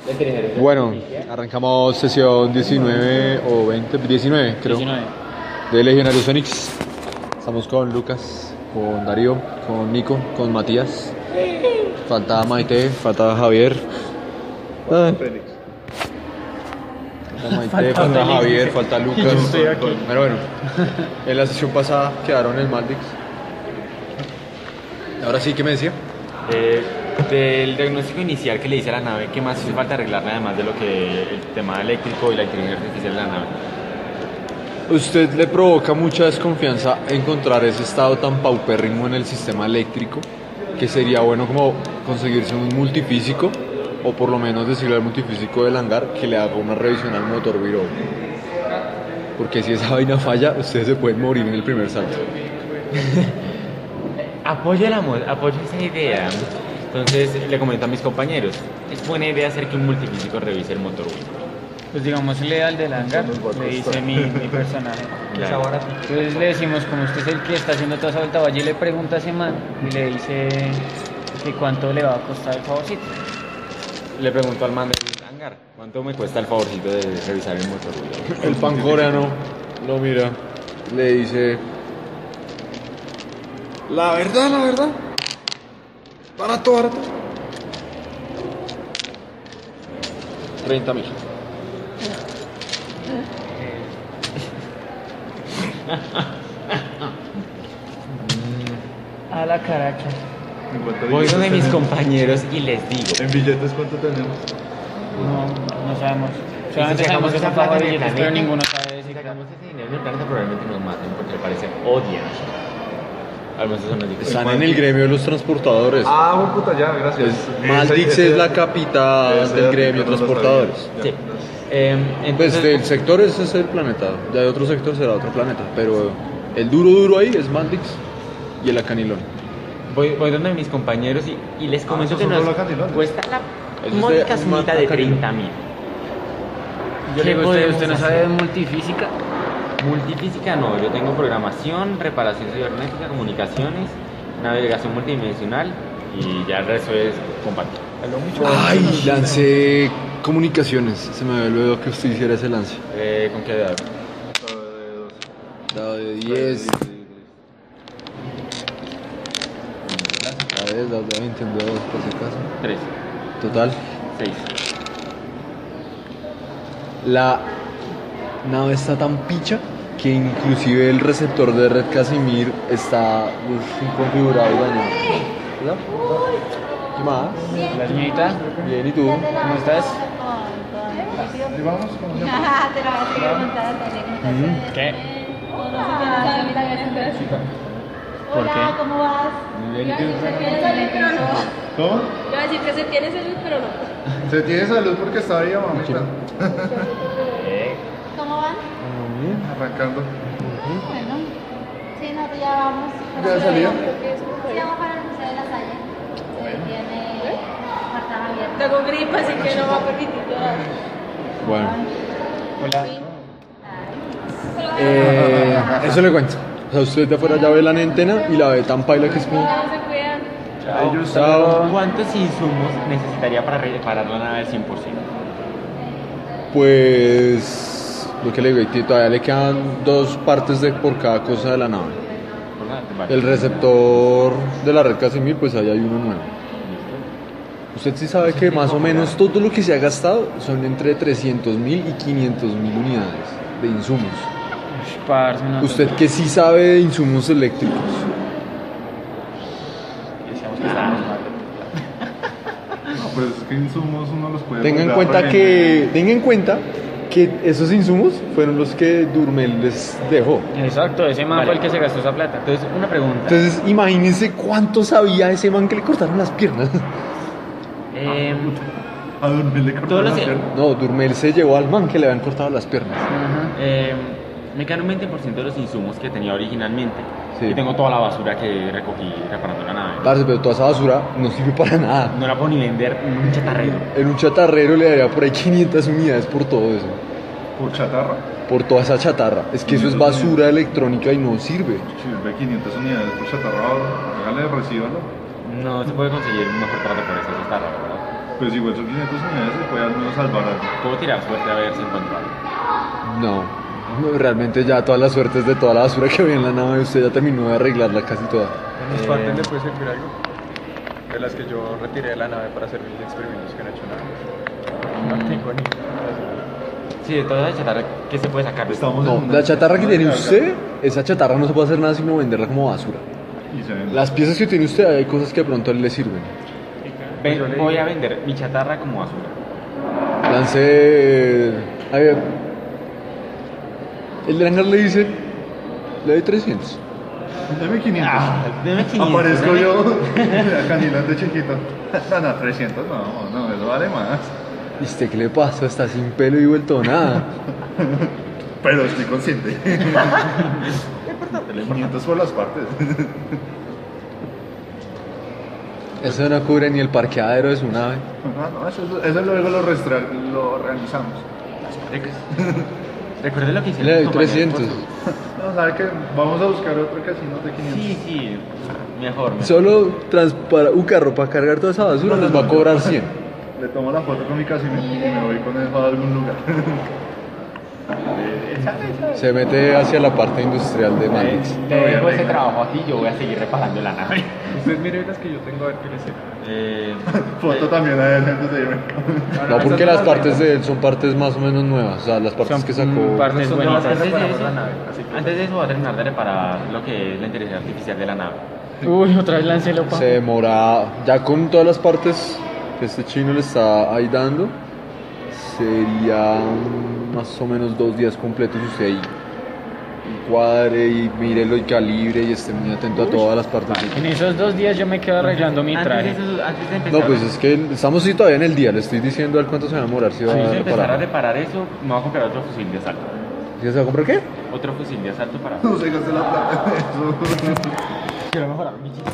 Bueno, arrancamos sesión 19 o 20, 19 creo, 19. de Legionarios Fénix. Estamos con Lucas, con Darío, con Nico, con Matías. Falta Maite, falta Javier. Falta Maite, falta Javier, falta Lucas. Pero bueno, en la sesión pasada quedaron en Maldix. Ahora sí, ¿qué me decía? Del diagnóstico inicial que le hice a la nave, ¿qué más hace falta arreglarle además de lo que el tema eléctrico y la inteligencia artificial de la nave? ¿Usted le provoca mucha desconfianza encontrar ese estado tan paupérrimo en el sistema eléctrico que sería bueno como conseguirse un multifísico o por lo menos decirle al multifísico del hangar que le haga una revisión al motor Viro? Porque si esa vaina falla, ustedes se pueden morir en el primer salto. Apoyo esa idea. Entonces le comento a mis compañeros, es buena idea hacer que un multifísico revise el motor Wii. Pues digamos, le da al del hangar, le dice mi personaje. Claro. Entonces le decimos, como usted es el que está haciendo toda esa vuelta, vaya y le pregunta a ese man y le dice que cuánto le va a costar el favorcito. Le pregunto al man del hangar, ¿cuánto me cuesta el favorcito de revisar el motor Wii? El pan coreano lo mira, le dice: la verdad, barato. 30.000. A la caracha. Voy donde mis compañeros y les digo. ¿En billetes cuánto tenemos? No sabemos. Solamente si sacamos sabemos que esa son plata en el billetes, pero planeta, ninguno sabe Si si sacamos ese dinero en el planeta probablemente nos maten porque al parecer odian. Algunos son los Están en el gremio de los transportadores. Ah, buen puta, ya, gracias. Maldix es la capital del gremio de transportadores. Sí. Pues Entonces, del sector ese es el planeta, ya de otro sector será otro planeta, pero el duro ahí es Maldix y el Acanilón. voy donde mis compañeros y les comento que son nos solo canilones. cuesta la Eso es módica de- sumita de Acanilón. 30.000. yo le digo, ¿Qué usted no podemos sabe de hacer? multifísica. Multifísica no, yo tengo programación, reparación cibernética, comunicaciones, navegación multidimensional y ya el resto es compartir. Ay, lancé comunicaciones, se me había olvidado que usted hiciera ese lance. ¿Con qué edad? Dado de 10, a ver, dado de 20, un 2 por si acaso. 3, Total, 6. la nave está tan picha que inclusive el receptor de red Casimir está inconfigurado y dañado. ¿Verdad? ¿Qué más? La señorita, Bien, ¿y tú? ¿cómo estás? ¿Y vamos? ¿Cómo se llama? Ajá, te lo vas a seguir contando. ¿Qué? No sé quién sabe, mira, ¿Por Hola, qué? ¿cómo vas? Muy bien, Iba a ¿y decir, tú? se tiene salud, pero no. ¿Cómo? Iba a decir que se tiene salud, pero no. Se tiene salud porque está viva, mamita. ¿Cómo van? Arrancando. Bueno. Sí, nosotros ya vamos. ¿Ya salía? Sí, vamos para el Museo de la Salle. Tiene puertas abiertas. Tengo gripa, así que no va a permitir llorar. Bueno, Hola. eso le cuento. O sea, usted de afuera ya ve la antena y la ve tan paila que es como... No se cuidan. Ellos Chao. ¿Cuántos insumos necesitaría para reparar la nave al 100%? Pues... Lo que le digo, y todavía le quedan 2 partes por cada cosa de la nave. Por nada, vale. El receptor de la red Casimir, pues ahí hay uno nuevo. Usted sí sabe que más o menos todo lo que se ha gastado son entre 300.000 y 500.000 unidades de insumos. Parce, no. Usted que sí sabe de insumos eléctricos. Decíamos que estábamos mal. No, pues es que insumos uno los puede Tenga en comprar cuenta que esos insumos fueron los que Durmel les dejó. Exacto, ese man Vale. fue el que se gastó esa plata. Entonces, una pregunta. Entonces, imagínense cuánto sabía ese man que le cortaron las piernas. A dormir le Todos cortaron los- la pierna. No, Durmel se llevó al man que le habían cortado las piernas. Me quedan un 20% de los insumos que tenía originalmente. Sí. Y tengo toda la basura que recogí reparando la nave. Parce, pero toda esa basura no sirve para nada. No la puedo ni vender en un chatarrero. En un chatarrero le daría por ahí 500 unidades por todo eso. Por chatarra. Por toda esa chatarra. Es que eso es basura electrónica y no sirve. Si ve 500 unidades por chatarra, hágale, recíbalo. No se puede conseguir un mejor trato por esa chatarra, ¿verdad? Pues igual son 500 unidades, se puede al menos salvar algo. Puedo tirar suerte a ver si encuentro algo. No, realmente ya todas las suertes de toda la basura que había en la nave, usted ya terminó de arreglarla casi toda. ¿En mis partes le puede servir algo? De las que yo retiré de la nave para hacer mis experimentos que no he hecho nada. No tengo ni. Sí, de toda esa chatarra, ¿qué se puede sacar? Estamos No, en una la chatarra que tiene chatarra. usted, esa chatarra no se puede hacer nada sino venderla como basura. Y se vende. Las piezas que tiene usted, hay cosas que de pronto le sirven. Voy a vender mi chatarra como basura. Lance. A ver. El Dranger le dice. Le doy 300. Deme 500. Deme 500. Aparezco deme- yo, caminante chiquito. No, 300, no, eso vale más. ¿Y usted qué le pasó? Está sin pelo y vuelto nada. Pero estoy consciente. 500 por las partes. Eso no cubre ni el parqueadero de su nave. No, eso luego lo realizamos. Recuerde lo que hice. Le doy 300. No, ¿sabe qué? Vamos a buscar otro casino de 500. Sí, mejor. Solo para un carro para cargar toda esa basura nos va a cobrar 100. Le tomo la foto con mi casino y me voy con eso a algún lugar. Se mete hacia la parte industrial de Matrix. Te dejo ese trabajo aquí, yo voy a seguir reparando la nave. Usted mire las que yo tengo a ver qué le sirve. Foto también a él antes de irme. No, porque las partes de él son partes más o menos nuevas. O sea, las partes que sacó. partes Son buenas. nuevas que Antes de reparamos eso, la nave, así que- antes de eso voy a terminar de reparar lo que es la inteligencia artificial de la nave. Uy, otra vez lancelo, pa. Se demora. Ya con todas las partes que este chino le está ahí dando, serían más o menos 2 días completos usted ahí. Cuadre y mírelo y calibre y esté muy atento a todas las partes. En esos 2 días yo me quedo arreglando mi traje. Antes de empezar, No, pues es que estamos sí todavía en el día, le estoy diciendo al cuánto se va a demorar si va antes de a empezar a reparar. reparar eso, me voy a comprar otro fusil de asalto. ¿Sí se va a comprar qué? Otro fusil de asalto para... No se gaste la plata en eso. Quiero mejorar mi chico.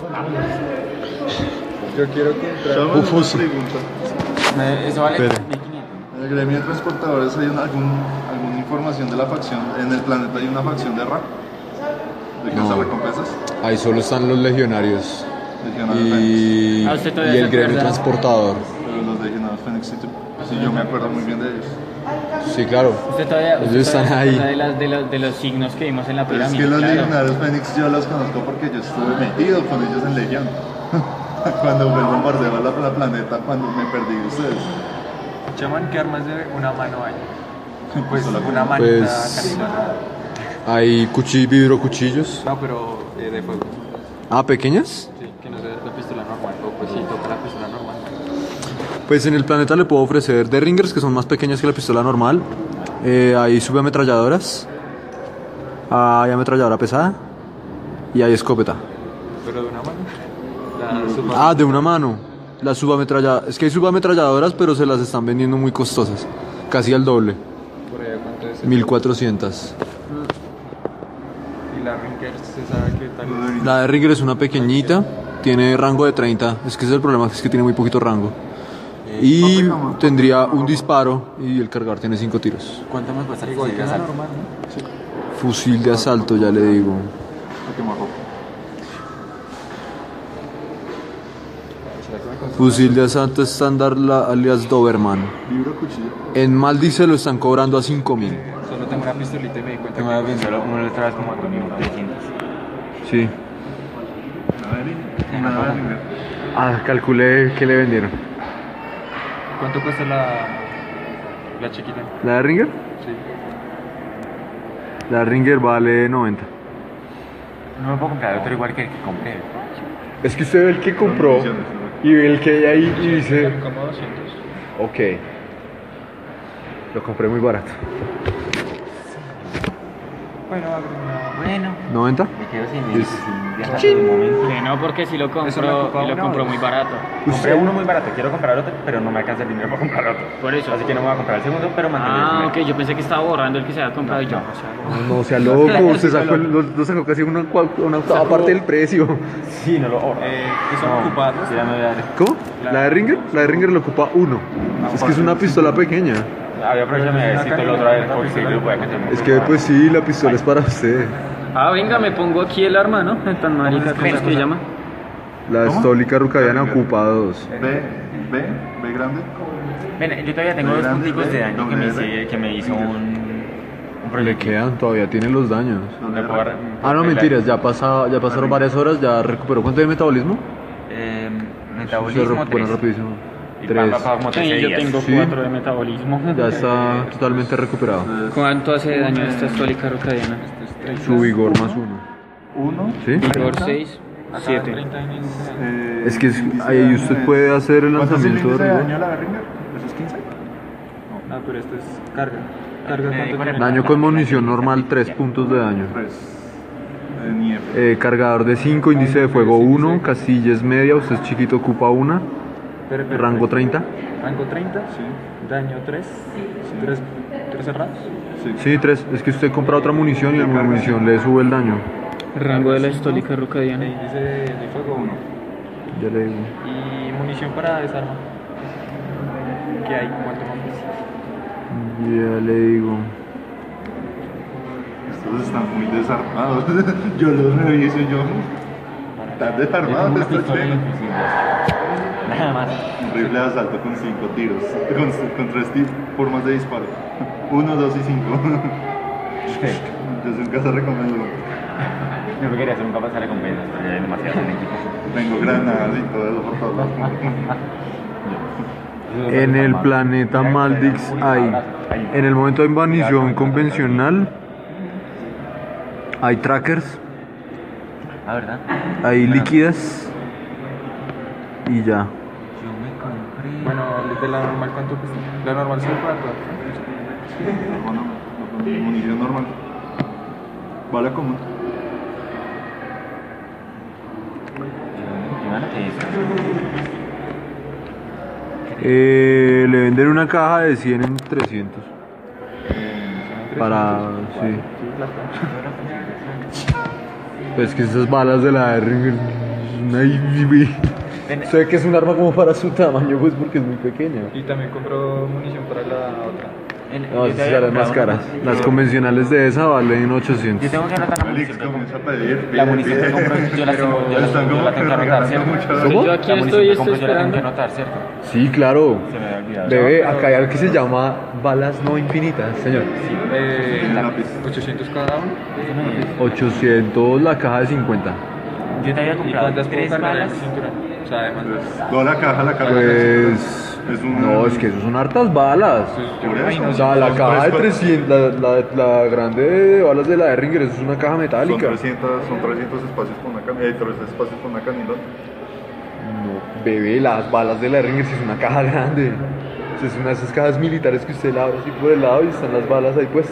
Yo quiero comprar. Chama, Uf, una sí. pregunta. Eso vale Espere. 1500. En el gremio de transportadores hay alguna información de la facción. En el planeta hay una facción de RA. De No. recompensas. Ahí solo están los legionarios Legionarios y, Ah, usted todavía y se el gremio acuerda. transportador. Pero los legionarios Fénix, sí, yo me acuerdo muy bien de ellos. Sí, claro. Usted todavía, Ellos usted están todavía ahí. se acuerda de los signos que vimos en la Pero es pirámide. que los claro. legionarios Fénix yo los conozco porque yo estuve metido con ellos en Legión. Cuando fue el bombardeo a la planeta, cuando me perdí de ustedes. Chaman, ¿qué armas de una mano hay? Pues Solo una manita Pues- canilona. Hay vibrocuchillos. No, pero de fuego. Ah, ¿pequeñas? Sí, que no sea la pistola normal. O pues sí, toca la pistola normal. Pues en el planeta le puedo ofrecer Derringers, que son más pequeñas que la pistola normal. Hay subametralladoras. Hay ametralladora pesada. Y hay escopeta. Pero de una mano. La suba. Ah, de una mano. La subametralladora. Es que hay subametralladoras, pero se las están vendiendo muy costosas. Casi al doble. Por ahí, ¿cuánto es? 1400. Y la Rinker, ¿se sabe qué tal? La Derringer es una pequeñita. Tiene rango de 30. Es que ese es el problema, es que tiene muy poquito rango. Y tendría un disparo y el cargador tiene 5 tiros. ¿Cuánto más cuesta el Igual fusil que de la asalto? normal, ¿no? Fusil de asalto, ya le digo. Fusil de asalto estándar alias Doberman. Libro, cuchillo. En Maldice lo están cobrando a 5000. Solo tengo una pistolita y me di cuenta Que me voy a pensar una otra vez como Antonio, 300. Sí. Una Ah, calculé que le vendieron. ¿Cuánto cuesta la chiquita? ¿La Derringer? Sí. La Derringer vale 90. No me puedo comprar otro igual que el que compré. Es que usted ve el que compró y ve el que hay ahí y dice, Como 200. ok, lo compré muy barato. Bueno, ¿90? me quedo sin el Es- fusil de asalto de momento. Que no, porque si lo Eso me compro ocupa y lo una compro hora. muy barato. Compré uno muy barato, quiero comprar otro, pero no me alcanza el dinero para comprar otro. Por eso. Así que no me voy a comprar el segundo, pero mantener el Ah, primero. ok, yo pensé que estaba borrando el que se había comprado y yo. No sea loco, usted sacó, lo sacó casi una octava parte del precio. Sí, no lo ahorro. ¿Qué son ocupados? Ya me voy a dar. ¿Cómo? ¿La Derringer? La Derringer le ocupa 1. Es que es una pistola pequeña. Había aprovechado de decir todo lo otro a ver, porque si lo voy a meter. Es que pues sí, la pistola es para usted. Ah, venga, me pongo aquí el arma, ¿no? Tan marica, ¿cómo es que se llama? La estólica rucaviana ocupa 2. B. B grande. Ven, yo todavía tengo B dos grande, punticos de B, daño doble que me hizo un Le proyectil. quedan, todavía tiene los daños. Me puedo ar- Ah, no, mentiras, ya pasaron varias horas, ya recuperó. ¿Cuánto de metabolismo? Se Metabolismo recupera 3. rapidísimo. Y 3. como 13 Sí, yo días. tengo Sí. 4 de metabolismo. Ya está totalmente recuperado. ¿Cuánto hace de daño esta estólica rocadiana? Su vigor más 1. 1. ¿Sí? Vigor 6, 7. 30 de índice de daño. Es que ahí usted puede hacer el ¿Cuánto es el lanzamiento índice de de rigor. daño a la Berringer? ¿Eso es 15? Ah, pero esto es carga. ¿Carga cuánto tiene? Daño con munición normal, 3 puntos de daño. Pues. Ni F. Cargador de 5, índice de fuego 1, casilla es media, usted es chiquito, ocupa 1, rango 30. Rango 30. Sí. Daño 3. 3 cerrados. Sí. Sí, 3. Es que usted compra otra munición y la munición le sube el daño. Rango de la estólica rocadiana. E índice de fuego 1. Ya le digo. Y munición para desarma. ¿Qué hay? ¿Cuánto más? Ya le digo. Estos están muy desarmados. Yo los reviso y yo. Están desarmados estos chicos. Nada más. Un rifle de asalto con 5 tiros. Con 3 formas de disparo. 1, 2 y 5. Yo nunca se recomiendo. No quería hacer un capaz de recompensa, porque hay demasiado en equipo. Tengo granadas y todo eso por todos lados. En el planeta Maldix hay, en el momento de invasión convencional, hay trackers, Ah, ¿verdad? hay líquidas y ya. Yo me compré. Bueno, de la normal, ¿cuánto cuesta? La normal solo para todas. No, munición normal. Bala común. Le venden una caja de 100 en 300. Para, sí. Pues que esas balas de la R. Sé que es un arma como para su tamaño, pues porque es muy pequeña. Y también compro munición para la otra. No, esas son las más caras. Las convencionales de esa valen Yo 800. tengo que anotar la Alex munición. comienza a pedir. La munición que compro, yo la tengo, yo Están como la tengo que anotar, regalando ¿cierto? mucho. ¿Cómo? Yo aquí La munición estoy que compro, yo la tengo esperando. que anotar, ¿cierto? Sí, claro. Se me había olvidado. Bebé, acá hay algo que se llama balas no infinitas, señor. Lápiz. 800 cada uno. 800 la caja de 50. Yo te había ¿Y comprado cuántas puedo 3 cargar en balas. mi cinturón? O sea, además Toda la caja Pues. Es un- No, es que eso son hartas balas. Por eso. O sea, la caja de 300, la grande de balas de la Derringer, eso es una caja Son metálica. 300 espacios con una canilón. 3 espacios con una canilón. No, bebé, las balas de la Derringer sí es una caja grande. O sea, es una de esas cajas militares que usted la abre así por el lado y están las balas ahí puestas.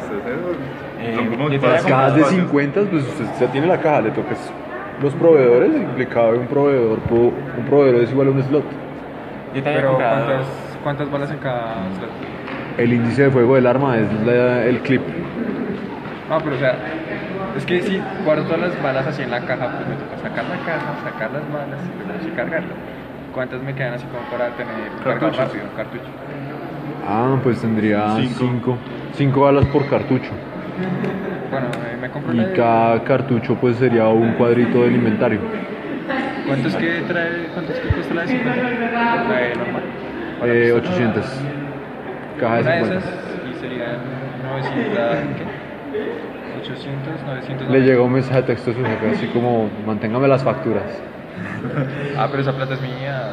Son como yo te Las voy a cajas de 50, pues usted ya tiene la caja, le tocas los proveedores y le cabe un proveedor. Un proveedor es igual a un slot. Yo te había Pero comprado. ¿cuántas balas en cada slot? El índice de fuego del arma es el clip. Ah, pero o sea, es que si guardo todas las balas así en la caja, pues me toca sacar la caja, sacar las balas y luego así cargarlas. ¿Cuántas me quedan así como para tener cargado Cartuchos. rápido un cartucho? Ah, pues tendría 5. 5 balas por cartucho. Bueno, me compro Y la de... cada cartucho pues sería un cuadrito del inventario. ¿Cuánto es que trae, cuánto es que cuesta la de 50? La de normal. 800. Caja Una de de 50. esas y serían 900, ¿qué? 800, 900. Le llegó un mensaje de texto a su jefe, así como, manténgame las facturas. Ah, pero esa plata es mía.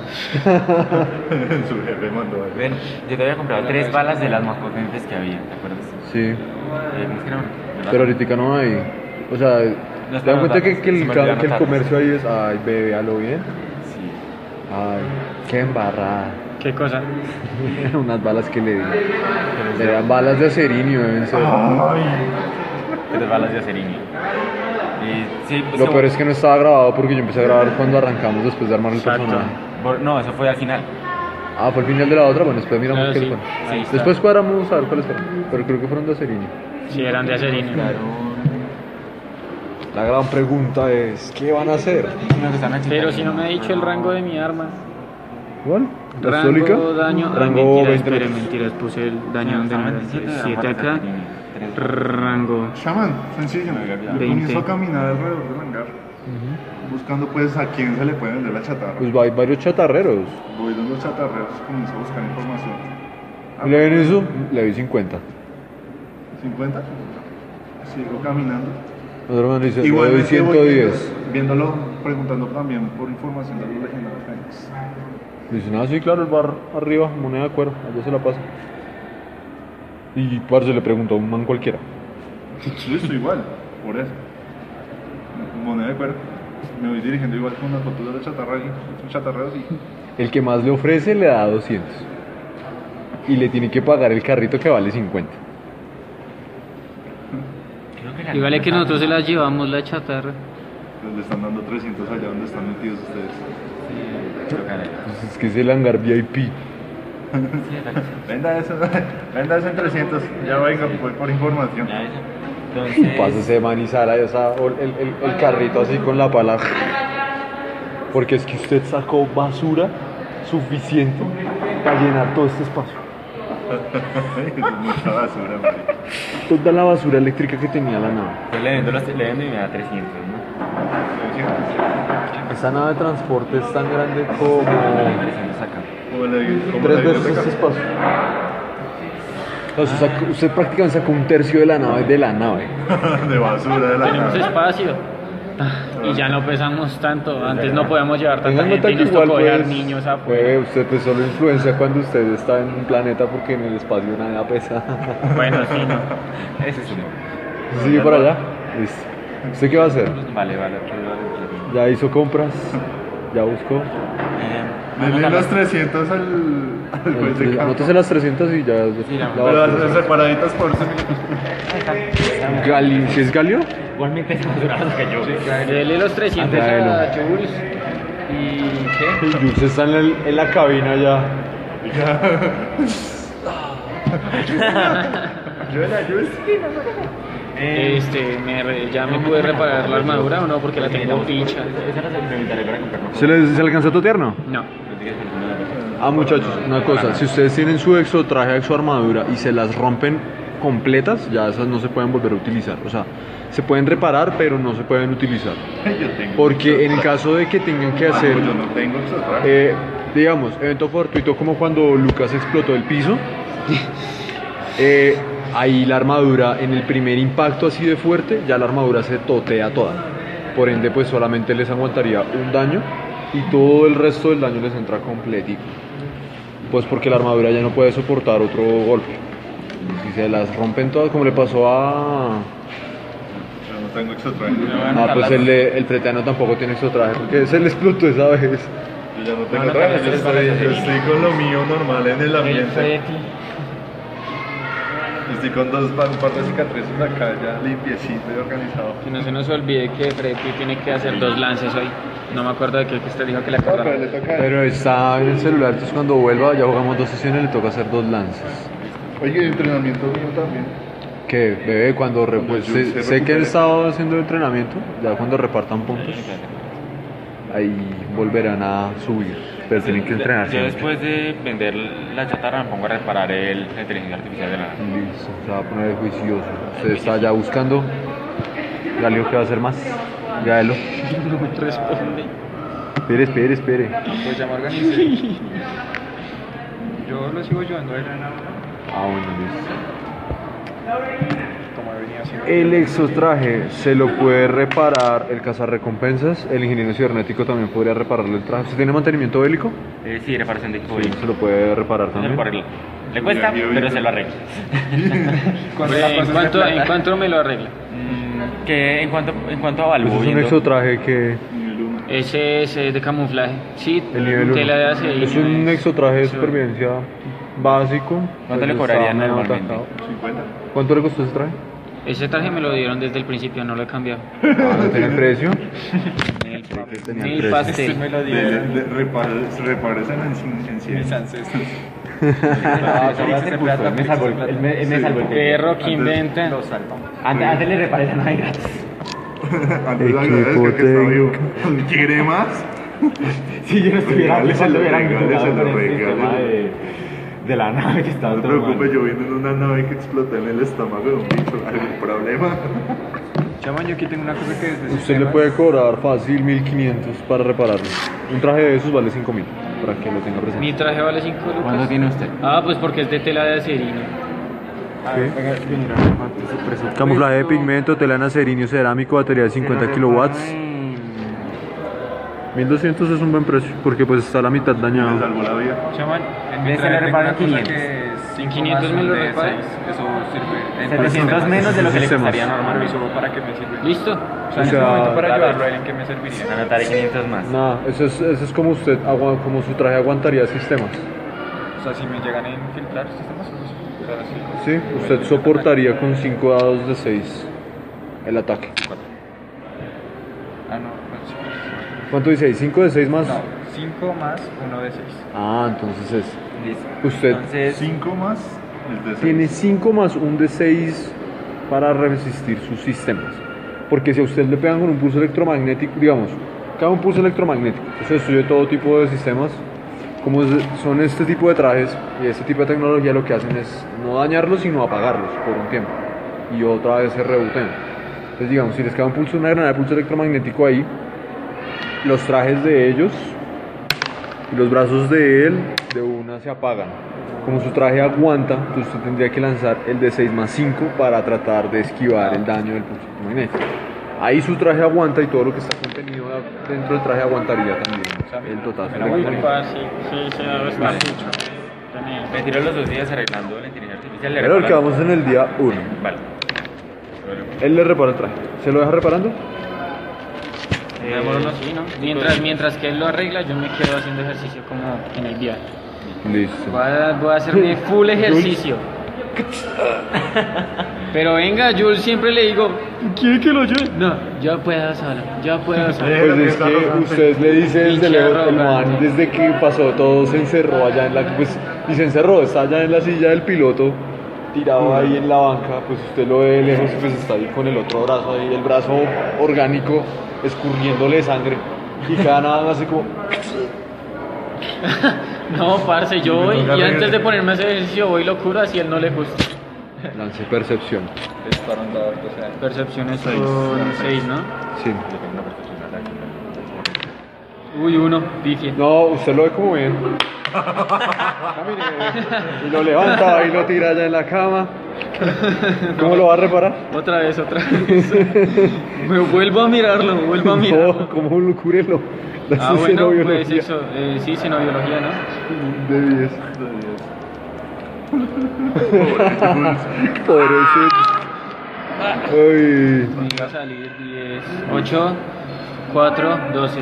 Su jefe mandó algo. Ven, yo te había comprado 3 balas de las más potentes que había, ¿te acuerdas? Sí, ¿Cómo es que eran? pero ahorita no hay. O sea, No ¿te das cuenta anotar, que el, se me olvidó que el anotar. comercio ahí es, ay, bebé, a lo bien? Sí. Ay, qué embarrada. ¿Qué cosa? Unas balas que le di. Eran balas de acerinio, deben ser. 3 balas de acerinio. Y sí, pues, Lo peor es que no estaba grabado porque yo empecé a grabar cuando arrancamos después de armar el Exacto. personaje. No, eso fue al final. Ah, fue el final de la otra, bueno, después miramos Claro, qué sí. fue. Ahí está. Después cuadramos a ver cuáles fueron, pero creo que fueron de acerinio. Si eran de acerinio. La gran pregunta es, ¿qué van a hacer? Pero si no me ha dicho el rango de mi arma. ¿Cuál? ¿La Rango, estólica? daño. Ah, Rango mentiras, 20 espere, metros. mentiras. Puse el daño donde no era. 7 acá. Rango. Shaman, sencillo. 20. Comienzo a caminar alrededor del hangar. buscando pues a quién se le puede vender la chatarra. Pues hay varios chatarreros. Voy donde los chatarreros, comienzo a buscar información. ¿Le ven eso? Le doy 50. ¿50? Sigo caminando. Otro man dice, le doy Igualmente voy 110. viéndolo, preguntando también por información de los legendarios Fénix. Dicen, sí, claro, el bar arriba, moneda de cuero, allá se la pasa. Y parce le preguntó a un man cualquiera. Sí, estoy igual, por eso. Moneda de cuero. Me voy dirigiendo igual con las fotos de la chatarra y los chatarreros y... El que más le ofrece le da 200. Y le tiene que pagar el carrito que vale 50. Y vale que nosotros se las llevamos la chatarra. Pues le están dando 300 allá donde están metidos ustedes. Pues es que es el hangar VIP. Venda eso en 300. Ya venga, voy por información. Entonces, Pasa ese man y sale el carrito así con la pala. Porque es que usted sacó basura suficiente para llenar todo este espacio. Es mucha basura, marica. Toda la basura eléctrica que tenía la nave. pues le vendo y me da 300, ¿no? Esa nave de transporte es tan grande como 300 acá. Como la 3 veces biblioteca. este espacio. O sea, usted prácticamente sacó un tercio de la nave De basura de la Tenemos nave. espacio. Y ya no pesamos tanto. Antes no podíamos llevar tanta Tengan gente nota y que nos igual tocó dejar pues, niños afuera. usted pues solo influencia cuando usted está en un planeta porque en el espacio nada pesa. Bueno, sí, no. Ese es uno. ¿Sigue para allá? Listo. ¿Usted qué va a hacer? Vale. ¿Ya hizo compras? ¿Ya buscó? Denle los 300 al juez de campo. Anótese las 300 y ya. Pero las separaditas por sí. ¿Si es Galio? Igualmente es más durazo que yo. Dele los 300 Tráelo. a Jules. ¿Y qué? El Jules está en la cabina ya. ¿Ya me pude reparar la armadura o no? Porque la tengo pincha. Esa la implementaré para comprarnos. ¿Se le alcanzó a totearno? No. Ah, muchachos, una cosa, si ustedes tienen su exotraje, su armadura y se las rompen completas, ya esas no se pueden volver a utilizar. O sea, se pueden reparar, pero no se pueden utilizar. Yo tengo. Porque en el caso de que tengan que hacer, Yo no tengo exotraje. digamos, evento fortuito como cuando Lucas explotó el piso, ahí la armadura, en el primer impacto así de fuerte, ya la armadura se totea toda. Por ende, pues solamente les aguantaría un daño y todo el resto del daño les entra completito. Pues porque la armadura ya no puede soportar otro golpe. Si se las rompen todas, como le pasó a... Yo no tengo exotraje. pues el pretano tampoco tiene exotraje porque se le explotó esa vez. Yo ya no tengo traje. Yo estoy con lo mío normal en el ambiente. Estoy con un par de cicatrices acá ya limpiecito y organizado. Que no se nos olvide que Freddy tiene que hacer 2 lances hoy. No me acuerdo de qué que usted dijo que le Pero acordaba. le toca a él. Pero está en el celular, entonces cuando vuelva ya jugamos 2 sesiones, le toca hacer 2 lances. Oye, el entrenamiento mío también. Que bebé, cuando pues, Cuando se sé que él recupere. estaba haciendo entrenamiento, ya cuando repartan puntos, ahí volverán a subir. Pero tienen que entrenar Yo siempre. después de vender la chatarra me pongo a reparar la inteligencia artificial de la nave. Listo, se va a poner juicioso. Usted está ya buscando. Galio, ¿qué va a hacer más? Gáelo. No me responde. Espere. Pues ya me organicé. Yo lo sigo ayudando a él. Ah, bueno, listo. Como venía haciendo. El exotraje se lo puede reparar el cazarrecompensas. El ingeniero cibernético también podría repararle el traje. ¿Usted tiene mantenimiento bélico? Sí, reparación de equipo. Sí, se lo puede reparar también. Le cuesta, pero se lo arregla. Cuando la cosa se plata. ¿En cuánto me lo arregla? Que en cuanto a Pues Valvo, es un exotraje que Nivel 1. Ese es de camuflaje. Sí, el nivel 1 tela de acero. es un exotraje de supervivencia básico. ¿Cuánto le Pues cobrarían está medio normalmente? atacado. 50. ¿Cuánto le costó ese traje? Ese traje me lo dieron desde el principio, no lo he cambiado. Ah, ¿no tiene precio? tenía Ni precio. pastel. Me lo dieron Reparecen en 100. mis ancestros. me salvó el Perro que inventa. Antes le reparé la nave gratis. Antes Equipo agradezco que está vivo. técnico. ¿Quiere más? Si yo no estuviera aquí, Regáleselo, hubiera regáleselo, con el sistema regáleselo. de la nave que estaba No te preocupes, yo vine en una nave que exploté en el estómago de un bicho. ¿Algún problema? Chama, yo aquí tengo una cosa que es de Usted le sistemas. puede cobrar fácil 1.500 para repararlo. Un traje de esos vale 5.000, para que lo tenga presente. Mi traje vale 5 lucas. ¿Cuánto tiene usted? Ah, pues porque es de tela de acerino. Camuflaje de pigmento, tela en acerinio cerámico, batería de 50 kilowatts. 1.200 es un buen precio, porque pues está la mitad Me dañado. salvó la vida. Chaman, en mi Ese traje le tengo reparan una cosa 500. que es En 5 500 más me lo un de reparan. 6. Eso sirve. 700 menos de lo que le Sistemas. costaría normalmente. Reviso para qué me sirve. ¿Listo? O sea, O en este sea, momento para claro. ayudarlo a él, ¿en qué me serviría? Anotaré 500 más. Nada, eso es como usted, como su traje aguantaría sistemas. O sea, si me llegan a infiltrar sistemas, o sea, así. Sí, usted soportaría con 5 dados de 6 el ataque. Ah, no, pues sí. ¿Cuánto dice? 5 de 6 más. No, 5 más 1 de 6. Ah, entonces es. Listo. Usted Entonces, 5 más el de 6. tiene 5 más un de 6 para resistir sus sistemas. Porque si a usted le pegan con un pulso electromagnético, digamos, cada un pulso electromagnético, eso estudia todo tipo de sistemas. Como son este tipo de trajes y este tipo de tecnología, lo que hacen es no dañarlos, sino apagarlos por un tiempo. Y otra vez se rebotean. Entonces, digamos, si les cae una granada de pulso electromagnético ahí, los trajes de ellos y los brazos de él de una se apagan. Como su traje aguanta, entonces usted tendría que lanzar el de 6 más 5 para tratar de esquivar el daño del pulso electromagnético. Ahí su traje aguanta y todo lo que está contenido dentro del traje aguantaría también el total. Uy, sí, sí, está Vale. mucho. me tiro los 2 días arreglando la inteligencia artificial. Pero el que vamos en el día 1. Vale. Él le repara el traje. ¿Se lo deja reparando? Sí, ¿no? Mientras que él lo arregla, yo me quedo haciendo ejercicio como en el viaje. Listo. Voy a hacerme full ejercicio. Pero venga, Jules, siempre le digo, ¿quiere que lo ayude? No, ya puedo solo, ya puedo solo. Pues es que usted le dice desde Pinche lejos, el man, arrogante. desde que pasó todo se encerró allá en la, pues, y se encerró, está allá en la silla del piloto, tirado ahí en la banca, pues usted lo ve de lejos y pues está ahí con el otro brazo ahí, el brazo orgánico, escurriéndole sangre, y cada nada hace como, No, parce, yo voy y antes de ponerme a hacer ejercicio voy y lo curo así a él no le gusta. lance percepción, Disparan dados, o sea. Percepciones Seis. son 6, ¿no? sí. Uy, 1, pifie. No, usted lo ve como bien. Camine, y lo levanta y lo tira allá en la cama. ¿Cómo lo va a reparar? Otra vez. Me vuelvo a mirarlo. No, ¿cómo lo cúrelo? Ah, bueno, pues Xenobiología eso, sí, xenobiología, ¿no? de 10. Pobrecito. Ay. Va a salir 10, 8, 4, 12.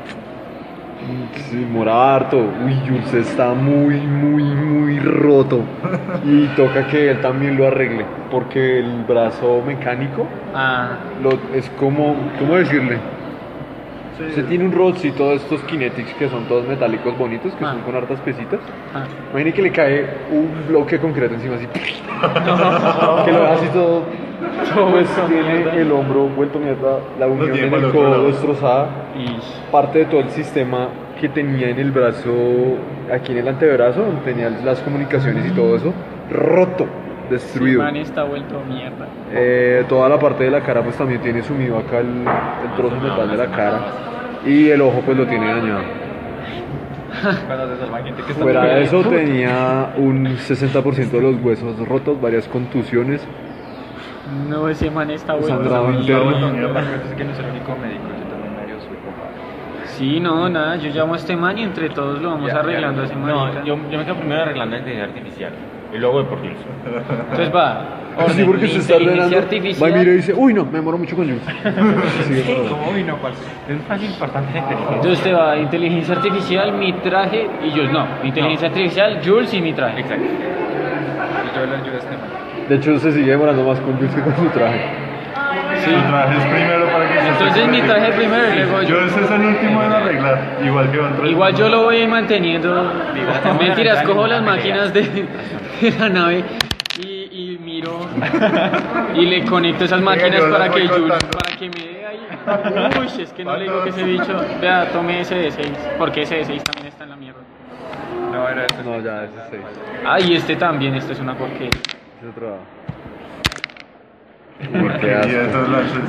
Sí, mora harto. Uy, Jules está muy roto. Y toca que él también lo arregle. Porque el brazo mecánico Ah, es como, ¿cómo decirle? Usted tiene un robotcito de estos kinetics que son todos metálicos bonitos, que Ah. son con hartas pesitas. ah. Imagine que le cae un bloque de concreto encima así. Que lo deja así todo. Pues tiene el hombro vuelto mierda, la unión tiene en para el el otro codo lado. destrozada. Y Parte de todo el sistema que tenía en el brazo, aquí en el antebrazo, donde tenía las comunicaciones y todo eso, roto, destruido. man está vuelto mierda. Toda la parte de la cara pues también tiene sumido acá el trozo de metal de la cara. Y el ojo pues lo tiene dañado. Cuando se salvan gente que está Fuera de eso puta. tenía un 60% de los huesos rotos, varias contusiones. No, ese man está vuelto Sangrado mierda. interno. La cosa es que no es el único médico, yo también medio soy compadre. Sí, no, nada, yo llamo a este man y entre todos lo vamos Ya, arreglando a ese No, marica. yo me quedo primero arreglando la inteligencia artificial. Y luego de por Dios. Entonces va, orden, Sí, porque se está inteligencia ordenando. artificial. Va y mira y dice, uy no, me demoro mucho con Jules. Sí, ¿Cómo vino, parce? Es más importante la inteligencia. Entonces te va inteligencia artificial, mi traje y Jules. No, inteligencia artificial, Jules y mi traje. Exacto. Y yo le ayudo a este man. De hecho se sigue demorando más con Jules que con su traje. Sí. Tu traje es primero para que se Entonces esté mi traje correcto. primero y luego Yo ese es el último en arreglar. Igual que van tres. Igual yo lo voy manteniendo. Mentiras, cojo las máquinas de la nave y miro y le conecto esas máquinas yo las para voy que Jules, contando. para que me dé ahí. Uy, es que no le digo que ese bicho. Vea, tome ese de 6, porque ese de 6 también está en la mierda. No, era este. No, ya, ese es 6. Ah, y este también, este es una porquería. Es otro. Qué asco. Y esos lances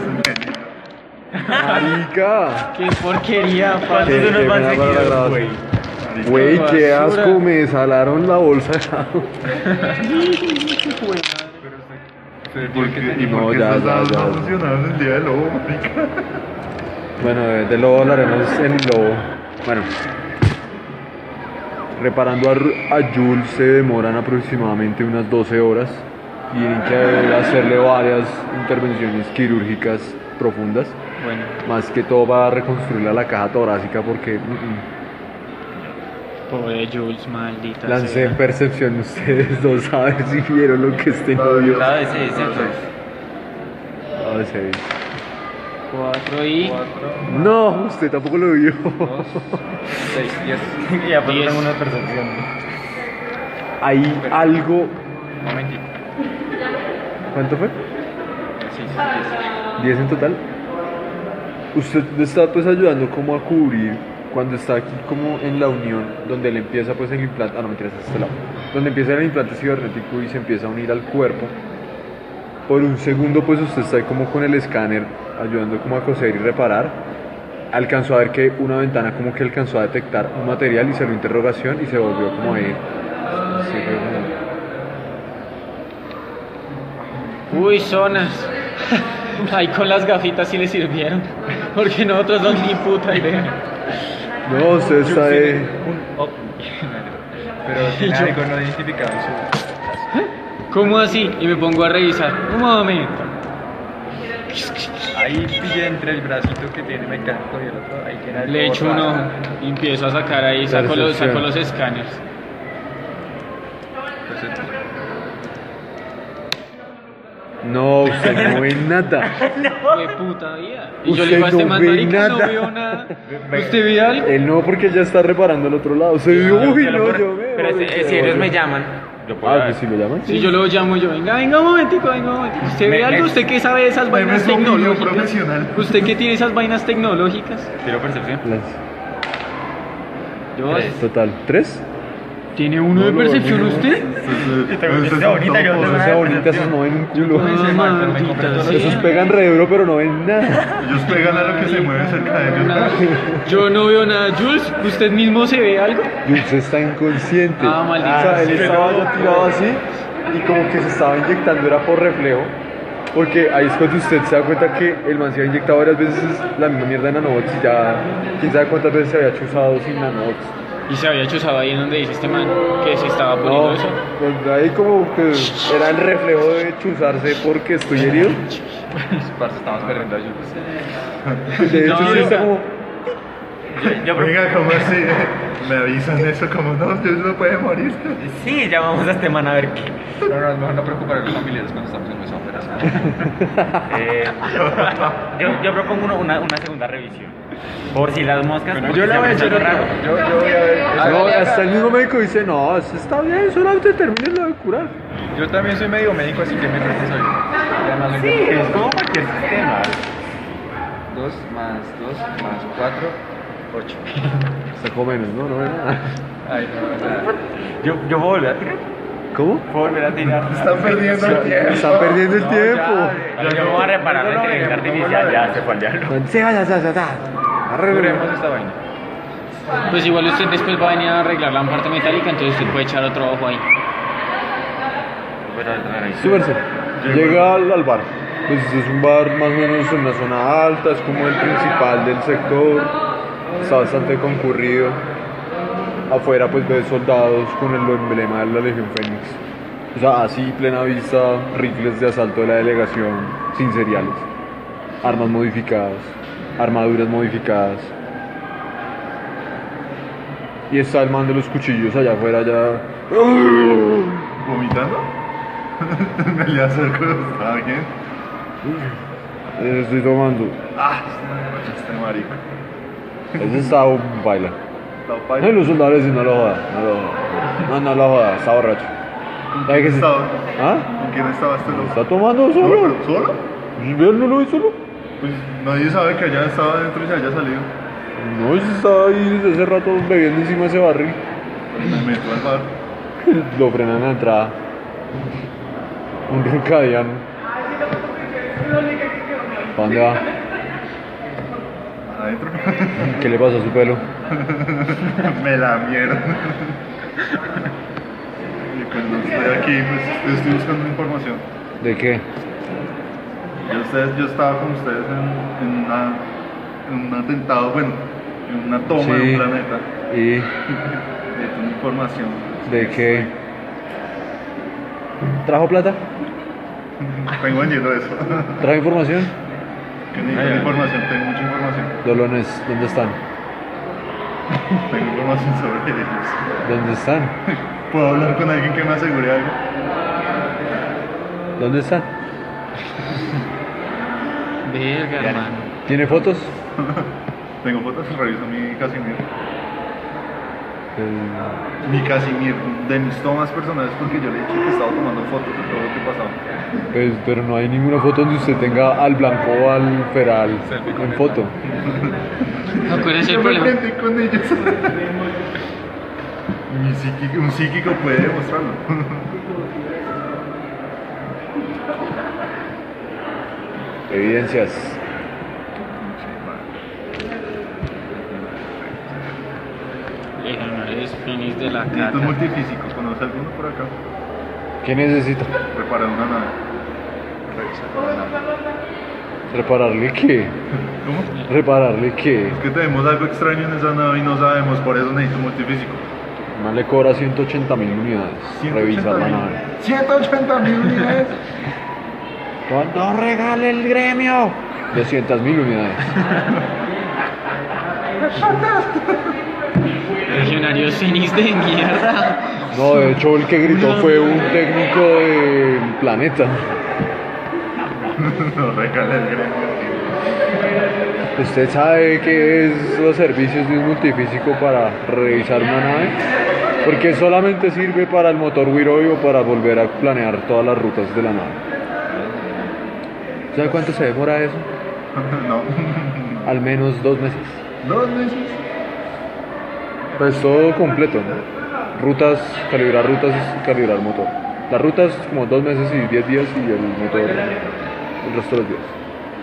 Marica. Qué porquería, Qué, parce. Entonces qué nos van pena para la seguidos, grabación. güey. Güey, qué Basura. asco, me salaron la bolsa. ¿Y No, por qué ya, estos ya, dados ya. no funcionaron el día del lobo, marica? Bueno, de lobo hablaremos en lobo. Bueno. Reparando a Jules se demoran aproximadamente unas 12 horas y tienen que hacerle varias intervenciones quirúrgicas profundas. Bueno, Más que todo para reconstruirle la caja torácica porque pobre Jules, maldita lancé sea. en percepción. Ustedes no saben si vieron lo que este novio. Claro, ese es el Ah, sí. 4 y... No, usted tampoco lo vio. 6, 10. Ya, pues 10. tengo una percepción. Hay algo. Momentito. ¿Cuánto fue? 6, 10 en total. Usted está pues ayudando como a cubrir cuando está aquí como en la unión donde él empieza pues el implante, no mentiras, a este lado, donde empieza el implante cibernético y se empieza a unir al cuerpo. Por un segundo pues usted está ahí como con el escáner ayudando como a coser y reparar. Alcanzó a ver que una ventana como que alcanzó a detectar un material y salió interrogación y se volvió como ahí. Sí, fue como- Uy, zonas. Ahí con las gafitas sí le sirvieron. Porque nosotros no ni puta idea. No, usted está ahí. Pero tiene algo no identificado en su... ¿Cómo así? Y me pongo a revisar. Un momento. Ahí pillé entre el bracito que tiene mecánico y el otro, ahí tiene algo Le echo un raro. ojo y empiezo a sacar ahí, saco los escáneres. Entonces, No, usted no ve nada. Fue puta vida. Y yo Usted le digo a este no man, ve marica, no nada. veo nada. ¿Usted ve algo? Él no, porque ya está reparando el otro lado. Se vio, uy, Yo lo no, puedo- yo veo. Pero si ellos me llaman, yo puedo Ah, ver. pues si lo llaman. Si yo lo llamo yo, venga un momentico, venga un momentico. ¿Usted ve algo? ¿Usted qué sabe de esas vainas es un video tecnológicas? profesional. ¿Usted qué tiene esas vainas tecnológicas? Tiro percepción. Yo, Total, ¿3? ¿tiene uno de percepción usted? Esa bonita, yo No sea bonita, esos no ven un culo. Ah, maldita sea. Esos pegan re duro, pero no ven nada. Ellos pegan a lo que se mueve cerca de ellos. Nada. Yo no veo nada. Jules, ¿usted mismo se ve algo? Jules está inconsciente. Ah, maldita O sea, él sea. estaba ya tirado así y como que se estaba inyectando, era por reflejo. Porque ahí es cuando usted se da cuenta que el man se había inyectado varias veces la misma mierda de nanobots y ya quién sabe cuántas veces se había chuzado sin nanobots. Y se había chuzado ahí en donde dice este man que se estaba poniendo No, eso. pues ahí como que era el reflejo de chuzarse porque estoy herido. parce, estamos perdiendo ayudas. De hecho, No, sí está como. Venga, ¿cómo así? Me avisan eso, como no, Dios no puede morir. Sí, llamamos a este man a ver qué. No, es mejor no preocupar a los familiares cuando estamos en esa operación. Yo propongo una segunda revisión. Por si las moscas. Bueno, porque yo se la voy a me echar hace otro. raro. Yo voy a ver. No, hasta el mismo médico dice, no, eso está bien, solamente termínenlo de curar. Yo también soy medio médico, así que me prestes hoy. Además, Sí, es como cualquier sistema. 2 más 2 más 4, 8. Sacó menos, ¿no? No ve nada. Ay, no, nada. Yo puedo volver a tirar. ¿Cómo? Puedo volver a tirar. Están perdiendo el tiempo. Está perdiendo el tiempo. Yo me voy a reparar la inteligencia artificial. Ya se fue al diablo. Sí, ya. Arreglemos esta vaina. Pues igual usted después va a venir a arreglar la parte metálica, entonces usted puede echar otro ojo ahí. Súbase. Llega al bar. Pues es un bar más o menos en una zona alta, es como el principal del sector. Está bastante concurrido. Afuera pues ves soldados con el emblema de la Legión Fénix. O sea, así plena vista, rifles de asalto de la delegación sin seriales. Armas modificadas, armaduras modificadas. Y está el man de los cuchillos allá afuera ya. ¿Vomitando? Me le acerco, ¿está bien? Estoy tomando. Este marico. Ese está baila. La No, paila. y los soldados dicen no lo joda, no lo joda, está borracho. ¿Sabe qué se- estaba? ¿Ah? ¿Con quién estaba este loco? ¿Está tomando ¿Solo? solo? ¿Pero ¿Solo? ¿Él no lo hizo solo? Pues nadie sabe que allá estaba adentro y se haya salido. No, ese estaba ahí desde hace rato bebiendo encima de ese barril. Pues me meto al bar. Lo frenan en la entrada. Un rucadiano. ¿Para dónde va? Adentro. ¿Qué le pasa a su pelo? Me la mierda. Y pues no estoy aquí, pues estoy buscando información. ¿De qué? Yo estaba con ustedes en un atentado, bueno, en una toma Sí. de un planeta. ¿Y Necesito información. de qué? ¿Trajo plata? Vengo vendiendo eso. ¿Trajo información? Que necesito información, tengo mucha información. Dolones, ¿dónde están? Tengo información sobre ellos. ¿Dónde están? ¿Puedo hablar con alguien que me asegure algo? ¿Dónde están? Verga, hermano. ¿Tiene fotos? Tengo fotos, reviso mi Casimir. Eh, Mi Casimir, de mis tomas personales, porque yo le dije que estaba tomando fotos de todo lo que pasaba. pues, pero no hay ninguna foto donde usted tenga al Blanco o al Feral en foto. Acuérdense el Yo me problema. enfrenté con ellos. Un psíquico puede demostrarlo. Evidencias. Legionarios finis de la Necesito caca. un multifísico, ¿conoce alguno por acá? ¿Qué necesita? Preparar una nave. ¿Repararle qué? ¿Cómo? ¿Repararle qué? Es que tenemos algo extraño en esa nave y no sabemos, por eso necesito un multifísico. Más le cobra 180.000 unidades. Revisar la nave. 180.000 unidades. ¿Cuánto regala el gremio? 200.000 unidades. Legionarios finis de mierda. No, de hecho el que gritó fue un técnico del planeta. No regala el gremio. ¿Usted sabe qué es los servicios de un multifísico para revisar una nave? Porque solamente sirve para el motor Wiroy o para volver a planear todas las rutas de la nave. ¿Sabe cuánto se demora eso? No. Al menos 2 meses. 2 meses. Pues todo completo, ¿no? Rutas, calibrar motor. Las rutas como 2 meses y 10 días y el motor el resto de los días.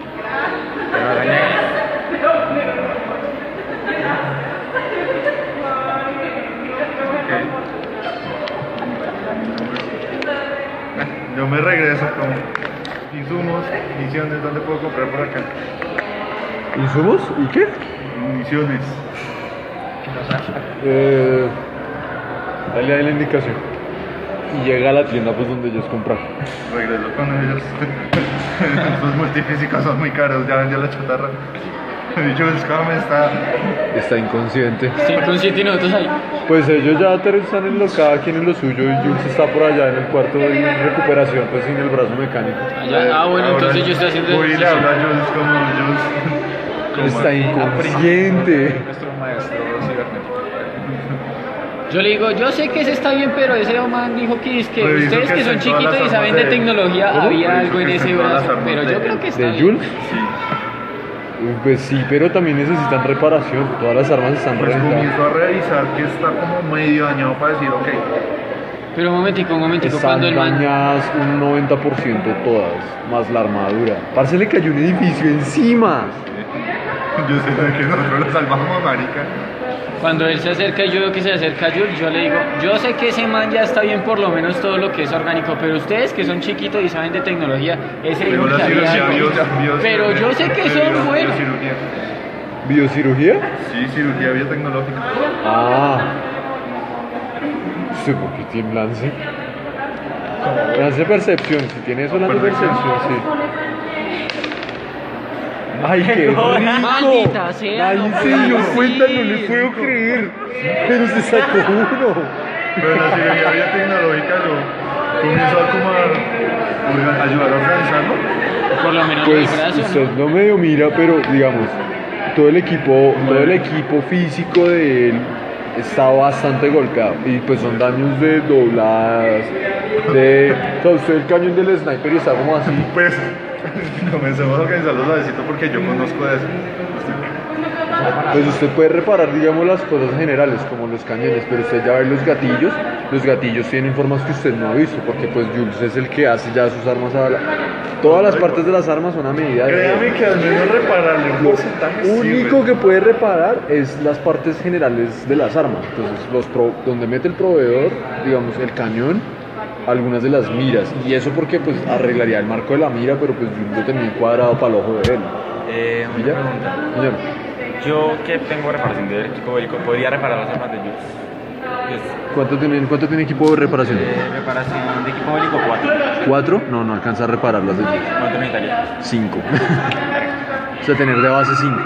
Yo me regreso con insumos, municiones, ¿dónde puedo comprar por acá? ¿Insumos? ¿Y qué? Municiones. Dale ahí la indicación. Y llega a la tienda pues donde ellos compran. Regreso con ellos. Estos multifísicos son muy caros, ya vendió la chatarra. Jules, ¿cómo está? Está inconsciente. Está inconsciente y nosotros ahí. Pues ellos ya están en cada quien en lo suyo y Jules está por allá en el cuarto de recuperación, pues sin el brazo mecánico. Allá, bueno, entonces yo estoy haciendo Voy y le ejercicio. hablo a Jules como Jules. Está inconsciente. Nuestro maestro cibernético. Yo le digo, yo sé que ese está bien, pero ese man dijo que es que Reviso ustedes que que son estén todas chiquitos y las saben armas de de- tecnología, ¿Cómo? había Reviso algo en que ese estén todas las brazo, armas pero de- yo creo que está ¿De bien. Jules? Sí. Pues sí, pero también necesitan reparación. Todas las armas están Pues reventadas. comienzo a revisar que está como medio dañado para decir, ok. Pero un momentico, Están cuando el man... dañadas un 90% todas, más la armadura. Parce, le cayó un edificio encima. Yo sé que nosotros lo salvamos, marica. Cuando él se acerca y yo veo que se acerca a Jules, yo le digo, yo sé que ese man ya está bien por lo menos todo lo que es orgánico, pero ustedes que son chiquitos y saben de tecnología, ese dijo Tengo la que había cirugía algo. Pero yo sé que son buenos. Biocirugía. ¿Biocirugía? Sí, cirugía biotecnológica. Ah. ¿Usted por qué tiene lance? Lance percepción, si tiene eso lance Percepción. percepción, sí. ¡Ay, qué rico! Maldita sea, ¡Ay, no se dio puedo cuenta! No decir. le puedo creer. Pero se sacó uno. Pero la cirugía biotecnológica yo comienzo a como a ayudar a organizarlo. Por lo menos Pues el brazo, usted ¿no? no medio mira, pero digamos, todo el equipo físico de él está bastante golpeado. Y pues son daños de dobladas, de... O sea, usted el cañón del sniper y está como así. Pues comencemos a organizarlo suavecito porque yo conozco de eso. Pues usted puede reparar, digamos, las cosas generales, como los cañones, pero usted ya ve los gatillos. Los gatillos tienen formas que usted no ha visto, porque pues Jules es el que hace ya sus armas Todas las partes de las armas son a medida de Créame que al menos repararle un porcentaje Lo único sirve. que puede reparar es las partes generales de las armas. Entonces, donde mete el proveedor, digamos, el cañón, algunas de las miras. Y eso porque pues arreglaría el marco de la mira, pero pues yo lo tenía cuadrado para el ojo de él. Una ¿Y ya? pregunta. Señor, Yo que tengo reparación del equipo bélico, ¿podría reparar las armas de Jules? ¿cuánto tiene equipo de reparación? Reparación de equipo bélico 4. ¿4? No, no alcanza a repararlas de Jules. ¿Cuánto necesitaría? 5. O sea, tener de base 5.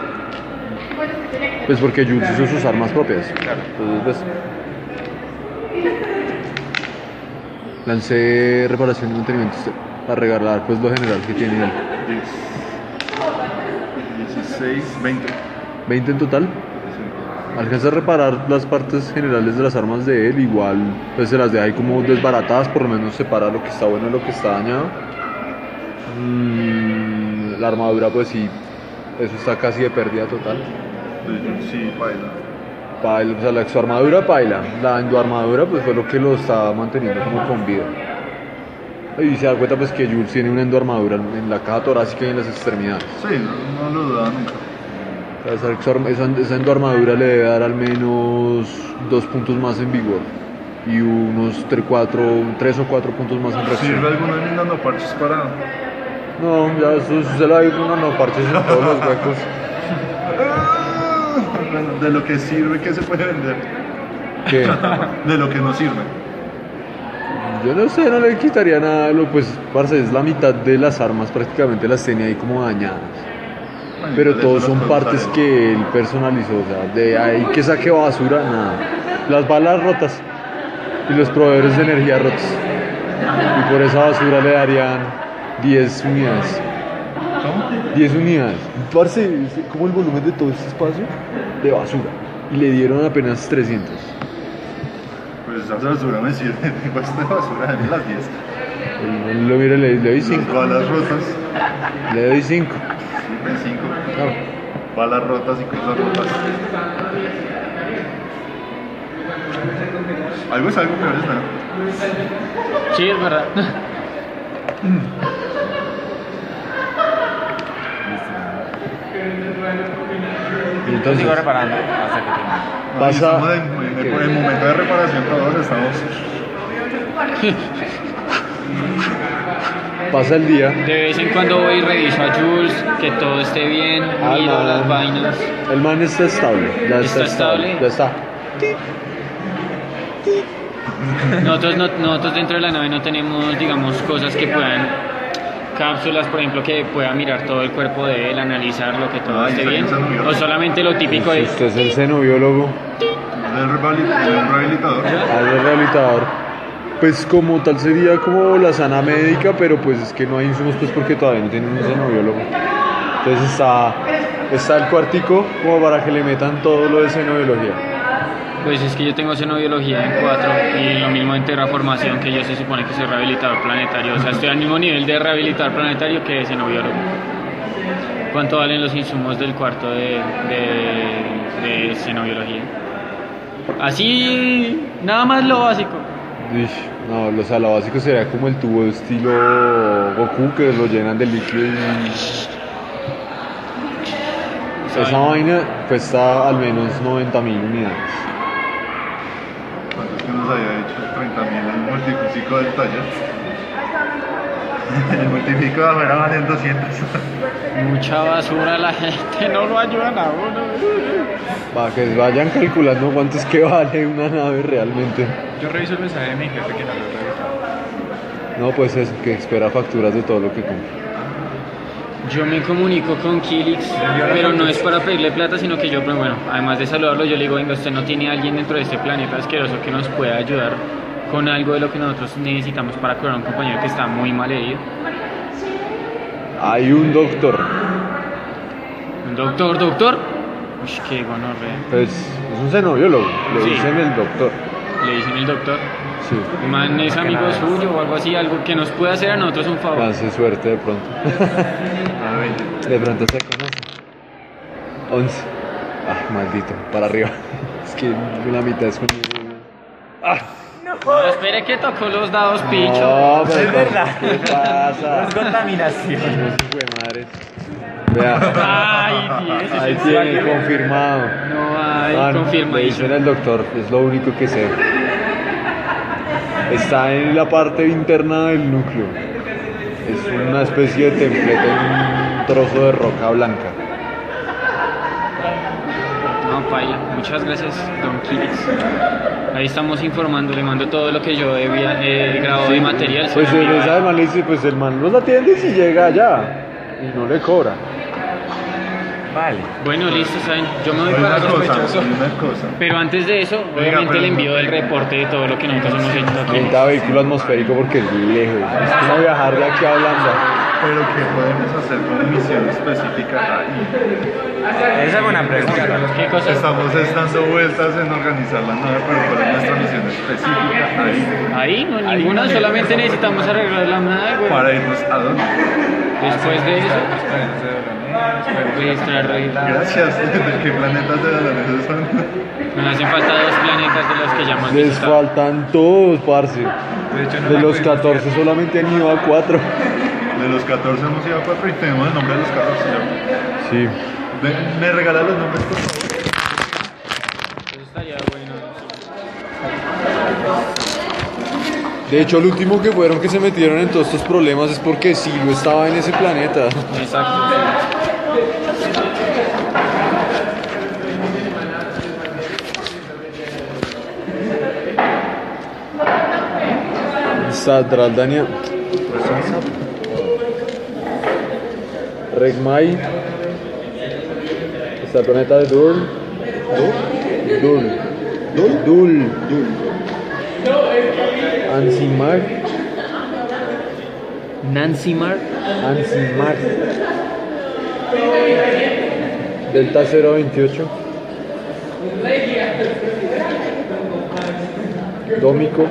Pues porque Jules hizo sus armas propias. Claro. Entonces, pues, lancé reparación y mantenimiento para regalar pues lo general que tiene él. 16, 20. 20 en total. Alcanza a reparar las partes generales de las armas de él, igual pues se las deja ahí como desbaratadas, por lo menos separa lo que está bueno de lo que está dañado. La armadura pues sí, eso está casi de pérdida total. Sí, baila. O sea, su armadura paila, la endoarmadura pues fue lo que lo estaba manteniendo como con vida. Y se da cuenta pues que Jules tiene una endoarmadura en la caja torácica y en las extremidades. Sí, no lo dudaba nunca. O sea, esa endoarmadura le debe dar al menos 2 puntos más en vigor y unos 3 o 4 puntos más en reacción. ¿Sirve alguno de mis nanoparches para...? No, ya eso se la digo, no parches en todos los huecos. Bueno, de lo que sirve, ¿qué se puede vender? ¿Qué? De lo que no sirve. Yo no sé, no le quitaría nada, pues, parce, es la mitad de las armas, prácticamente las tenía ahí como dañadas. Bueno, Pero entonces todos las son puedo partes usar. que él personalizó, o sea, de ahí que saque basura, nada. Las balas rotas y los proveedores de energía rotos. Y por esa basura le darían 10 unidades. ¿Cómo? 10 unidades. Parce, es como el volumen de todo este espacio de basura. Y le dieron apenas 300. Pues esa basura me sirve. Tengo esta basura, dame las 10. Lo mire, le doy 5. Las balas rotas. Le doy 5. Sirven 5. Claro. Balas rotas y cosas rotas. Algo es algo, pero es nada. Sí, es verdad. Y Yo entonces, sigo reparando hasta que termine. No, Pasa- estamos en momento de reparación, todos estamos. pasa el día. De vez en cuando voy y reviso a Jules, que todo esté bien, miro man. las vainas. El man está estable. Ya ¿Está estable? Ya está. Nosotros dentro de la nave no tenemos, digamos, cosas que puedan, cápsulas, por ejemplo, que pueda mirar todo el cuerpo de él, analizar lo que todo Ah, esté está bien. pensando O solamente lo típico Si de... usted es el xenobiólogo, Del rehabilitador. al rehabilitador, pues como tal sería como la sana médica, pero pues es que no hay insumos pues porque todavía no tienen un xenobiólogo. Entonces está el cuartico como para que le metan todo lo de xenobiología. Pues es que yo tengo xenobiología en 4 y lo mismo en terraformación, que yo se supone que soy rehabilitador planetario. O sea, estoy al mismo nivel de rehabilitador planetario que de xenobiólogo. ¿Cuánto valen los insumos del cuarto de xenobiología? Así, nada más lo básico. Ish, no, o sea, lo básico sería como el tubo de estilo Goku que lo llenan de líquido y... Esa vaina cuesta al menos 90.000 unidades. ¿Cuánto es que nos había hecho? 30.000 el multiplico del taller. El multiplico de afuera valen 200. Mucha basura, la gente no lo ayudan a uno. Para que vayan calculando cuánto es que vale una nave realmente. Yo reviso el mensaje de mi jefe que no lo he revisado. No, pues eso, que espera facturas de todo lo que compra. Yo me comunico con Kilix, pero no es para pedirle plata, sino que yo, pues bueno, además de saludarlo, yo le digo, venga, usted no tiene a alguien dentro de este planeta asqueroso que nos pueda ayudar con algo de lo que nosotros necesitamos para curar a un compañero que está muy mal herido. Hay un doctor, ¿Un doctor? Uy, qué gonorrea. pues es un xenobiólogo, le Sí. dicen el doctor. Le dicen el doctor. Sí, El man es amigo suyo o algo así, algo que nos pueda hacer a nosotros un favor. lance suerte de pronto. De pronto se conoce. 11. Ah, maldito, para arriba. Es que la mitad es conmigo. Ah, no. No, espere que tocó los dados picho. No, pero Es verdad. ¿qué pasa? Es contaminación. Hijo de madre. Vea. Ay, Dios. Ahí tiene, confirmado. No hay Ah, no, le confirmation. dicen al doctor, es lo único que sé. Está en la parte interna del núcleo. Es una especie de templete en un trozo de roca blanca. No, paila. Muchas gracias, Don Kilix. Ahí estamos informando, le mando todo lo que yo he grabado de material. se Pues lo en envío a esa él. man le dice, pues el man los atiende si llega allá y no le cobra. Vale. Bueno, listo, ¿saben? Yo me voy Hay para una cosa, sospechoso. hay una cosa. Pero antes de eso, obviamente pero le envío no. el reporte de todo lo que nosotros hemos hecho aquí. Necesita vehículo atmosférico porque es lejos. Es como viajar de aquí a Holanda. Pero ¿qué podemos hacer con misión específica ahí? Esa es buena pregunta. ¿Qué cosa? Estamos dando vueltas en organizar la nave, pero ¿cuál es nuestra misión específica ahí? Ahí, no, ninguna, solamente necesitamos arreglar la nave, güey. Para irnos a dónde. Después de eso, registrar. Gracias. ¿De qué planetas de la nave son? Nos hacen falta 2 planetas de los que ya hemos Les visitado. faltan todos, parce. De hecho, no De me los acuerdo. 14 solamente han ido a 4. De los 14 hemos ido a 4 y tenemos el nombre de los 14. ¿no? Sí. ¿Me regala los nombres, por favor? Eso estaría bueno. De hecho, el último que fueron que se metieron en todos estos problemas es porque Silo estaba en ese planeta. Exacto. Está Draldania. Regmai. Está el planeta de Dul. Dul. Ansimar. Nancy Mark. Ansimar. Delta 028. Dómico.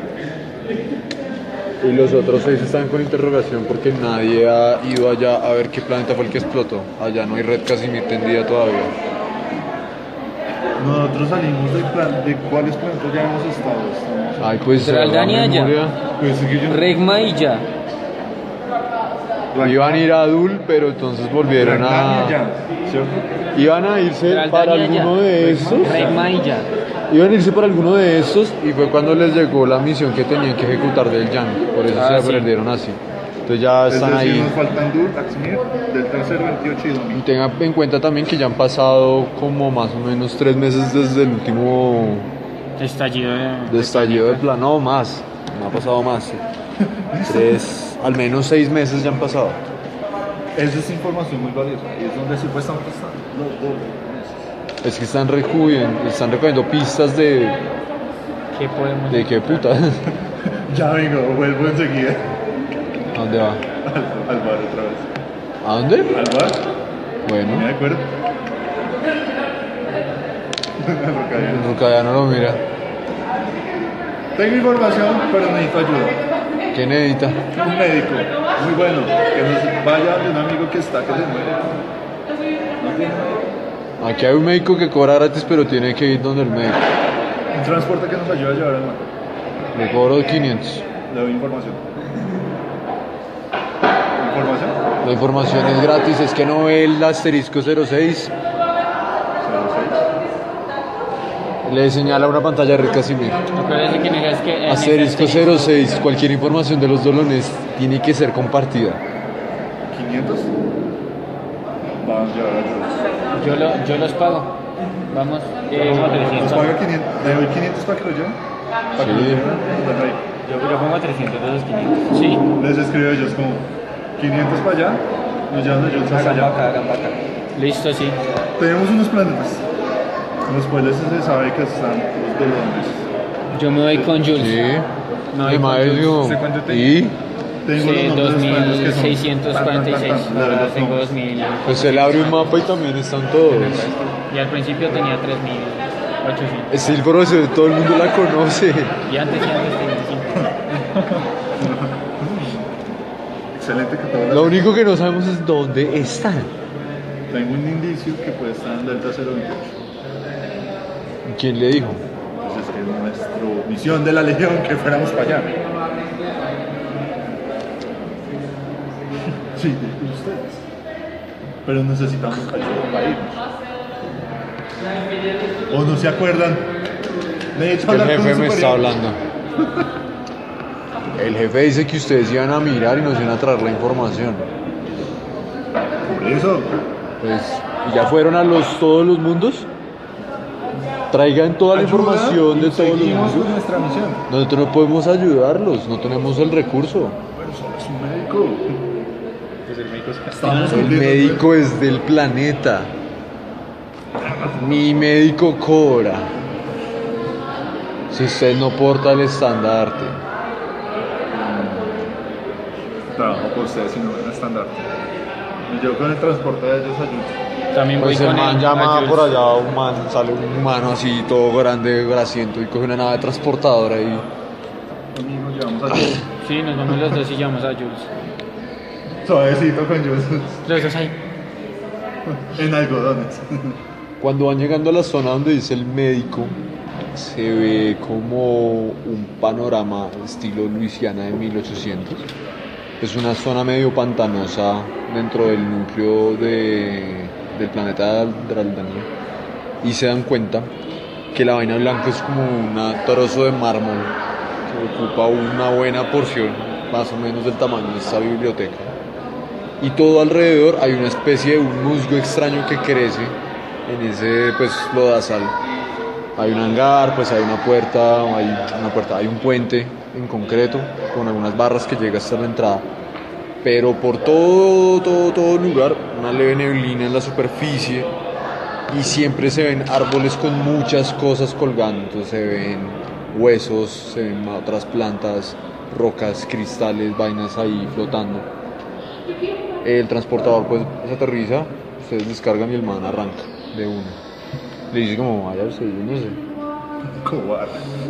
Y los otros 6 están con interrogación porque nadie ha ido allá a ver qué planeta fue el que explotó. Allá no hay red Casimir tendida todavía. Nosotros salimos de cuáles planetas ya hemos estado. Ay, pues. Draldania la ya. memoria. Pues es que yo... Regma y ya. Iban a ir a Dul, pero entonces volvieron a. Draldania ya, ¿cierto? Iban a irse para Draldania alguno ya. de estos. Regma y ya. Iban a irse para alguno de estos y fue cuando les llegó la misión que tenían que ejecutar del Yang. Por eso Ah, se sí. perdieron así. Entonces ya Es están decir, ahí. nos faltan Dur, Axmir, Delta 028 y Y Domingo. tengan en cuenta también que ya han pasado como más o menos 3 meses desde el último Estallido de... estallido de plan. No, más. No ha pasado más. 3, al menos 6 meses ya han pasado. Esa es información muy valiosa y es donde supuestamente están los dos. Es que están recogiendo pistas de ¿Qué podemos qué puta. Ya vengo, vuelvo enseguida. ¿A dónde va? Al bar otra vez. ¿A dónde? ¿Al bar? Bueno, ¿Me acuerdo? nunca ya no lo mira. Tengo información, pero necesito ayuda. ¿Qué necesita? Un médico, muy bueno, que nos vaya de un amigo que está, que se muere. ¿No tiene médico? Aquí hay un médico que cobra gratis, pero tiene que ir donde el médico. Un transporte que nos ayude a llevar al mar. Le cobro 500. Le doy información. ¿Información? La información es gratis, es que no ve el asterisco 06. 06. Le señala una pantalla de Red Casimir. Acuérdense que es que... Asterisco 06. Cualquier información de los dolones tiene que ser compartida. 500. Vamos a llevar a todos. Yo los pago. Vamos. ¿Nos 300. paga 500? ¿Le doy 500 para que lo lleven? ¿Para que lo Sí. lleven? Bueno, ahí. Yo pongo 300 de esos 500. Sí. Les escribo a ellos como 500 para allá, nos llevan ellos hasta allá. Listo, sí. Tenemos unos planetas. Los cuales se sabe que están los dolones. Yo me voy con Jules. Sí. No, De maestro. ¿Usted cuánto tiene? Y Tengo Sí, los nombres de los planetas que son. 2646. Tan, tan, tan, Ahora los tengo nombres. 2000. pues él abre un mapa y también están todos. Y al principio tenía 3800. Es el profesor, todo el mundo la conoce. Y antes tenía 5. Excelente que todas las- Lo único que no sabemos es dónde están. Tengo un indicio que puede estar en Delta 028. ¿Quién le dijo? Entonces, nuestra misión de la Legión que fuéramos para allá. Sí, ustedes. Pero necesitamos ayuda para irnos. ¿O no se acuerdan? Necesito El hablar con jefe un me está superior. hablando. El jefe dice que ustedes iban a mirar y nos iban a traer la información. Por eso. Pues, ¿y ya fueron a todos los mundos? Traigan toda la Ayuda información de y todos los seguimos con mundos. nuestra misión. Nosotros no podemos ayudarlos, no tenemos el recurso. Pero solo es un médico. Pues el médico se Estamos El cumpliendo- médico es del planeta. Mi médico cobra. Si usted no porta el estandarte. Trabajo por ustedes y no en estándar. Y yo con el transporte de ellos ayudo. También voy Pues el con man él, llama a por Jules. allá, un man, sale un humano así, todo grande, grasiento, y coge una nave transportadora y... Conmigo llevamos a todos. Sí, nos vamos los dos y llevamos a Jules. Suavecito con ellos. Los dos ahí. En algodones. Cuando van llegando a la zona donde dice el médico, se ve como un panorama estilo Luisiana de 1800. Es una zona medio pantanosa dentro del núcleo del planeta de Aldanía. Y se dan cuenta que la vaina blanca es como un trozo de mármol que ocupa una buena porción, más o menos del tamaño de esta biblioteca. Y todo alrededor hay una especie de un musgo extraño que crece en ese pues lodazal. Hay un hangar, pues hay una puerta, hay un puente en concreto con algunas barras que llega hasta la entrada. Pero por todo lugar, una leve neblina en la superficie y siempre se ven árboles con muchas cosas colgando. Entonces se ven huesos, se ven otras plantas, rocas, cristales, vainas ahí flotando. El transportador pues se aterriza, ustedes descargan y el man arranca de uno. Le dice como, vaya usted, yo no sé. Cobarde.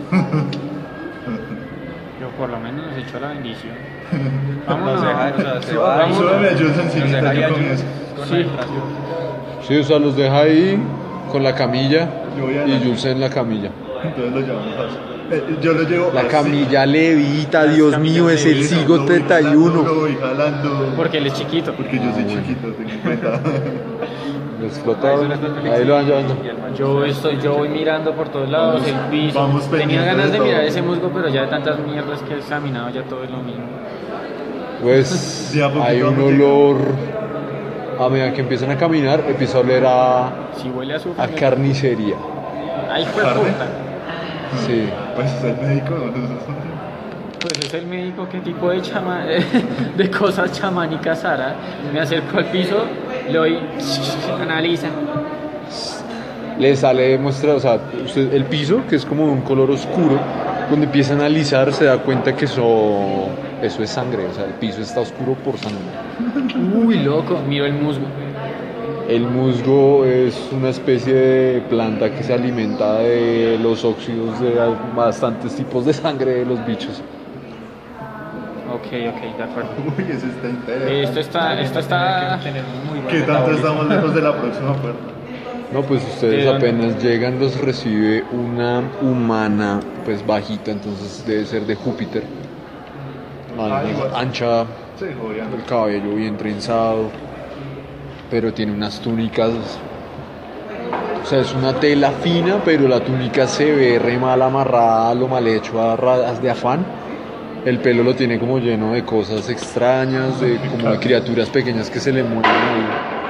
Yo por lo menos nos echó la bendición. Nos Vámonos. deja, o sea, se Sí, va vamos, y súbeme a Jules nos encimita, deja yo ahí con a eso. Jules con Sí. la inflación. Sí, o sea, los deja ahí con la camilla Yo voy y adelante. Jules en la camilla. Entonces lo llevamos así. Yo lo llevo La así. camilla levita, Dios camillas mío, es el levitan, SIGO Lo voy 31. voy jalando. Porque él es chiquito. Porque yo soy chiquito, tengo en cuenta. Explotado. Ahí lo van llevando. Y el man- Yo voy mirando por todos lados, Vamos- el piso. vamos Tenía pendientes ganas de de todo. mirar ese musgo, pero ya de tantas mierdas que he examinado, ya todo es lo mismo. Pues De a poquito hay un vamos llegando. olor. A medida que empiezan a caminar, empieza a oler a Si huele a azufre. carnicería. Ay, fue ¿Carne? puta. Sí. Pues es el médico. Pues es el médico, qué tipo de de cosas chamánicas hará. Me acerco al piso, le doy, analiza. Le sale muestra, o sea, el piso, que es como de un color oscuro, cuando empieza a analizar se da cuenta que eso es sangre, o sea, el piso está oscuro por sangre. Uy, loco, miro el musgo. El musgo es una especie de planta que se alimenta de los óxidos de bastantes tipos de sangre de los bichos. Ok, de acuerdo. Uy, eso está interesante. Esto está. Tenemos muy buen ¿Qué tanto metabolismo. estamos lejos de la próxima puerta? No, pues ustedes ¿De dónde? apenas llegan, los recibe una humana, pues bajita, entonces debe ser de Júpiter. igual. Ancha, Sí, jodiendo. el cabello bien trenzado, pero tiene unas túnicas, o sea, es una tela fina, pero la túnica se ve re mal amarrada, lo mal hecho de afán. El pelo lo tiene como lleno de cosas extrañas, como de criaturas pequeñas que se le mueven ahí.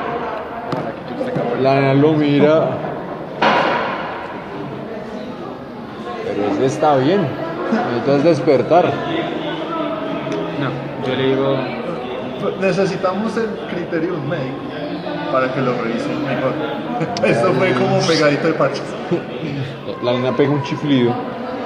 La nena lo mira, pero ese está bien, necesitas despertar. No, yo le digo. Necesitamos el criterium médico para que lo revisen mejor. Esto fue como pegadito de parches. La nena pega un chiflido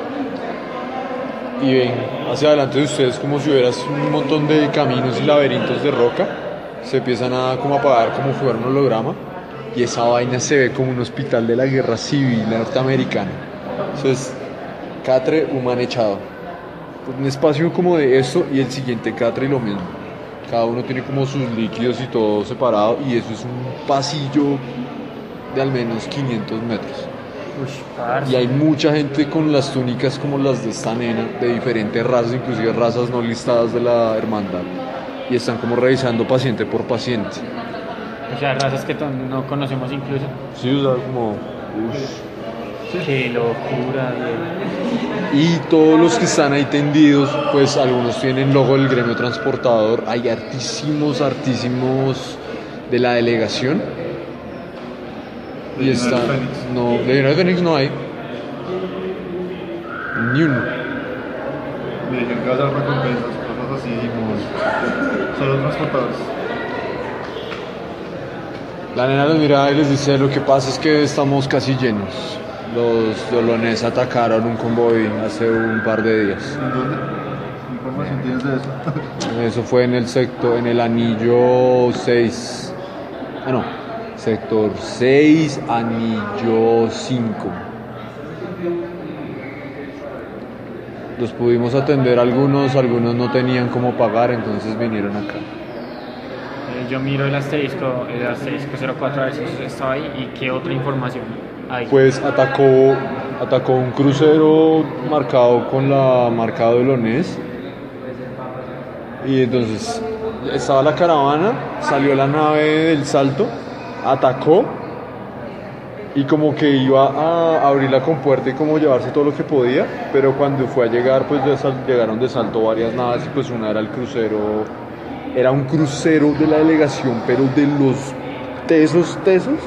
y ven hacia adelante de ustedes como si hubieras un montón de caminos y laberintos de roca. Se empiezan a como apagar como si fuera un holograma y esa vaina se ve como un hospital de la guerra civil norteamericana. Eso es catre humano echado. Un espacio como de esto y el siguiente catre y lo mismo. Cada uno tiene como sus líquidos y todo separado y eso es un pasillo de al menos 500 metros. parce. Y hay mucha gente con las túnicas como las de esta nena, de diferentes razas, inclusive razas no listadas de la hermandad. Y están como revisando paciente por paciente. O sea, razas que no conocemos incluso. Sí, o sea, como... Qué locura, Diego. Y todos los que están ahí tendidos, pues algunos tienen logo del gremio transportador. Hay hartísimos de la delegación. Y está... No, de Legionarios Fénix no hay. Ni uno. Me dijeron que vas a dar recompensas, cosas así, pues, solo transportadores. La nena los mira y les dice, lo que pasa es que estamos casi llenos. Los dolones atacaron un convoy hace un par de días. ¿En dónde? ¿Qué información tienes de eso? Eso fue en el sector, en el anillo 6. Ah, no. Sector 6, anillo 5. Los pudimos atender algunos no tenían cómo pagar, entonces vinieron acá. Yo miro el asterisco 04 a ver si eso estaba ahí y qué otra información hay. Pues atacó un crucero marcado con la marca de Olonés. Y entonces estaba la caravana, salió la nave del Salto, atacó y como que iba a abrir la compuerta y como llevarse todo lo que podía, pero cuando fue a llegar pues llegaron de Salto varias naves y pues una era el crucero, era un crucero de la delegación pero de los tesos.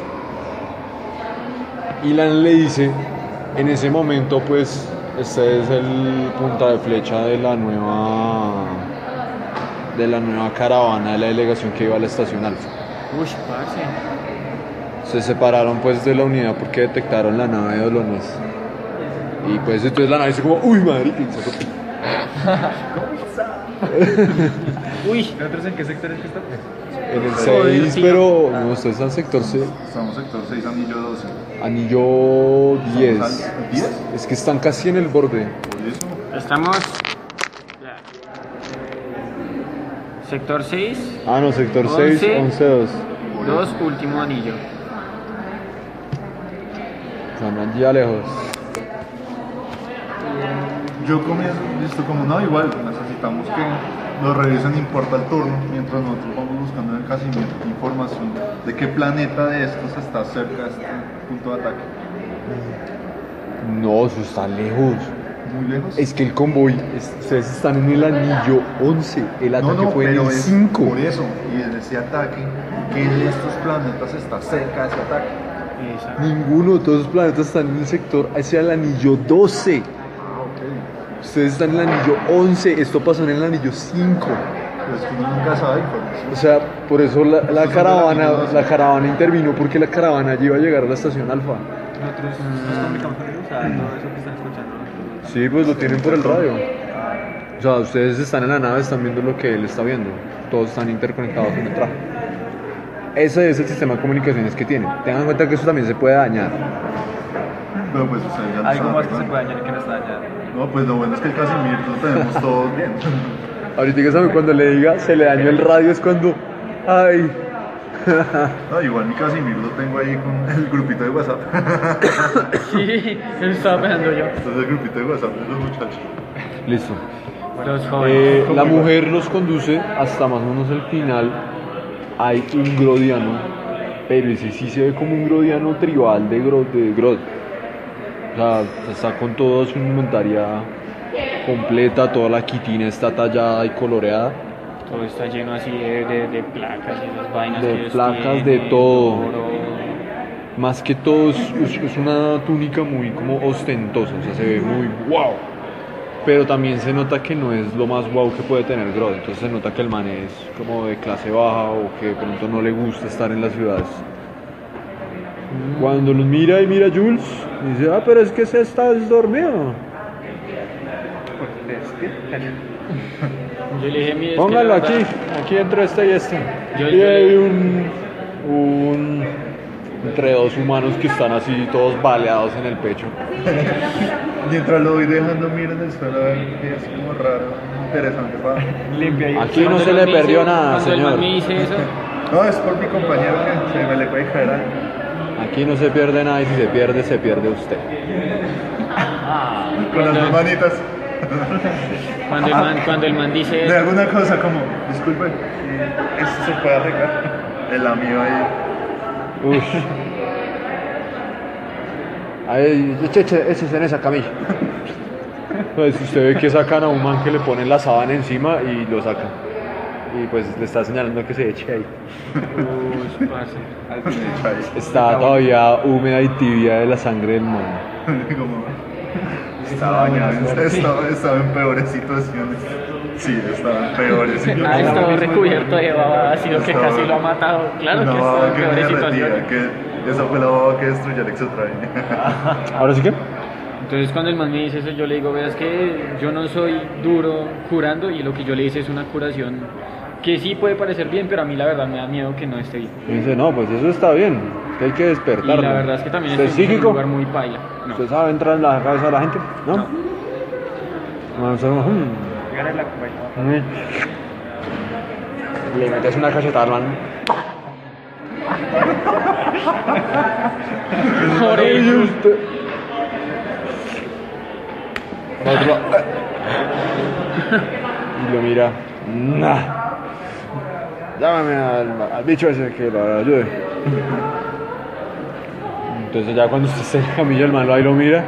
Y Lan le dice, en ese momento pues este es el punta de flecha de la nueva caravana de la delegación que iba a la estación Alfa. Uy, parce. Se separaron pues de la unidad porque detectaron la nave de Olonés. Y pues entonces la nave dice como, uy madre, Uy, ¿Nosotros en qué sector es que está? en el Joder, 6, sí. pero no, ustedes están en sector C, Estamos sector 6, anillo 12. anillo 10. ¿Estamos al 10? Es que están casi en el borde. Por eso. estamos. Sector 6, Ah, no, sector 6, 11, 11-2. 2, último anillo. Están allí lejos. Yo comienzo, listo, como no, igual necesitamos que lo revisen, importa el turno, mientras nosotros vamos buscando en el Casimir información de qué planeta de estos está cerca de este punto de ataque. No, eso está lejos. Muy lejos. Es que el convoy, ustedes están en el anillo 11, el ataque fue en el es 5. por eso, y en ese ataque, ¿qué de estos planetas está cerca de ese ataque? Ninguno de todos los planetas están en el sector hacia el anillo 12. Ah, ok. Ustedes están en el anillo 11, esto pasó en el anillo 5. Pues que uno nunca sabe información. O sea, por eso la son de caravana, la anillo la caravana intervino porque la caravana ya iba a llegar a la estación Alfa. Nosotros nos comunicamos con ellos, o sea, todo eso que están escuchando. Sí, pues lo tienen por el radio. O sea, ustedes están en la nave, están viendo lo que él está viendo. Todos están interconectados en el traje. Ese es el sistema de comunicaciones que tienen. Tengan en cuenta que eso también se puede dañar. Pero pues ustedes ya lo Algo saben, más que se ¿no? puede dañar y que no está dañado. No, pues lo bueno es que el Casimir lo tenemos todos bien. Ahorita ¿sabe? Cuando le diga se le dañó el radio es cuando... ¡Ay! No, igual mi Casimir lo tengo ahí con el grupito de WhatsApp. Sí, eso estaba pensando yo. Entonces el grupito de WhatsApp de los muchachos. Listo. Los jóvenes. La mujer los conduce hasta más o menos el final. Hay un grodiano, pero ese sí se ve como un grodiano tribal de Grod. O sea, está con toda su indumentaria completa, toda la quitina está tallada y coloreada. Todo está lleno así de placas y esas vainas. De que ellos placas, tienen, de todo. oro. Más que todo es una túnica muy como ostentosa, o sea, se ve muy wow. Pero también se nota que no es lo más wow que puede tener Grodd, entonces se nota que el man es como de clase baja o que de pronto no le gusta estar en las ciudades. Cuando los mira y mira a Jules, dice, ah, pero es que se está dormido. Yo le dije, mire, es que Póngalo la aquí, verdad- aquí entre este y este. Yo Y hay le- un entre dos humanos que están así todos baleados en el pecho. Mientras lo voy dejando, miren el suelo, a ver qué es como raro, interesante para... Limpia ahí. Aquí no Cuando se el le man me perdió dice- nada, cuando el man señor. me dice eso, No, es por mi compañero que se me le puede caer algo. Aquí no se pierde nada y si se pierde usted. Con las dos manitas. Cuando el man dice De alguna cosa como, disculpe, esto se puede arreglar. El amigo ahí. Uy. Ahí, échese en esa camilla. Pues usted ve que sacan a un man que le ponen la sábana encima y lo sacan. Y pues le está señalando que se eche ahí. uy, parce. Está todavía húmeda y tibia de la sangre del mono. Como, estaba bañado, estaba en peores situaciones. Sí, estaba en peores Ha situaciones. estado recubierto de baba, ha sido que casi lo ha matado. Claro que Una está baba en que me peores derretía, situaciones. que esa fue la baba que destruyó Alex Otrain. ¿Ahora sí que? Entonces cuando el man me dice eso, yo le digo, veas que yo no soy duro curando y lo que yo le hice es una curación que sí puede parecer bien, pero a mí la verdad me da miedo que no esté bien. Y dice, no, pues eso está bien, que hay que Y despertarlo. la verdad es que también ¿Usted estoy en un psíquico? lugar muy paila. No. ¿Usted sabe entrar en la cabeza de la gente? ¿No? No. Bueno, usted como, Dígale la compañía. Le metes una cachetada al man. Por Y eso. usted- Otro. Y lo mira. Nah. Llámame al bicho ese que lo ayude. Entonces ya cuando usted está en la camilla, el man lo ahí lo mira.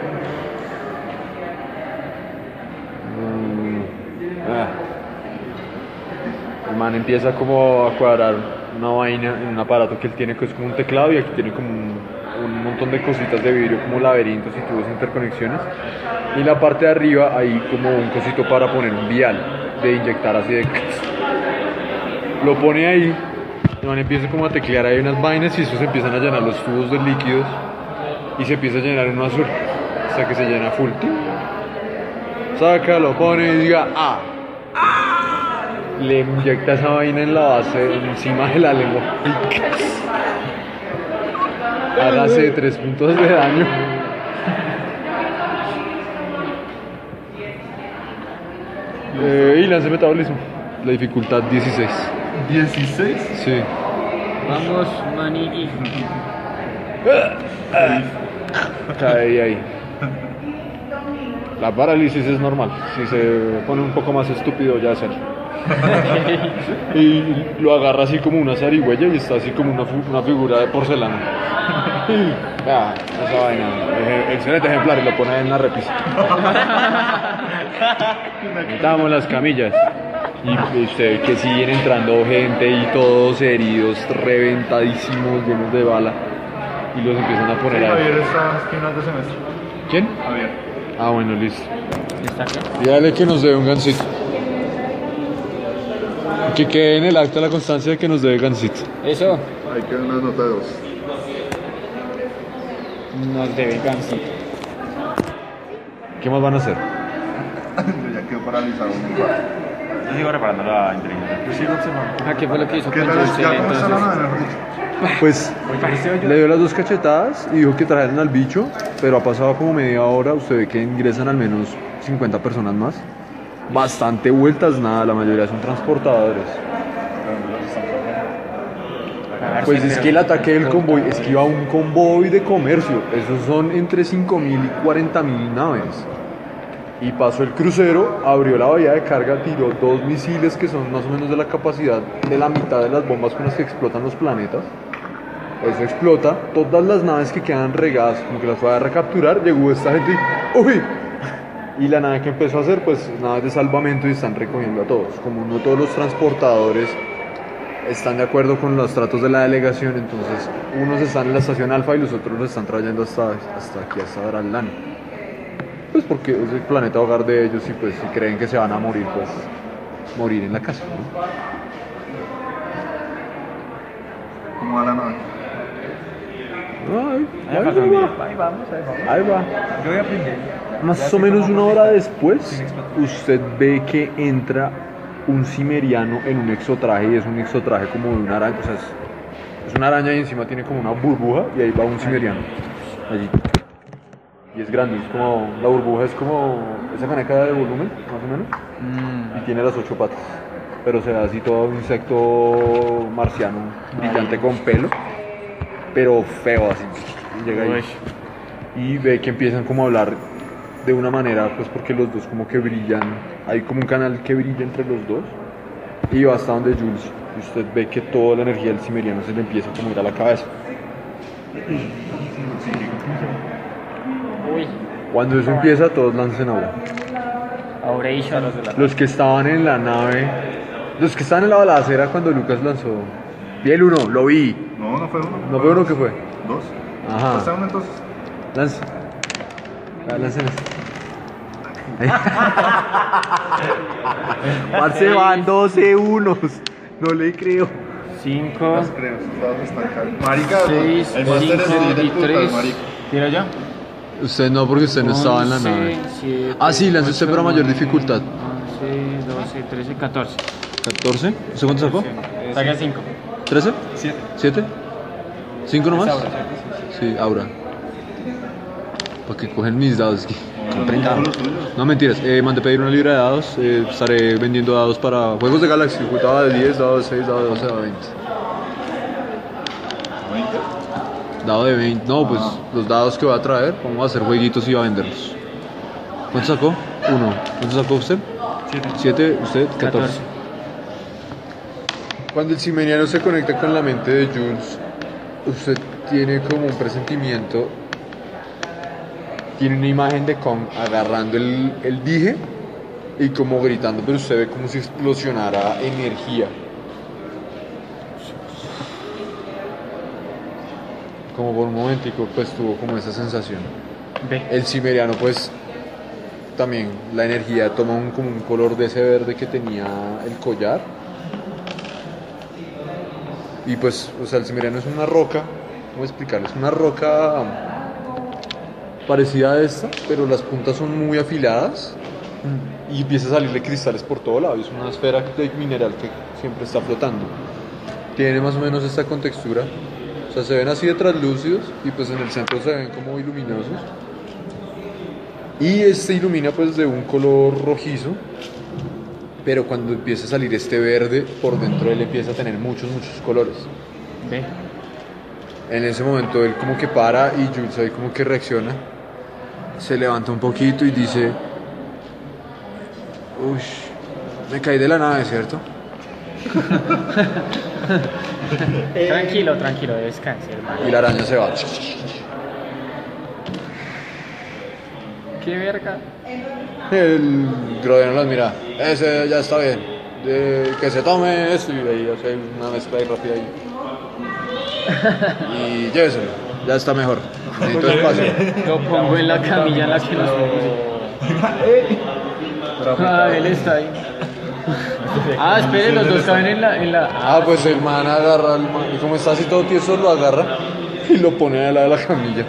El man empieza como a cuadrar una vaina en un aparato que él tiene que es como un teclado y aquí tiene como un montón de cositas de vidrio como laberintos y tubos de interconexiones y en la parte de arriba hay como un cosito para poner un vial de inyectar así de lo pone ahí, el man empieza como a teclear ahí unas vainas y eso se empiezan a llenar los tubos de líquidos y se empieza a llenar uno azul hasta que se llena full. Saca, lo pone y diga ¡ah! Le inyecta esa vaina en la base, encima de la lengua. Hágase 3 puntos de daño. Y lance metabolismo. La dificultad 16. 16. Sí. Vamos, manigui. Cae ahí. La parálisis es normal. Si se pone un poco más estúpido, ya es él. Y lo agarra así como una zarigüeya y está así como una figura de porcelana. Vea, esa vaina. Excelente ejemplar y lo pone en la repisa. Metamos las camillas. Y usted que siguen entrando gente y todos heridos, reventadísimos, llenos de bala. Y los empiezan a poner Javier ahí. está a final de semestre. ¿Quién? Javier. Ah, bueno, listo. ¿Está acá? Dígale que nos debe un gansito. Que quede en el acta la constancia de que nos debe gansito. Eso Hay que dar una nota de 2. nos debe gansito. ¿Qué más van a hacer? Yo ya quedo paralizado en un bar. Yo sigo reparando la inteligencia. Yo sigo observando. Ah, ¿qué fue lo que hizo ¿Qué con tal? Jusel ¿Ya cómo está la entonces? nave, mejor dicho? Pues le dio las 2 cachetadas y dijo que trajeran al bicho, pero ha pasado como media hora. Usted ve que ingresan al menos 50 personas más. Bastante vueltas, nada, la mayoría son transportadores. Pues es que el ataque del convoy es que iba un convoy de comercio. Esos son entre 5.000 y 40.000 naves. Y pasó el crucero, abrió la bahía de carga, tiró 2 misiles que son más o menos de la capacidad de la mitad de las bombas con las que explotan los planetas. Eso explota, todas las naves que quedan regadas, como que las fue a recapturar, llegó esta gente y ¡uy! Y la nave que empezó a hacer, pues naves de salvamento y están recogiendo a todos. Como no todos los transportadores están de acuerdo con los tratos de la delegación, entonces unos están en la estación Alfa y los otros los están trayendo hasta aquí, hasta Daralán. Pues porque es el planeta hogar de ellos y pues si creen que se van a morir, pues morir en la casa, ¿no? ¿Cómo va la nave? Ahí va. Ahí vamos, ahí vamos. Ahí va. Yo voy a aprender. Más o menos una hora después, usted ve que entra un cimeriano en un exotraje y es un exotraje como de una araña, o sea, es una araña y encima tiene como una burbuja y ahí va un cimeriano, allí. Y es grande, es como, la burbuja es como esa caneca de volumen, más o menos, y tiene las 8 patas, pero se da así todo un insecto marciano, brillante con pelo, pero feo así. llega ahí. Y ve que empiezan como a hablar de una manera, pues porque los dos como que brillan, hay como un canal que brilla entre los dos, y va hasta donde Jules, y usted ve que toda la energía del cimeriano se le empieza como a ir a la cabeza. Uy, Cuando eso empieza, todos lancen ahora. Auration. Los que estaban en la nave, los que estaban en la balacera cuando Lucas lanzó. Vi el 1, lo vi. No, no fue uno. ¿No fue uno que fue? Dos. Ajá. ¿Está uno entonces? Lance. Lancen este. Parce, van 12 unos. No le creo. 5, Las creo, esos dados están caros. Marica, 6, el máster es 5 de y putas, 3. marica. ¿Tiro yo? Usted no, porque usted no estaba en la nave. Sí, lance usted para mayor dificultad. 11, 12, 13, 14. 14. ¿Usted cuánto sacó? Saca 5. ¿13? 7. ¿7? ¿5 nomás? Aura, Sí, Aura. Para que cogen mis dados. No, los suyos. No, mentiras. Mandé pedir una libra de dados. Estaré vendiendo dados para juegos de Galaxy. Dado de 10, dado de 6, dado de 12, dado de 20. 20. Dado de 20. No, pues los dados que voy a traer, vamos a hacer jueguitos y a venderlos. ¿Cuánto sacó? 1. ¿Cuánto sacó usted? 7. ¿Usted? 14. Cuando el cimeriano se conecta con la mente de Jules, usted tiene como un presentimiento. Tiene una imagen de Kong agarrando el dije y como gritando, pero usted ve como si explosionara energía. Como por un momentico pues tuvo como esa sensación. Ve. El cimeriano pues también la energía toma como un color de ese verde que tenía el collar. Y pues, o sea, el cimeriano es una roca, ¿cómo explicarlo? Es una roca parecida a esta, pero las puntas son muy afiladas y empieza a salirle cristales por todo lado. Es una esfera de mineral que siempre está flotando. Tiene más o menos esta contextura. O sea, se ven así de translúcidos y pues en el centro se ven como luminosos. Y este ilumina pues de un color rojizo, pero cuando empieza a salir este verde, por dentro él empieza a tener muchos colores. Ve. En ese momento él como que para y Jules ahí como que reacciona, se levanta un poquito y dice: uy, me caí de la nave, ¿cierto? Tranquilo, descanse, hermano. Y la araña se va. Qué verga. El Grodeno los mira, ese ya está bien, que se tome esto, y ahí hace una mezcla ahí rápida ahí. Y lléveselo, ya está mejor. Necesito espacio. Lo pongo en la camilla en la que nos fuimos. Él está ahí. Espere, los dos caben en la. Pues el man agarra, y como está así todo tieso, lo agarra y lo pone al lado de la camilla.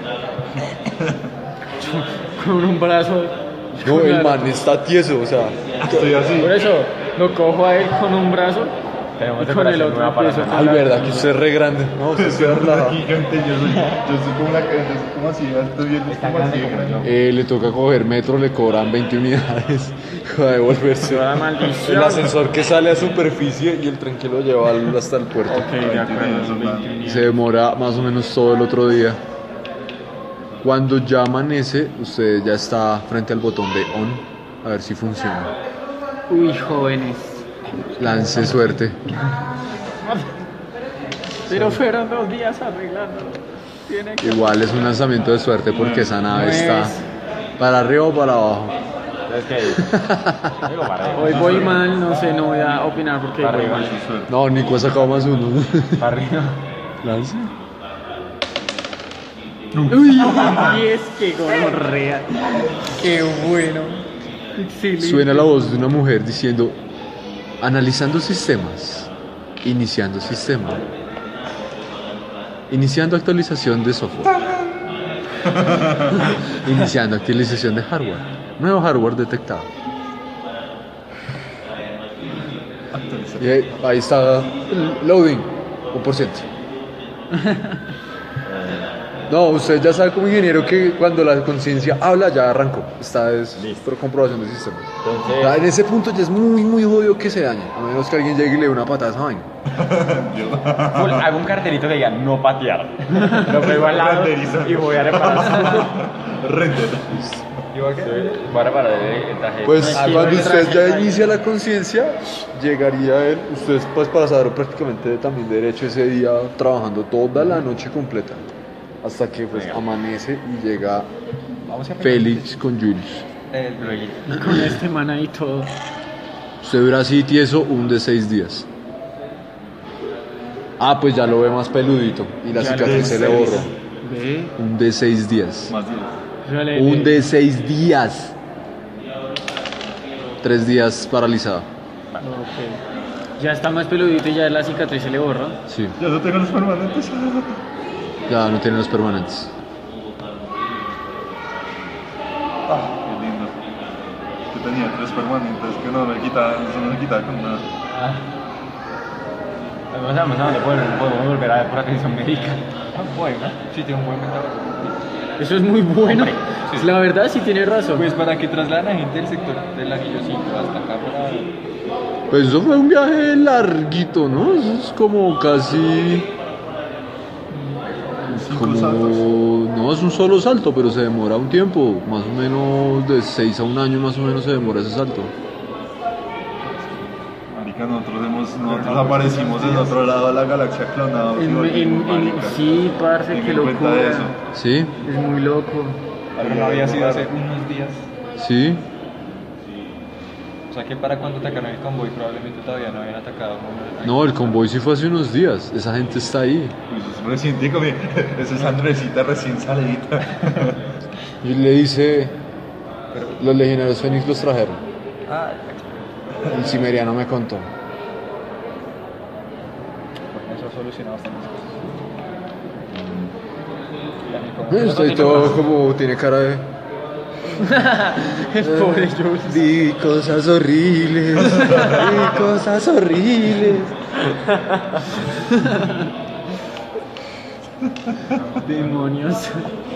Con un brazo. No, el man está tieso, o sea. Estoy así. Por eso, lo cojo a él con un brazo. Tenemos Y con el operación otro nueva para empiezo nada. Ay, verdad que usted es re grande. No, usted se relajado. Gigante, yo soy como yo soy como así, alto bien, Está como así grande de como grande. Le toca coger metro, le cobran 20 unidades para devolverse. Toda maldición. El ascensor que sale a superficie y el tren que lo lleva hasta el puerto. Ok, de acuerdo. Se demora más o menos todo el otro día. Cuando ya amanece, usted ya está frente al botón de on, a ver si funciona. Uy, jóvenes. Lance suerte. Pero fueron 2 días arreglándolo. Tiene que. Igual es un lanzamiento de suerte porque esa nave está para arriba o para abajo. Es que digo, para arriba. Hoy voy mal, no sé, no voy a opinar porque Para voy arriba. mal. No, Nico ha sacado más uno. Para arriba. Lance. Uy, y es que gonorrea. Qué bueno. Excelente. Suena la voz de una mujer diciendo: analizando sistemas, iniciando sistema, iniciando actualización de software, iniciando actualización de hardware, nuevo hardware detectado. Y ahí está el loading, 1%. No, usted ya sabe como ingeniero que cuando la conciencia habla ya arrancó. Esta es por comprobación del sistema. Entonces, Ya en ese punto ya es muy jodido que se dañe. A menos que alguien llegue y le dé una patada a esa vaina. hago un cartelito que diga no patear. Lo pego al lado y voy a reparar. Render. ¿Igual que? Voy a reparar el traje. Pues Aquí cuando el usted traje ya inicia la conciencia, llegaría él, usted pues pasaron prácticamente también derecho ese día trabajando toda la noche completa. Hasta que pues amanece y llega Vamos a Félix con Julius. Con este man ahí todo. Usted dura así tieso un de 6 días. Ah, pues ya lo ve más peludito y la Ya lo cicatriz se le borró. Ve. Un de 6 días. Más 10. Un de 6 días. 3 días paralizado. Ok. Ya está más peludito y ya la cicatriz se le borró. Sí, Ya no tengo los permanentes. ya no tiene los permanentes. Ah, qué lindo. Yo tenía 3 permanentes que no me quitaba con nada. Vamos a dónde podemos volver a ver por atención médica. Bueno, sí, tiene un buen mentor. Eso es muy bueno. Hombre, sí. La verdad sí tiene razón. Pues para que trasladen a gente del sector del Anillo 5 hasta acá para... Pues eso fue un viaje larguito, ¿no? Eso es como casi... 5 saltos. No, es un solo salto, pero se demora un tiempo. Más o menos de 6 a 1 año más o menos se demora ese salto. Marica, nosotros aparecimos en otro lado de la galaxia clonados. y volvimos, marica. Sí, parce, Ten qué en cuenta locura. eso. ¿Sí? Es muy loco. Pero no había sido hace unos días. ¿Sí? O sea que para cuando atacaron el convoy probablemente todavía no habían atacado. No, el convoy sí fue hace unos días. Esa gente está ahí. Pues es recientico, esa es Andresita recién salidita. Y le dice... Los legionarios Fénix los trajeron. Ah, El cimeriano me contó. bueno, eso soluciona bastantes cosas. Estoy todo como... Tiene cara de... El pobre Jules. Di cosas horribles. Di cosas horribles. Demonios.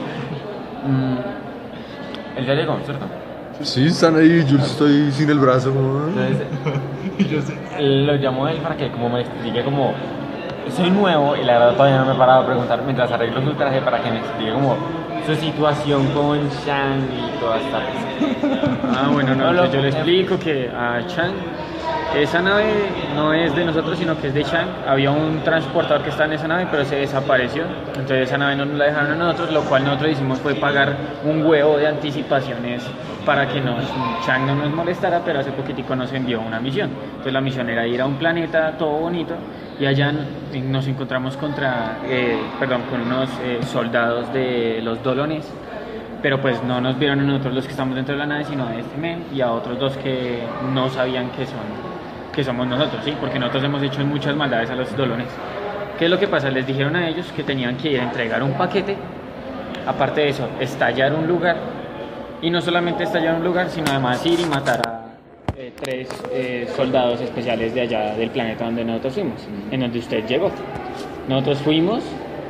Él ya llegó, ¿cierto? Sí, están ahí. Yo estoy sin el brazo. Como... Entonces, Y yo sé. lo llamo a él para que como me explique como... Soy nuevo y la verdad todavía no me he parado a preguntar mientras arreglo su traje para que me explique como su situación con Shang y toda esta cosa. Ah, bueno, no, No, entonces yo le explico que a Chang, esa nave no es de nosotros, sino que es de Chang. Había un transportador que estaba en esa nave, pero se desapareció. Entonces esa nave no nos la dejaron a nosotros, lo cual nosotros hicimos fue pagar un huevo de anticipaciones para que Chang no nos molestara, pero hace poquitico nos envió una misión. Entonces la misión era ir a un planeta todo bonito y allá nos encontramos con unos soldados de los Dolones. Pero pues no nos vieron a nosotros los que estamos dentro de la nave, sino a este men y a otros dos que no sabían que somos nosotros, ¿sí? Porque nosotros hemos hecho muchas maldades a los Dolones. ¿Qué es lo que pasa? Les dijeron a ellos que tenían que ir a entregar un paquete, aparte de eso, estallar un lugar, y no solamente estallar un lugar, sino además ir y matar a 3 soldados especiales de allá del planeta donde nosotros fuimos, en donde usted llegó. Nosotros fuimos,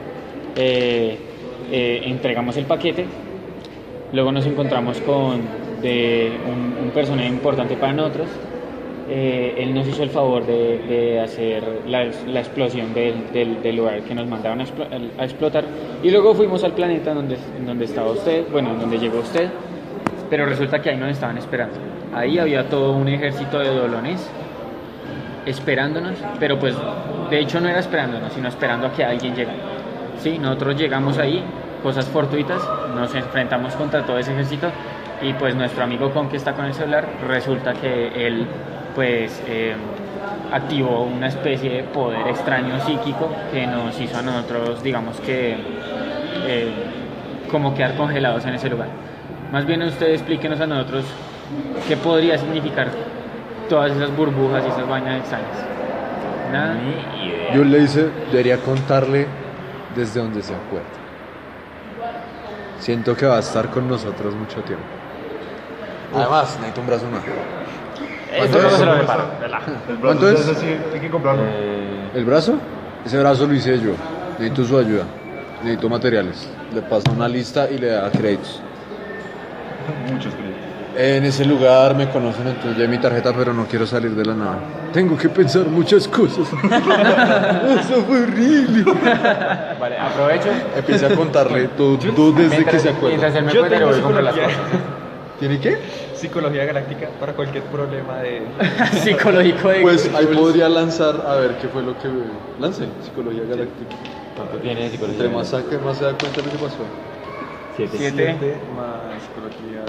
entregamos el paquete. Luego nos encontramos con un personaje importante para nosotros. Él nos hizo el favor de hacer la explosión del lugar que nos mandaron a explotar. Y luego fuimos al planeta en donde estaba usted, bueno, en donde llegó usted. Pero resulta que ahí nos estaban esperando. Ahí había todo un ejército de Dolones esperándonos. Pero pues, de hecho no era esperándonos, sino esperando a que alguien llegara. Sí, nosotros llegamos ahí. Cosas fortuitas, nos enfrentamos contra todo ese ejército y pues nuestro amigo Con que está con el celular, resulta que él pues activó una especie de poder extraño psíquico que nos hizo a nosotros, digamos que como quedar congelados en ese lugar. Más bien usted explíquenos a nosotros qué podría significar todas esas burbujas y esas vainas extrañas. Nada. Ni idea. Yo le hice, debería contarle desde donde se acuerda. Siento que va a estar con nosotros mucho tiempo. Además, necesito un brazo más. Eso no se lo reparo, relaja. El brazo ¿Cuánto es? así, hay que comprarlo. ¿El brazo? Ese brazo lo hice yo. Necesito su ayuda. necesito materiales. Le pasa una lista y le da créditos. Muchos créditos. En ese lugar me conocen, entonces ya mi tarjeta, pero no quiero salir de la nave. Tengo que pensar muchas cosas. Eso fue horrible. Vale, aprovecho. Empieza a contarle todo desde que se acuerda. Mientras él me Yo cuenta, le tengo voy a comprar las psicología. cosas. ¿Tiene qué? Psicología galáctica para cualquier problema de... Psicológico de... Pues ahí podría lanzar, a ver qué fue lo que lancé. Psicología galáctica. ¿Cuánto tiene psicología? Entre más saque, más se da cuenta de lo que pasó. 7. 7 más psicología,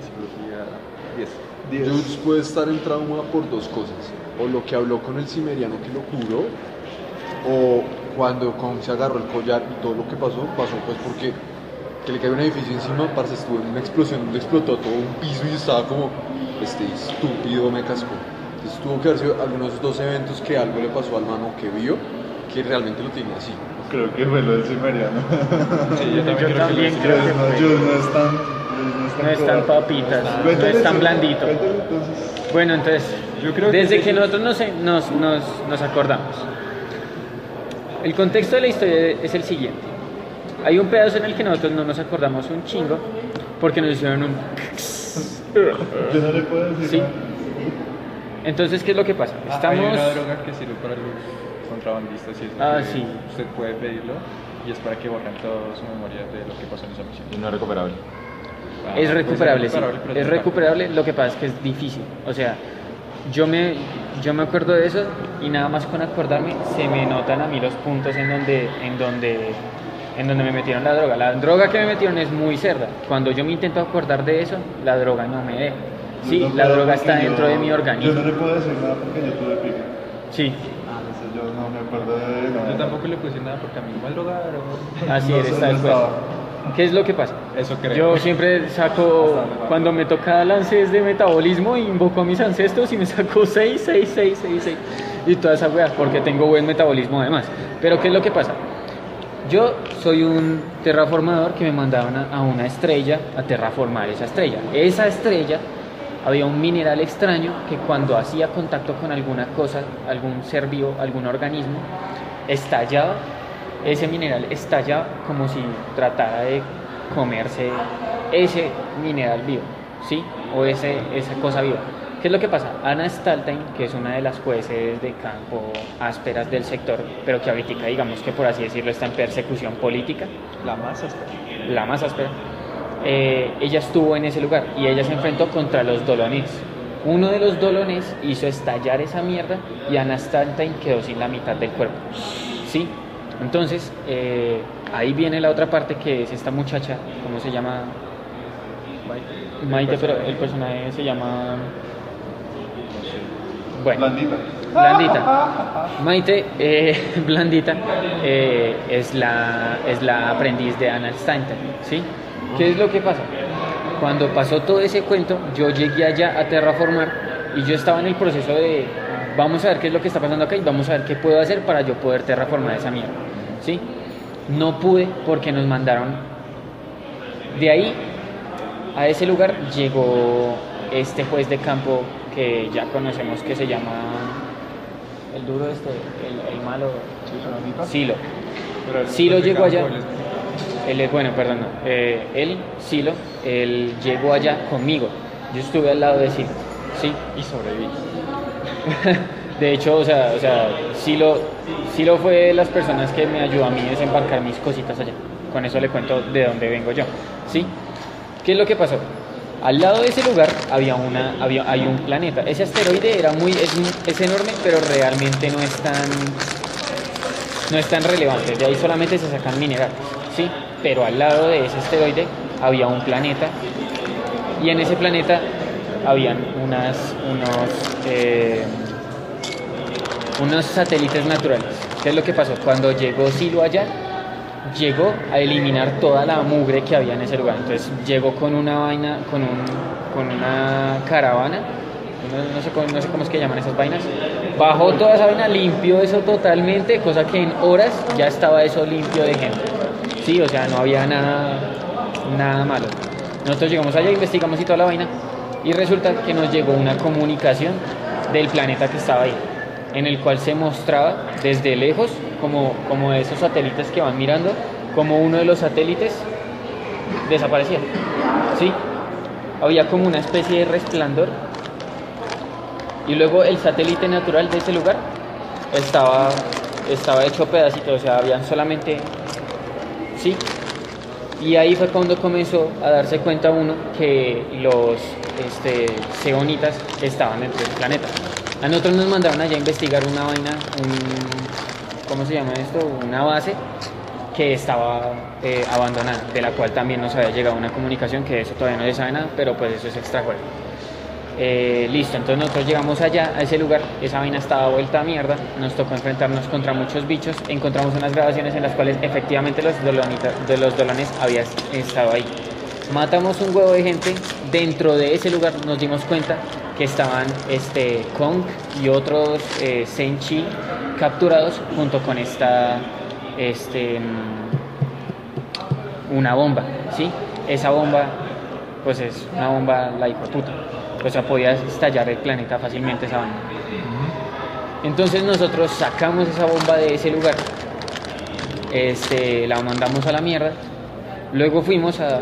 10. Jules puede estar en trauma por dos cosas. O lo que habló con el cimeriano que lo curó, o cuando Kong se agarró el collar y todo lo que pasó pues porque que le cayó un edificio encima, parce, estuvo en una explosión donde explotó todo un piso y estaba como, este estúpido me cascó. Entonces tuvo que haber sido algunos dos eventos que algo le pasó al mano que vio, que realmente lo tiene así. Creo que fue lo del cimeriano. Sí, yo también Yo creo también que creo que No, fue. Jules no es tan... No es tan papitas, no Cuéntale es tan eso, blandito. cuéntale entonces. Bueno, entonces, Yo creo que desde sí. que nosotros nos acordamos, el contexto de la historia es el siguiente. Hay un pedazo en el que nosotros no nos acordamos un chingo porque nos hicieron un... Yo no le puedo decir Sí. nada. Entonces, ¿qué es lo que pasa? Hay Estamos... una droga que sirve para los contrabandistas y eso. Ah, que sí. Usted puede pedirlo y es para que borren toda su memoria de lo que pasó en esa misión. Y no recuperable. Ah, Es puede ser recuperable, sí. pero Es recuperable, lo que pasa es que es difícil. O sea, yo me acuerdo de eso y nada más con acordarme se me notan a mí los puntos en donde me metieron la droga. La droga que me metieron es muy cerda. Cuando yo me intento acordar de eso, la droga no me deja. Sí, Yo no la puedo droga porque está dentro yo- de mi Yo organismo. no le puedo decir nada porque yo tuve pico. Sí, Entonces yo no me acuerdo de nada. Yo tampoco le puse nada porque a mí me drogaron. así No eres sé, tal no cual. estaba. ¿Qué es lo que pasa? Eso creo. Yo siempre saco, cuando me toca lances de metabolismo, invoco a mis ancestros y me saco 6, 6, 6, 6, 6 y todas esas weas, porque tengo buen metabolismo además. Pero ¿qué es lo que pasa? Yo soy un terraformador que me mandaban a una estrella a terraformar esa estrella. Esa estrella había un mineral extraño que cuando hacía contacto con alguna cosa, algún ser vivo, algún organismo, estallaba. Ese mineral estallaba como si tratara de comerse ese mineral vivo, ¿sí? O esa cosa viva. ¿Qué es lo que pasa? Anna Staltain, que es una de las jueces de campo ásperas del sector, pero que ahorita digamos que por así decirlo está en persecución política, La masa está. la más áspera, ella estuvo en ese lugar y ella se enfrentó contra los Dolones. Uno de los Dolones hizo estallar esa mierda y Anna Staltain quedó sin la mitad del cuerpo, ¿sí? Entonces, ahí viene la otra parte que es esta muchacha, ¿cómo se llama? Maite, pero el personaje se llama... Bueno, Blandita. Blandita. Maite, Blandita, es la aprendiz de Anna Staltain, ¿sí? ¿Qué es lo que pasa? Cuando pasó todo ese cuento, yo llegué allá a terraformar y yo estaba en el proceso de vamos a ver qué es lo que está pasando acá y vamos a ver qué puedo hacer para yo poder terraformar esa mierda, ¿sí? No pude porque nos mandaron de ahí a ese lugar. Llegó este juez de campo que ya conocemos que se llama el duro el malo Silo. Silo llegó allá. Él es bueno, perdón, no. Silo, él llegó allá conmigo. Yo estuve al lado de Silo, ¿sí? Y sobreviví. De hecho, o sea, Silo fue de las personas que me ayudó a mí a desembarcar mis cositas allá. Con eso le cuento de dónde vengo yo, ¿sí? ¿Qué es lo que pasó? Al lado de ese lugar hay un planeta. Ese asteroide es enorme, pero realmente no es tan relevante. De ahí solamente se sacan minerales, ¿sí? Pero al lado de ese asteroide había un planeta y en ese planeta habían unos satélites naturales. ¿Qué es lo que pasó? Cuando llegó Silo allá, llegó a eliminar toda la mugre que había en ese lugar. Entonces llegó con una vaina, con una caravana, no sé cómo es que llaman esas vainas. Bajó toda esa vaina, limpió eso totalmente, cosa que en horas ya estaba eso limpio de gente. Sí, o sea, no había nada malo. Nosotros llegamos allá, investigamos y toda la vaina, y resulta que nos llegó una comunicación del planeta que estaba ahí, en el cual se mostraba desde lejos, como esos satélites que van mirando, como uno de los satélites desaparecía, ¿sí? Había como una especie de resplandor y luego el satélite natural de ese lugar estaba hecho pedacitos, o sea, habían solamente, ¿sí? Y ahí fue cuando comenzó a darse cuenta uno que los seonitas estaban dentro del planeta. A nosotros nos mandaron allá a investigar una vaina, ¿cómo se llama esto? Una base que estaba abandonada, de la cual también nos había llegado una comunicación, que eso todavía no se sabe nada, pero pues eso es extrajuego. Listo, entonces nosotros llegamos allá, a ese lugar, esa vaina estaba vuelta a mierda, nos tocó enfrentarnos contra muchos bichos, encontramos unas grabaciones en las cuales efectivamente los dolones habían estado ahí. Matamos un huevo de gente, dentro de ese lugar nos dimos cuenta que estaban Kong y otros Senchi capturados junto con una bomba, ¿sí? Esa bomba, pues es una bomba la hijo de puta. O sea, podía estallar el planeta fácilmente esa vaina. Entonces nosotros sacamos esa bomba de ese lugar, la mandamos a la mierda. Luego fuimos a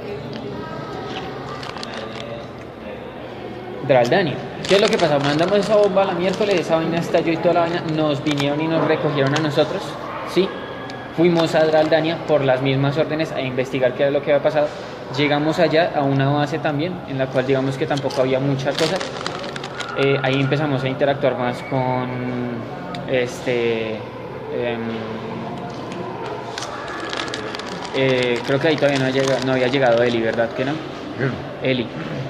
Draldania. ¿Qué es lo que pasa? Mandamos esa bomba la miércoles, esa vaina estalló y toda la vaina, nos vinieron y nos recogieron a nosotros, ¿sí? Fuimos a Draldania por las mismas órdenes a investigar qué era lo que había pasado. Llegamos allá a una base también, en la cual digamos que tampoco había muchas cosas. Ahí empezamos a interactuar más con creo que ahí todavía no había llegado Eli, ¿verdad que no? Eli.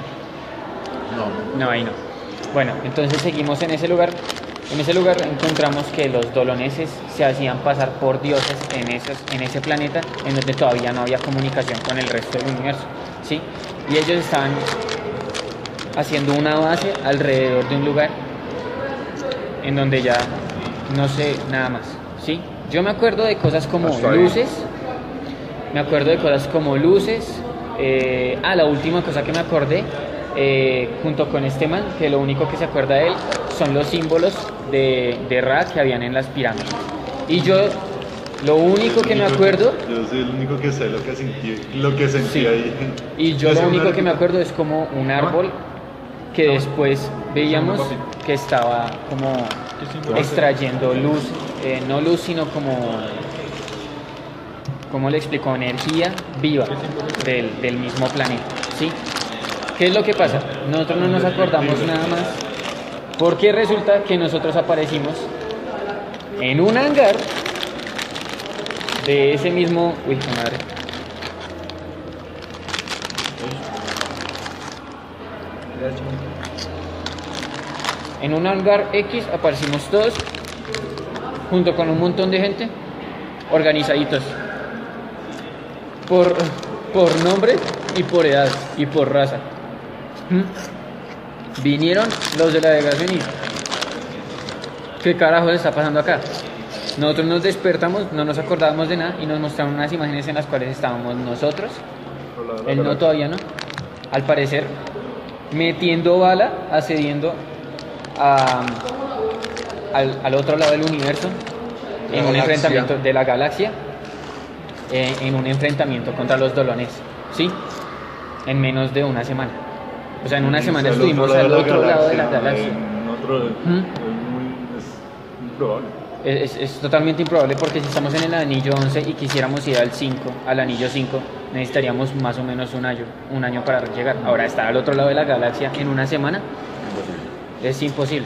No, ahí no. Bueno, entonces seguimos en ese lugar. En ese lugar encontramos que los doloneses se hacían pasar por dioses en ese planeta, en donde todavía no había comunicación con el resto del universo, ¿sí? Y ellos estaban haciendo una base alrededor de un lugar en donde ya no sé nada más, ¿sí? Yo me acuerdo de cosas como luces, la última cosa que me acordé, junto con este man, que lo único que se acuerda de él son los símbolos de Ra que habían en las pirámides. Y yo, lo único que me acuerdo... Yo soy el único que sé lo que sentí sí. ahí. Y yo lo único que me acuerdo es como un árbol que después veíamos que estaba como extrayendo luz, no luz, sino como... ¿Cómo le explico? Energía viva del mismo planeta, ¿sí? ¿Qué es lo que pasa? Nosotros no nos acordamos nada más, porque resulta que nosotros aparecimos en un hangar de ese mismo... Uy, qué madre. En un hangar X aparecimos todos, junto con un montón de gente, organizaditos, por nombre y por edad y por raza. Vinieron los de la delegación y ¿qué carajo le está pasando acá? Nosotros nos despertamos, no nos acordábamos de nada y nos mostraron unas imágenes en las cuales estábamos nosotros, él no, todavía no, al parecer metiendo bala, accediendo al otro lado del universo, en un enfrentamiento de la galaxia, en un enfrentamiento contra los dolones, ¿sí? En menos de una semana. O sea, en una semana estuvimos al otro lado de la galaxia. Es improbable. Es totalmente improbable, porque si estamos en el anillo 11 y quisiéramos ir al anillo 5, necesitaríamos más o menos un año para llegar. Ahora, estar al otro lado de la galaxia en una semana es imposible.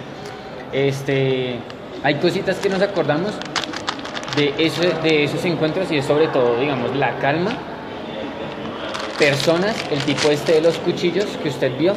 Hay cositas que nos acordamos de esos encuentros, y es sobre todo, digamos, la calma, personas, el tipo de los cuchillos que usted vio,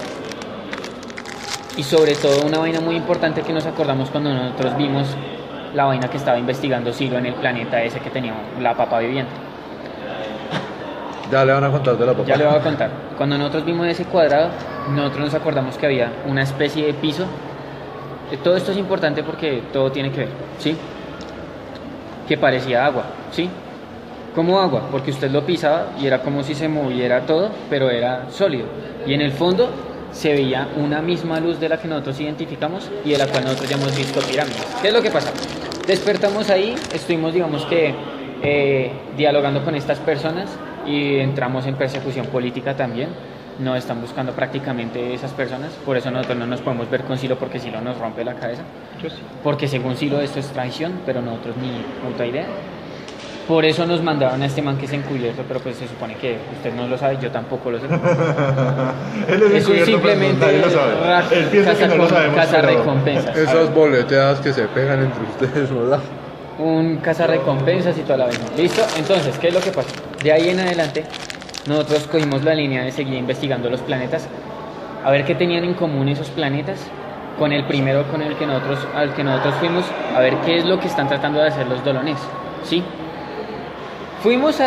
y sobre todo una vaina muy importante que nos acordamos cuando nosotros vimos la vaina que estaba investigando Ciro en el planeta ese que tenía la papa viviente. Ya le van a contar de la papa. Ya le voy a contar. Cuando nosotros vimos ese cuadrado, nosotros nos acordamos que había una especie de piso. Todo esto es importante porque todo tiene que ver, ¿sí? Que parecía agua, ¿sí? Como agua, porque usted lo pisaba y era como si se moviera todo, pero era sólido. Y en el fondo se veía una misma luz de la que nosotros identificamos y de la cual nosotros ya hemos visto pirámides. ¿Qué es lo que pasa? Despertamos ahí, estuvimos, digamos que dialogando con estas personas y entramos en persecución política también. Nos están buscando prácticamente esas personas, por eso nosotros no nos podemos ver con Silo, porque Silo nos rompe la cabeza. Yo sí. Porque según Silo esto es traición, pero nosotros ni puta idea. Por eso nos mandaron a este man que es encubierto, pero pues se supone que usted no lo sabe, yo tampoco lo sé. Él es Eso es encubierto, pero simplemente nadie lo sabe. Él piensa que no lo sabemos, casa pero- recompensas. Esas boleteadas que se pegan entre ustedes, ¿verdad? Un casa recompensas y toda la vaina. ¿Listo? Entonces, ¿qué es lo que pasa? De ahí en adelante, nosotros cogimos la línea de seguir investigando los planetas, a ver qué tenían en común esos planetas con el primero con el que al que nosotros fuimos, a ver qué es lo que están tratando de hacer los Dolones. ¿Sí? Fuimos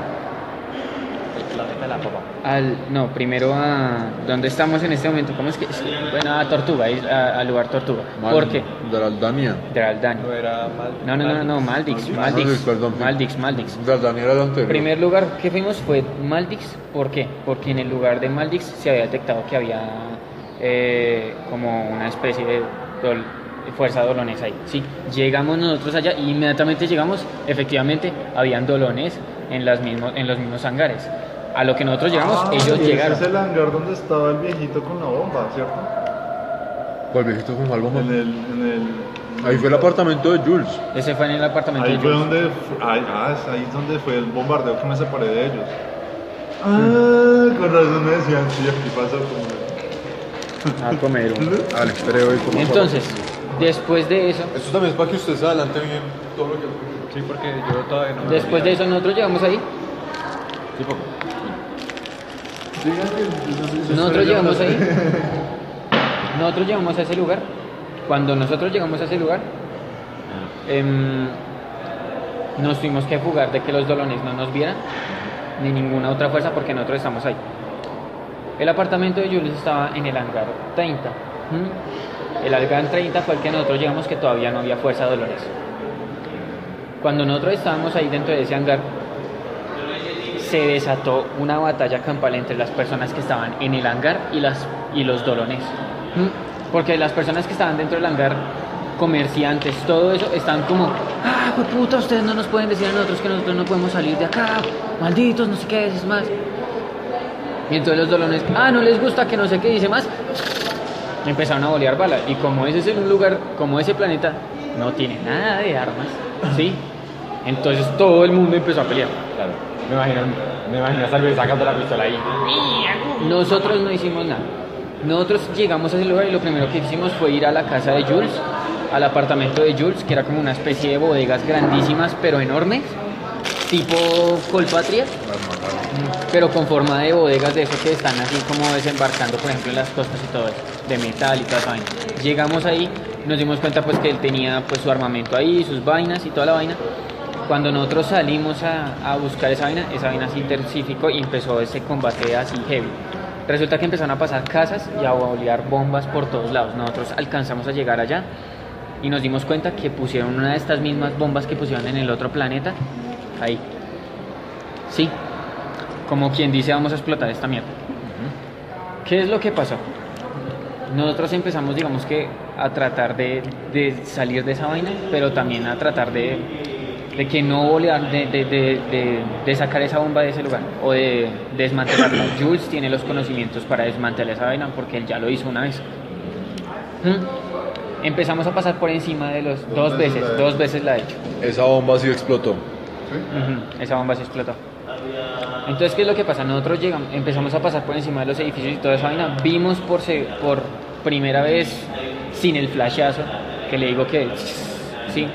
no, primero a donde estamos en este momento, ¿cómo es que? Bueno, a Tortuga, al lugar Tortuga. ¿Por qué? De la Aldania. De Aldani. No era mal. No, Maldix. Perdón. Maldix. De Aldania era el anterior. El primer lugar que fuimos fue Maldix. ¿Por qué? Porque en el lugar de Maldix se había detectado que había como una especie de fuerza dolones ahí. Sí, llegamos nosotros allá y inmediatamente llegamos, efectivamente, habían dolones en los mismos hangares. A lo que nosotros llegamos, ellos y llegaron. Ese es el hangar donde estaba el viejito con la bomba, ¿cierto? ¿Cuál viejito con algo más? Ahí fue el apartamento de Jules. Ese fue en el apartamento Ahí de fue Jules. donde. Es ahí donde fue el bombardeo que me separé de ellos. Con razón me decían, sí, aquí pasa como. A comer uno. Al creo y como. Entonces, después de eso, Esto también es para que usted se adelante bien todo lo que. Sí, porque yo todavía no. después de eso nosotros llegamos ahí. Nosotros llegamos ahí. Nosotros llegamos a ese lugar. Cuando nosotros llegamos a ese lugar, nos tuvimos que jugar de que los dolones no nos vieran, ni ninguna otra fuerza, porque nosotros estamos ahí. El apartamento de Julius estaba en el hangar 30. El hangar 30 fue el que nosotros llegamos, que todavía no había fuerza dolones. Cuando nosotros estábamos ahí dentro de ese hangar, se desató una batalla campal entre las personas que estaban en el hangar y los dolones. Porque las personas que estaban dentro del hangar, comerciantes, todo eso, están como, pues puta, ustedes no nos pueden decir a nosotros que nosotros no podemos salir de acá, malditos, no sé qué, es más. Y entonces los dolones, no les gusta que no sé qué dice más, empezaron a bolear balas. Y como ese es un lugar, como ese planeta no tiene nada de armas, ¿sí? Entonces todo el mundo empezó a pelear. Claro. Me imagino a Salve sacando la pistola ahí. Nosotros no hicimos nada. Nosotros llegamos a ese lugar y lo primero que hicimos fue ir a la casa de Jules, al apartamento de Jules, que era como una especie de bodegas grandísimas pero enormes, tipo Colpatria, pero con forma de bodegas de eso que están así como desembarcando, por ejemplo, en las costas y todo eso, de metal y toda esa vaina. Llegamos ahí, nos dimos cuenta pues que él tenía pues su armamento ahí, sus vainas y toda la vaina. Cuando nosotros salimos a buscar esa vaina se intensificó y empezó ese combate así heavy. Resulta que empezaron a pasar casas y a bolear bombas por todos lados. Nosotros alcanzamos a llegar allá y nos dimos cuenta que pusieron una de estas mismas bombas que pusieron en el otro planeta ahí. Sí, como quien dice, vamos a explotar esta mierda. ¿Qué es lo que pasó? Nosotros empezamos, digamos que, a tratar de salir de esa vaina, pero también a tratar de que no bolear, de sacar esa bomba de ese lugar o de desmantelarla. Jules tiene los conocimientos para desmantelar esa vaina porque él ya lo hizo una vez. Empezamos a pasar por encima de los dos veces la he hecho. Esa bomba sí explotó. Esa bomba se explotó. Entonces, ¿qué es lo que pasa? Nosotros empezamos a pasar por encima de los edificios y toda esa vaina. Vimos por primera vez, sin el flashazo, que le digo que sí,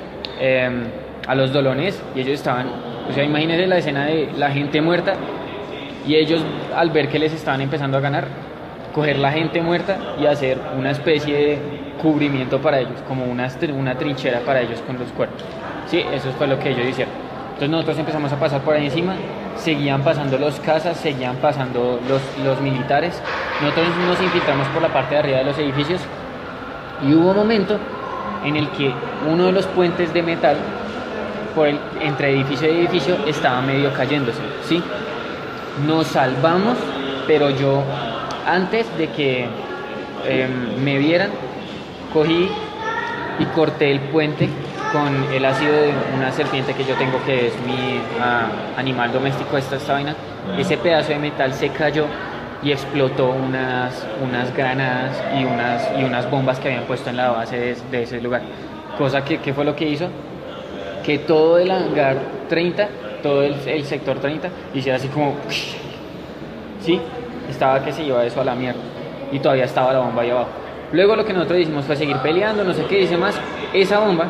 a los dolones, y ellos estaban, o sea, imagínense la escena de la gente muerta y ellos, al ver que les estaban empezando a ganar, coger la gente muerta y hacer una especie de cubrimiento para ellos, como una trinchera para ellos con los cuerpos. Sí, eso fue lo que ellos hicieron. Entonces nosotros empezamos a pasar por ahí encima, seguían pasando los cazas, seguían pasando los militares. Nosotros nos infiltramos por la parte de arriba de los edificios y hubo un momento en el que uno de los puentes de metal entre edificio y edificio estaba medio cayéndose, ¿sí? Nos salvamos, pero yo, antes de que me vieran, cogí y corté el puente con el ácido de una serpiente que yo tengo, que es mi animal doméstico, esta vaina. Ese pedazo de metal se cayó y explotó unas granadas y unas bombas que habían puesto en la base de ese lugar. Cosa que fue lo que hizo que todo el hangar 30, todo el sector 30, hiciera así como... ¿Sí? Estaba que se iba eso a la mierda. Y todavía estaba la bomba ahí abajo. Luego lo que nosotros hicimos fue seguir peleando, no sé qué, dice más. Esa bomba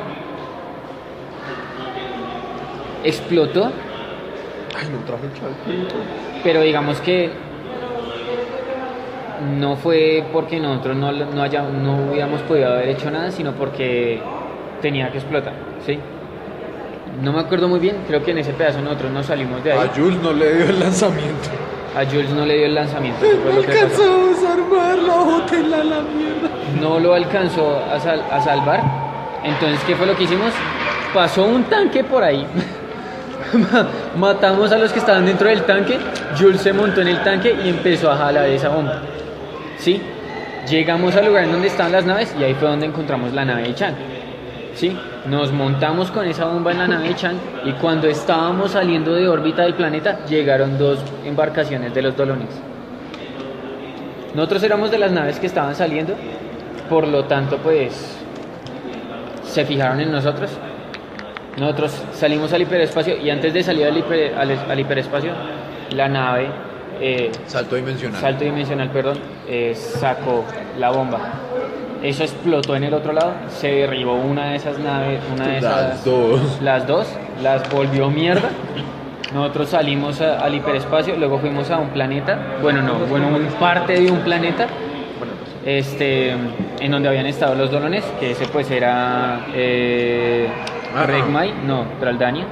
explotó. Ay, no traje el chaleco. Pero digamos que no fue porque nosotros no hubiéramos podido haber hecho nada, sino porque tenía que explotar, ¿sí? No me acuerdo muy bien, creo que en ese pedazo nosotros nos salimos de ahí. A Jules no le dio el lanzamiento. A Jules no le dio el lanzamiento. Eso fue No lo que pasó. alcanzó a desarmar la botella a la mierda. No lo alcanzó a salvar. Entonces, ¿qué fue lo que hicimos? Pasó un tanque por ahí. Matamos a los que estaban dentro del tanque. Jules se montó en el tanque y empezó a jalar esa bomba. ¿Sí? Llegamos al lugar en donde estaban las naves y ahí fue donde encontramos la nave de Chan. ¿Sí? Nos montamos con esa bomba en la nave de Chan y cuando estábamos saliendo de órbita del planeta llegaron 2 embarcaciones de los Dolones. Nosotros éramos de las naves que estaban saliendo, por lo tanto pues se fijaron en nosotros. Nosotros salimos al hiperespacio y antes de salir al hiperespacio la nave Salto dimensional, perdón, sacó la bomba. Eso explotó en el otro lado, se derribó una de esas naves, las dos, las volvió mierda. Nosotros salimos al hiperespacio, luego fuimos a un planeta, parte de un planeta, en donde habían estado los Dolones, que ese pues era Regmai, no, Traldania.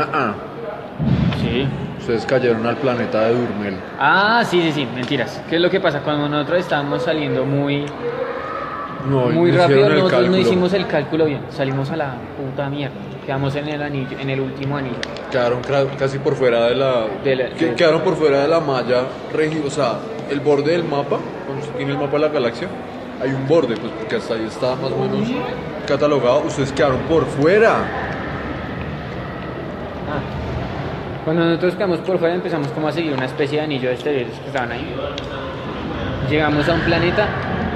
Sí. Ustedes cayeron al planeta de Durmel. Ah, sí, mentiras. ¿Qué es lo que pasa? Cuando nosotros estábamos saliendo muy rápido, nosotros no hicimos el cálculo bien, salimos a la puta mierda, quedamos en el anillo, en el último anillo. Quedaron casi por fuera quedaron por fuera de la malla, o sea, el borde del mapa, cuando se tiene el mapa de la galaxia, hay un borde, pues porque hasta ahí está más o menos catalogado, ustedes quedaron por fuera. Cuando nosotros quedamos por fuera empezamos como a seguir una especie de anillo de exteriores que estaban ahí. Llegamos a un planeta.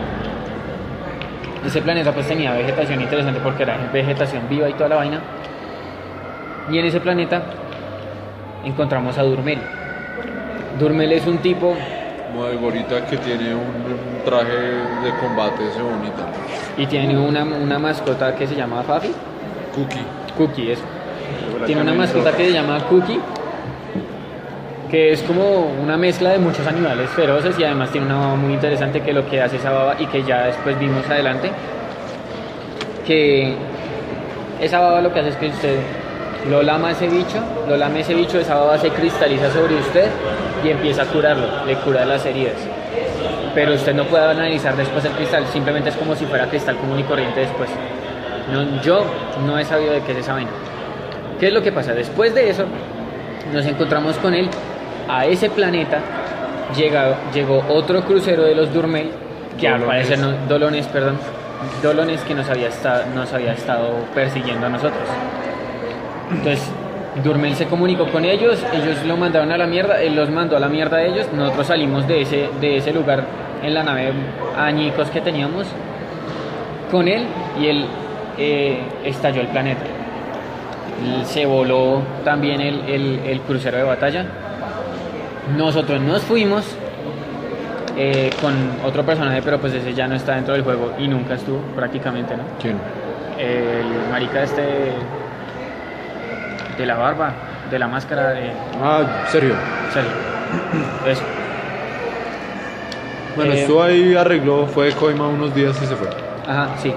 Ese planeta pues tenía vegetación interesante porque era vegetación viva y toda la vaina. Y en ese planeta encontramos a Durmel. Durmel es un tipo... Como de gorita que tiene un traje de combate ese bonito. Y tiene una mascota que se llama Fafi. Cookie, eso. Tiene una mascota que se llama Cookie, que es como una mezcla de muchos animales feroces y además tiene una baba muy interesante, que lo que hace esa baba y que ya después vimos adelante, que esa baba lo que hace es que usted lo lame ese bicho, esa baba se cristaliza sobre usted y empieza a curarlo, le cura las heridas. Pero usted no puede analizar después el cristal, simplemente es como si fuera cristal común y corriente después. Yo no he sabido de qué es esa vaina. ¿Qué es lo que pasa? Después de eso, nos encontramos con él a ese planeta. Llegó otro crucero de los Durmel, que al parecer Dolones, que nos había estado persiguiendo a nosotros. Entonces, Durmel se comunicó con ellos lo mandaron a la mierda, él los mandó a la mierda a ellos. Nosotros salimos de ese lugar en la nave añicos que teníamos con él y él estalló el planeta. Se voló también el crucero de batalla. Nosotros nos fuimos con otro personaje, pero pues ese ya no está dentro del juego y nunca estuvo prácticamente, ¿no? ¿Quién? El marica de la barba, de la máscara de... Sergio. Eso. Bueno, estuvo ahí, arregló, fue de coima unos días y se fue. Ajá, sí.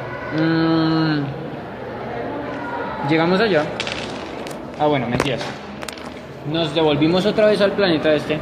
Llegamos allá. Bueno, mentiras. Nos devolvimos otra vez al planeta este.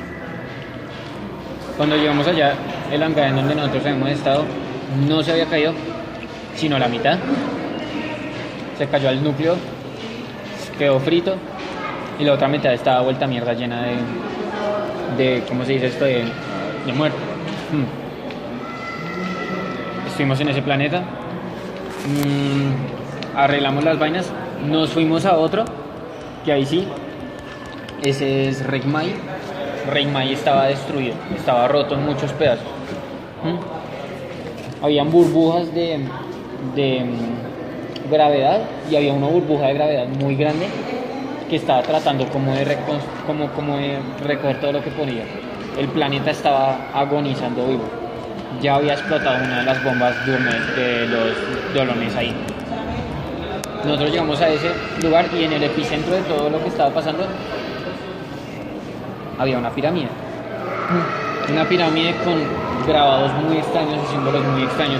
Cuando llegamos allá, el hangar en donde nosotros habíamos estado no se había caído, sino la mitad. Se cayó al núcleo, quedó frito, y la otra mitad estaba vuelta a mierda, llena de ¿cómo se dice esto? De muerte. Estuvimos en ese planeta. arreglamos las vainas, nos fuimos a otro, que ahí sí, ese es Regmai. Regmai estaba destruido, estaba roto en muchos pedazos. Habían burbujas de gravedad y había una burbuja de gravedad muy grande que estaba tratando como de recoger todo lo que podía. El planeta estaba agonizando vivo. Ya había explotado una de las bombas de los dolones ahí. Nosotros llegamos a ese lugar y en el epicentro de todo lo que estaba pasando había una pirámide. Una pirámide con grabados muy extraños y símbolos muy extraños.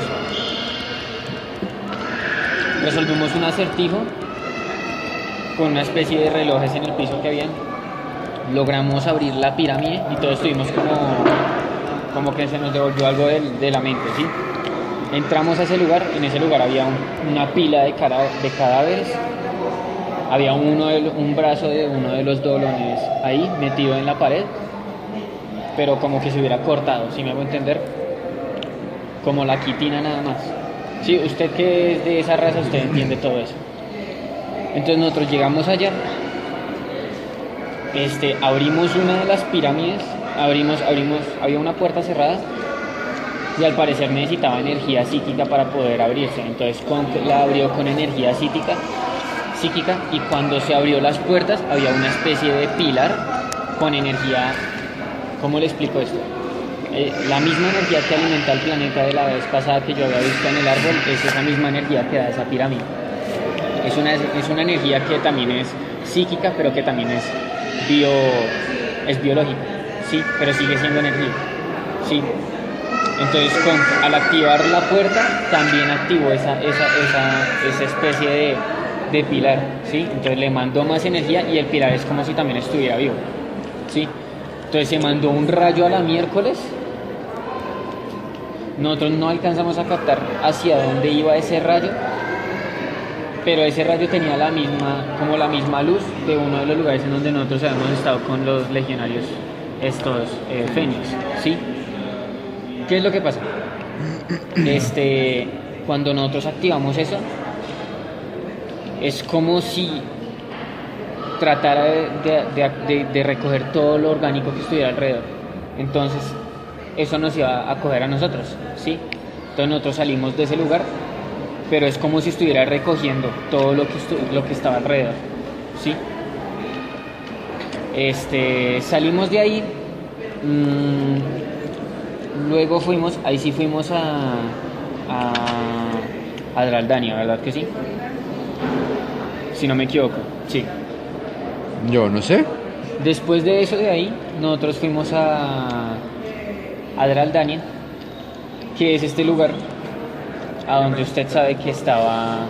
Resolvimos un acertijo con una especie de relojes en el piso que habían. Logramos abrir la pirámide y todos estuvimos como que se nos devolvió algo de la mente, ¿sí? Entramos a ese lugar, en ese lugar había una pila de cadáveres, había un brazo de uno de los dolones ahí metido en la pared, pero como que se hubiera cortado, ¿sí me hago entender? Como la quitina nada más. Sí, usted que es de esa raza, usted entiende todo eso. Entonces nosotros llegamos allá, abrimos una de las pirámides, había una puerta cerrada y al parecer necesitaba energía psíquica para poder abrirse. Entonces la abrió con energía psíquica y cuando se abrió las puertas había una especie de pilar con energía. ¿Cómo le explico esto? La misma energía que alimenta el planeta de la vez pasada que yo había visto en el árbol es esa misma energía que da esa pirámide. Es una energía que también es psíquica, pero que también es biológica, sí, pero sigue siendo energía, sí. Entonces, al activar la puerta, también activó esa especie de pilar, sí. Entonces le mandó más energía y el pilar es como si también estuviera vivo, sí. Entonces se mandó un rayo a la miércoles. Nosotros no alcanzamos a captar hacia dónde iba ese rayo, pero ese rayo tenía la misma luz de uno de los lugares en donde nosotros habíamos estado con los legionarios Fénix, ¿sí? ¿Qué es lo que pasa? Cuando nosotros activamos eso, es como si tratara de recoger todo lo orgánico que estuviera alrededor. Entonces, eso nos iba a coger a nosotros, ¿sí? Entonces nosotros salimos de ese lugar, pero es como si estuviera recogiendo todo lo que estaba alrededor, ¿sí? Salimos de ahí, luego fuimos a Draldania, ¿verdad que sí? Si no me equivoco, sí. Yo no sé. Después de eso de ahí, nosotros fuimos a Draldania, que es este lugar a donde usted sabe que estaba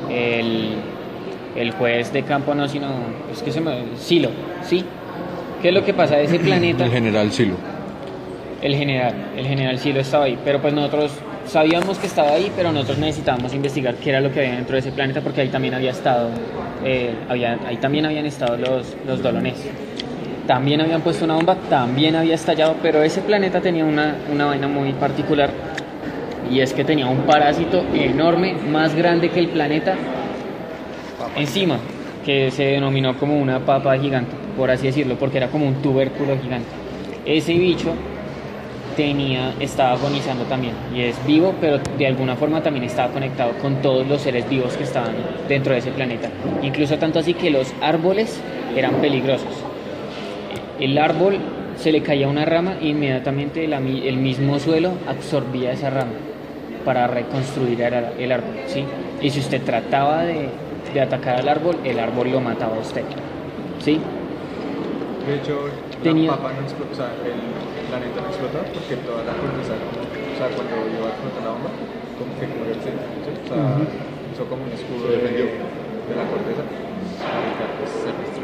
el juez de campo, no, sino, es que Silo, ¿sí? ¿Qué es lo que pasa? Ese planeta... El general Silo. El general Silo estaba ahí, pero pues nosotros sabíamos que estaba ahí, pero nosotros necesitábamos investigar qué era lo que había dentro de ese planeta, porque ahí también había estado, ahí también habían estado los dolones. También habían puesto una bomba, también había estallado, pero ese planeta tenía una vaina muy particular, y es que tenía un parásito enorme, más grande que el planeta, encima, que se denominó como una papa gigante, por así decirlo, porque era como un tubérculo gigante. Ese bicho estaba agonizando también, y es vivo, pero de alguna forma también estaba conectado con todos los seres vivos que estaban dentro de ese planeta, incluso tanto así que los árboles eran peligrosos. El árbol se le caía una rama e inmediatamente el mismo suelo absorbía esa rama para reconstruir el árbol, ¿sí? Y si usted trataba de atacar al árbol, el árbol lo mataba a usted, ¿sí? De hecho, la papa no explotó, o sea, el planeta no explotó porque toda la corteza, o sea, cuando iba a explotar la bomba, como que murió el centro, ¿sí? O sea, hizo como un escudo de la corteza para evitar que se destruyera.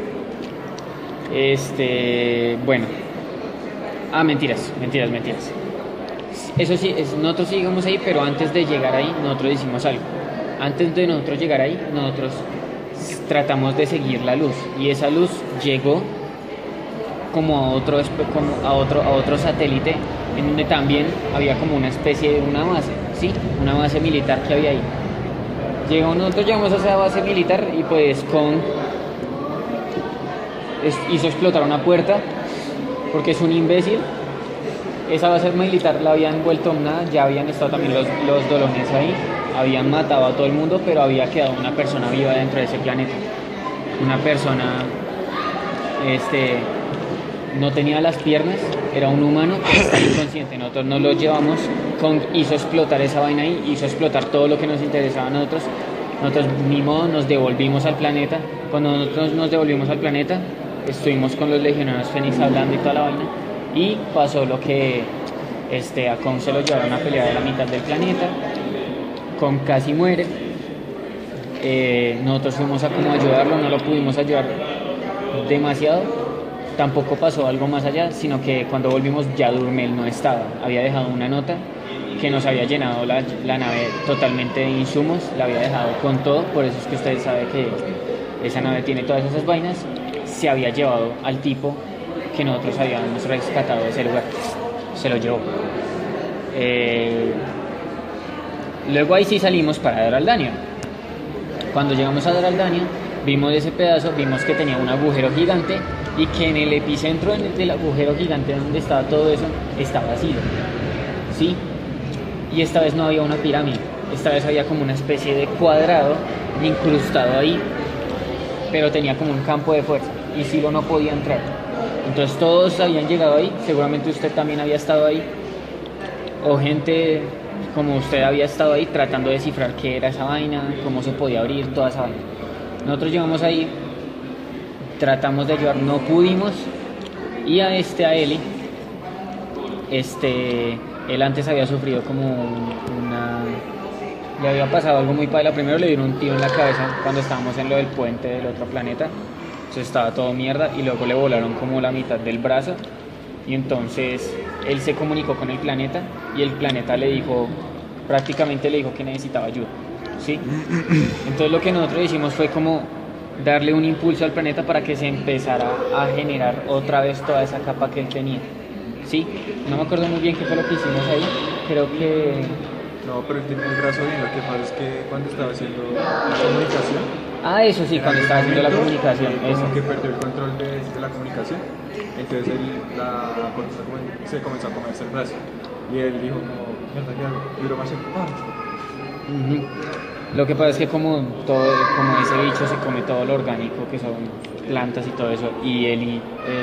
Bueno. Mentiras. Eso sí, nosotros llegamos ahí, pero antes de llegar ahí, nosotros hicimos algo. Antes de nosotros llegar ahí, nosotros tratamos de seguir la luz, y esa luz llegó como a otro satélite, en donde también había como una especie de una base, ¿sí? Una base militar que había ahí. Nosotros llegamos a esa base militar y pues hizo explotar una puerta porque es un imbécil. Esa base militar la habían vuelto nada, ya habían estado también los dolones ahí, habían matado a todo el mundo, pero había quedado una persona viva dentro de ese planeta. Una persona, no tenía las piernas, era un humano, pero estaba inconsciente. Nosotros nos lo llevamos, hizo explotar esa vaina ahí, hizo explotar todo lo que nos interesaba a nosotros. Nosotros ni modo nos devolvimos al planeta. Cuando nosotros nos devolvimos al planeta, estuvimos con los legionarios Fénix hablando y toda la vaina. Y pasó lo que a Kong se lo llevaron a pelear a la mitad del planeta. Kong casi muere. Nosotros fuimos a como ayudarlo, no lo pudimos ayudar demasiado. Tampoco pasó algo más allá, sino que cuando volvimos ya Durmel no estaba. Había dejado una nota que nos había llenado la nave totalmente de insumos, la había dejado con todo, por eso es que ustedes saben que esa nave tiene todas esas vainas. Se había llevado al tipo que nosotros habíamos rescatado de ese lugar, se lo llevó. Luego ahí sí salimos para Daraldania. Cuando llegamos a Daraldania, vimos ese pedazo, vimos que tenía un agujero gigante y que en el epicentro del agujero gigante donde estaba todo eso, estaba vacío, ¿sí? Y esta vez no había una pirámide, esta vez había como una especie de cuadrado incrustado ahí, pero tenía como un campo de fuerza y Silo no podía entrar. Entonces todos habían llegado ahí, seguramente usted también había estado ahí, o gente como usted había estado ahí tratando de descifrar qué era esa vaina, cómo se podía abrir toda esa vaina. Nosotros llegamos ahí, tratamos de ayudar, no pudimos, y a Eli, él antes había sufrido como le había pasado algo muy paila. Primero le dieron un tiro en la cabeza cuando estábamos en lo del puente del otro planeta, entonces estaba todo mierda, y luego le volaron como la mitad del brazo, y entonces él se comunicó con el planeta, y el planeta prácticamente le dijo que necesitaba ayuda, ¿sí? Entonces lo que nosotros hicimos fue como darle un impulso al planeta para que se empezara a generar otra vez toda esa capa que él tenía, ¿sí? No me acuerdo muy bien qué fue lo que hicimos ahí, creo que... No, pero él tenía el brazo bien, lo que pasa es que cuando estaba haciendo la comunicación... Ah, eso sí, cuando estaba haciendo la comunicación, eso. Como que perdió el control de la comunicación, entonces se comenzó a comerse el brazo, y él dijo como, mierda, ¿qué hago? Y lo más Lo que pasa es que como ese bicho se come todo lo orgánico, que son plantas y todo eso, y Eli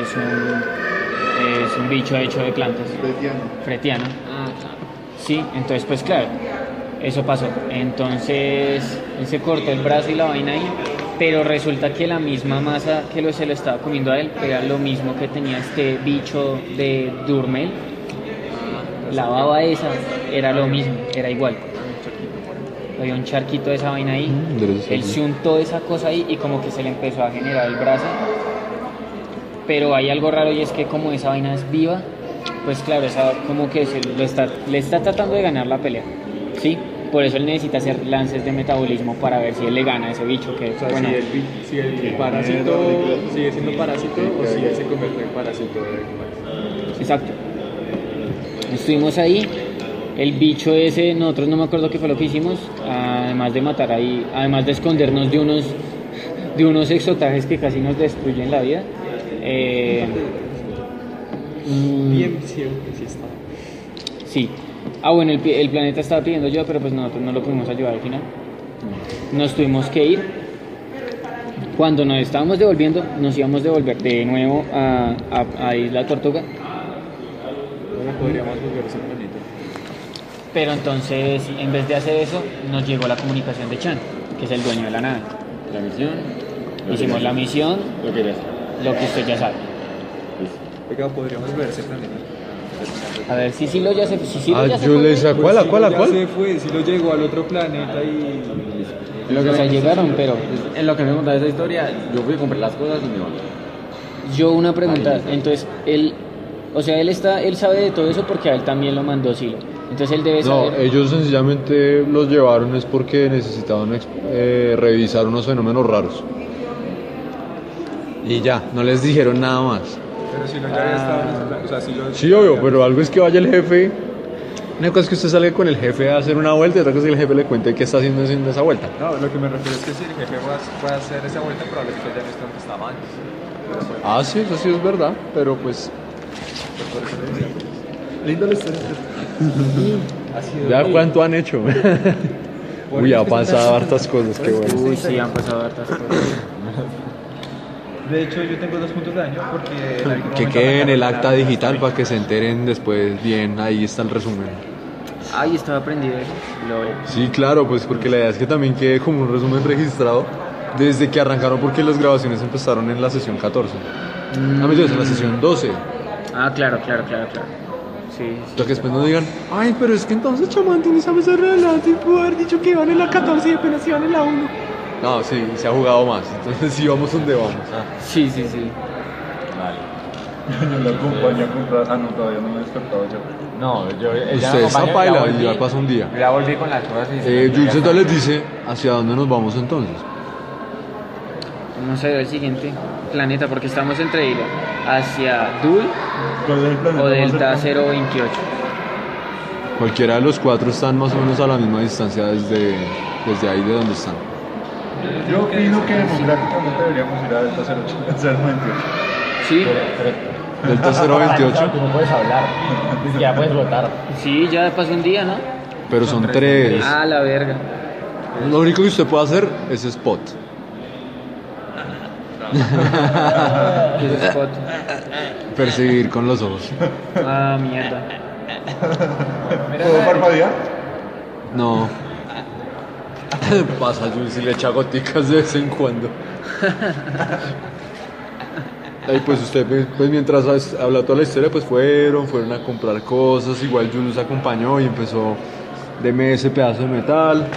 es un bicho hecho de plantas. Fretiano. Ah, claro. Sí, entonces pues claro, eso pasó. Entonces él se cortó el brazo y la vaina ahí, pero resulta que la misma masa que se lo estaba comiendo a él era lo mismo que tenía este bicho de Durmel. La baba esa era lo mismo, era igual. Había un charquito de esa vaina ahí, él se untó esa cosa ahí y como que se le empezó a generar el brazo. Pero hay algo raro, y es que como esa vaina es viva, pues claro, esa como que le está tratando de ganar la pelea, ¿sí? Por eso él necesita hacer lances de metabolismo para ver si él le gana a ese bicho que... O sea, bueno, si el parásito sigue siendo parásito o si él se convierte en parásito. Exacto. Estuvimos ahí, el bicho ese, nosotros no me acuerdo qué fue lo que hicimos, además de matar ahí, además de escondernos de unos exotrajes que casi nos destruyen la vida. Bien ciego que sí está. Sí. Bueno, el planeta estaba pidiendo ayuda, pero pues nosotros no lo pudimos ayudar al final. Nos tuvimos que ir. Cuando nos estábamos devolviendo, nos íbamos a devolver de nuevo a Isla Tortuga. Bueno, podríamos volver a ese planeta. Pero entonces, en vez de hacer eso, nos llegó la comunicación de Chan, que es el dueño de la nave. La misión. Hicimos la misión, lo que usted ya sabe. Oiga, podríamos volver a ese planeta. A ver, si Silo ya se fue. yo le saco. ¿Cuál? Ya se fue, si lo llegó al otro planeta y... O sea, llegaron, pero... En lo que me contaba esa historia, yo fui a comprar las cosas y me voy. Yo una pregunta, entonces, él sabe de todo eso porque a él también lo mandó Silo. Entonces él debe saber... No, ellos sencillamente los llevaron es porque necesitaban revisar unos fenómenos raros. Y ya, no les dijeron nada más. Pero si lo ya había estado, o sea, si lo... Sí, obvio, pero algo es que vaya el jefe Una cosa es que usted salga con el jefe a hacer una vuelta y otra cosa es que el jefe le cuente qué está haciendo esa vuelta. No, lo que me refiero es que si el jefe puede hacer esa vuelta, probablemente ya no esté donde estaba antes. Ah, sí, eso sí es verdad, pero pues Por eso le decía. Lindo la historia. ya cuánto han hecho. Uy, ha pasado hartas cosas, qué bueno. Uy, sí, han pasado hartas cosas. De hecho, yo tengo 2 puntos de daño porque... en algún Que momento quede en el arrancaron acta la- digital para que se enteren después bien, ahí está el resumen. Ay, estaba prendido eso. Lol. Sí, claro, pues porque la idea es que también quede como un resumen registrado desde que arrancaron, porque las grabaciones empezaron en la sesión 14. No me en la sesión 12. Ah, claro. Sí. Para que después no digan, ay, pero es que entonces Chamán tiene esa mesa relativa, pudo haber dicho que iban en la 14 y apenas iban en la 1. No, sí, se ha jugado más, entonces sí vamos donde vamos. Sí. Yo lo acompaño a comprar. Ah, no, todavía no me he despertado yo. No, yo. Usted está paila y ya pasa un día. Ya volví con las cosas y. Jules entonces les dice, ¿hacia dónde nos vamos entonces? Vamos a ver el siguiente planeta porque estamos entre ir hacia Dul ¿Cuál es el planeta o más Delta cercano? 028. Cualquiera de los cuatro están más o menos a la misma distancia desde ahí de donde están. Yo opino que democráticamente deberíamos ir a Delta 028. Sí, Delta 028, Tú no puedes hablar. Ni siquiera puedes votar. sí, ya pasó un día, ¿no? pero son tres. Ah, la verga. Lo único que usted puede hacer es spot. ¿Qué es spot? Perseguir con los ojos. Ah, mierda. ¿Puedo parpadear? No. Pasa Jules y le echa goticas de vez en cuando. Ahí pues usted, pues mientras habla toda la historia, pues fueron a comprar cosas. Igual Jules acompañó y empezó, deme ese pedazo de metal,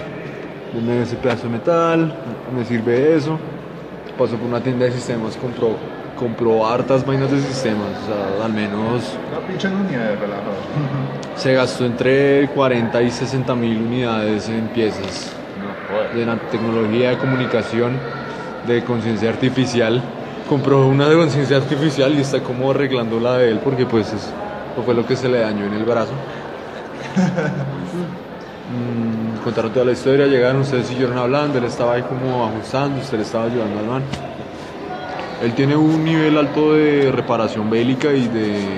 me sirve eso. Pasó por una tienda de sistemas, compró hartas vainas de sistemas, o sea, al menos Una pinche unidad de relajado. se gastó entre 40 y 60 mil unidades en piezas de la tecnología de comunicación, de conciencia artificial. Compró una de conciencia artificial y está como arreglando la de él porque pues eso fue lo que se le dañó en el brazo. Contaron toda la historia, llegaron, ustedes siguieron hablando, él estaba ahí como ajustando, usted le estaba ayudando al man. Él tiene un nivel alto de reparación bélica y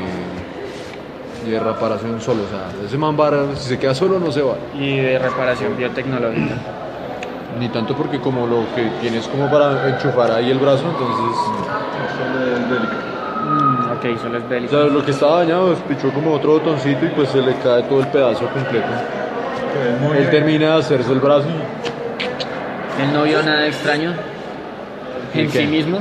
de reparación solo, o sea, ese man va, si se queda solo no se va. Y de reparación biotecnológica. Ni tanto porque como lo que tiene es como para enchufar ahí el brazo, entonces... Solo es bélico. Ok, solo es O bélico. sea, lo que estaba dañado pichó como otro botoncito y pues se le cae todo el pedazo completo. Que es muy Él termina de hacerse el brazo y... ¿Él no vio nada extraño en ¿Y qué? sí mismo?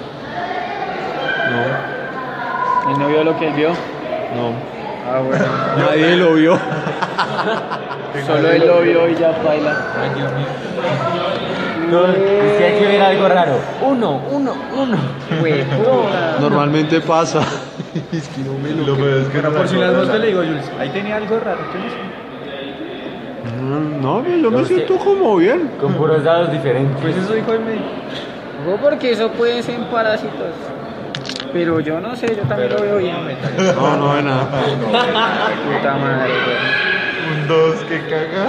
No, ¿Él no vio lo que él vio? no. Ah, bueno. Nadie lo vio. Solo él lo vio y ya baila. Ay, Dios mío. No, es que hay que ver algo raro. Uno. Hueputa. Normalmente pasa. Es que no me Lo peor es que Pero no por la si las cosa dos de le digo, Jules, ahí tenía algo raro. ¿Qué no sé? No, yo me es que- siento como bien. Con puros dados diferentes. Pues eso dijo el médico. Ojo, porque eso puede ser parásitos. Pero yo no sé, yo también lo veo bien. No, no ve nada. Puta madre, güey. Un 2 que caga.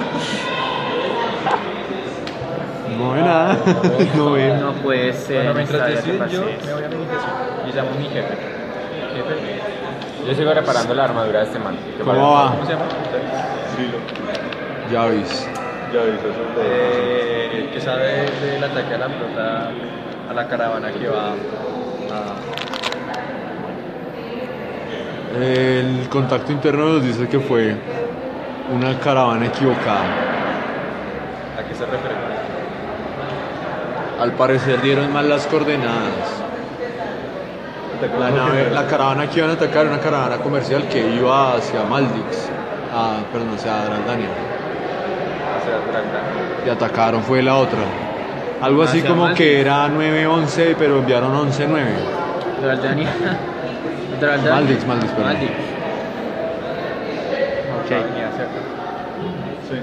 No ve nada. No ve. No puede ser. Bueno, mientras esta deciden, vez yo pasé eso. me voy a mi jefe y llamo a mi jefe. Jefe, Yo sigo reparando la armadura de este man. ¿Qué ¿Cómo parece? va? ¿cómo se llama? Dilo. Ya vis. Ya viste eso. El que sabe del ataque a la flota, a la caravana que va a... El contacto interno nos dice que fue una caravana equivocada. ¿A qué se refiere? Al parecer dieron mal las coordenadas. La caravana que iban a atacar era una caravana comercial que iba hacia Maldix, hacia Draldania. O sea, Dragna. Y atacaron fue la otra. Algo así Hacia como Maldix. que era 9-11, pero enviaron 11-9. Draldania. Maldix, perdón. Maldix. Ok. Dragna, ¿cierto? Sí.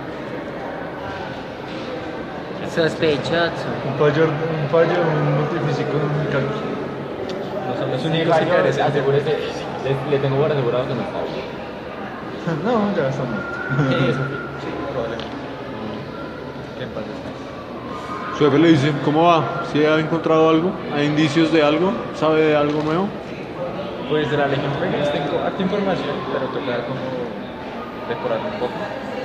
Sospechoso. Un fallo, un multifísico en mi cálculo. No son los Sí, únicos que Jairo, carecen de... asegúrese, le tengo por asegurado que no está bien. No, ya está muerto. Eso, probablemente. ¿Qué pasa? Su jefe le dice, ¿cómo va? ¿Sí ha encontrado algo? ¿Hay indicios de algo? ¿Sabe de algo nuevo? Pues de la Legión Fénix tengo harta información, pero toca como depurar un poco.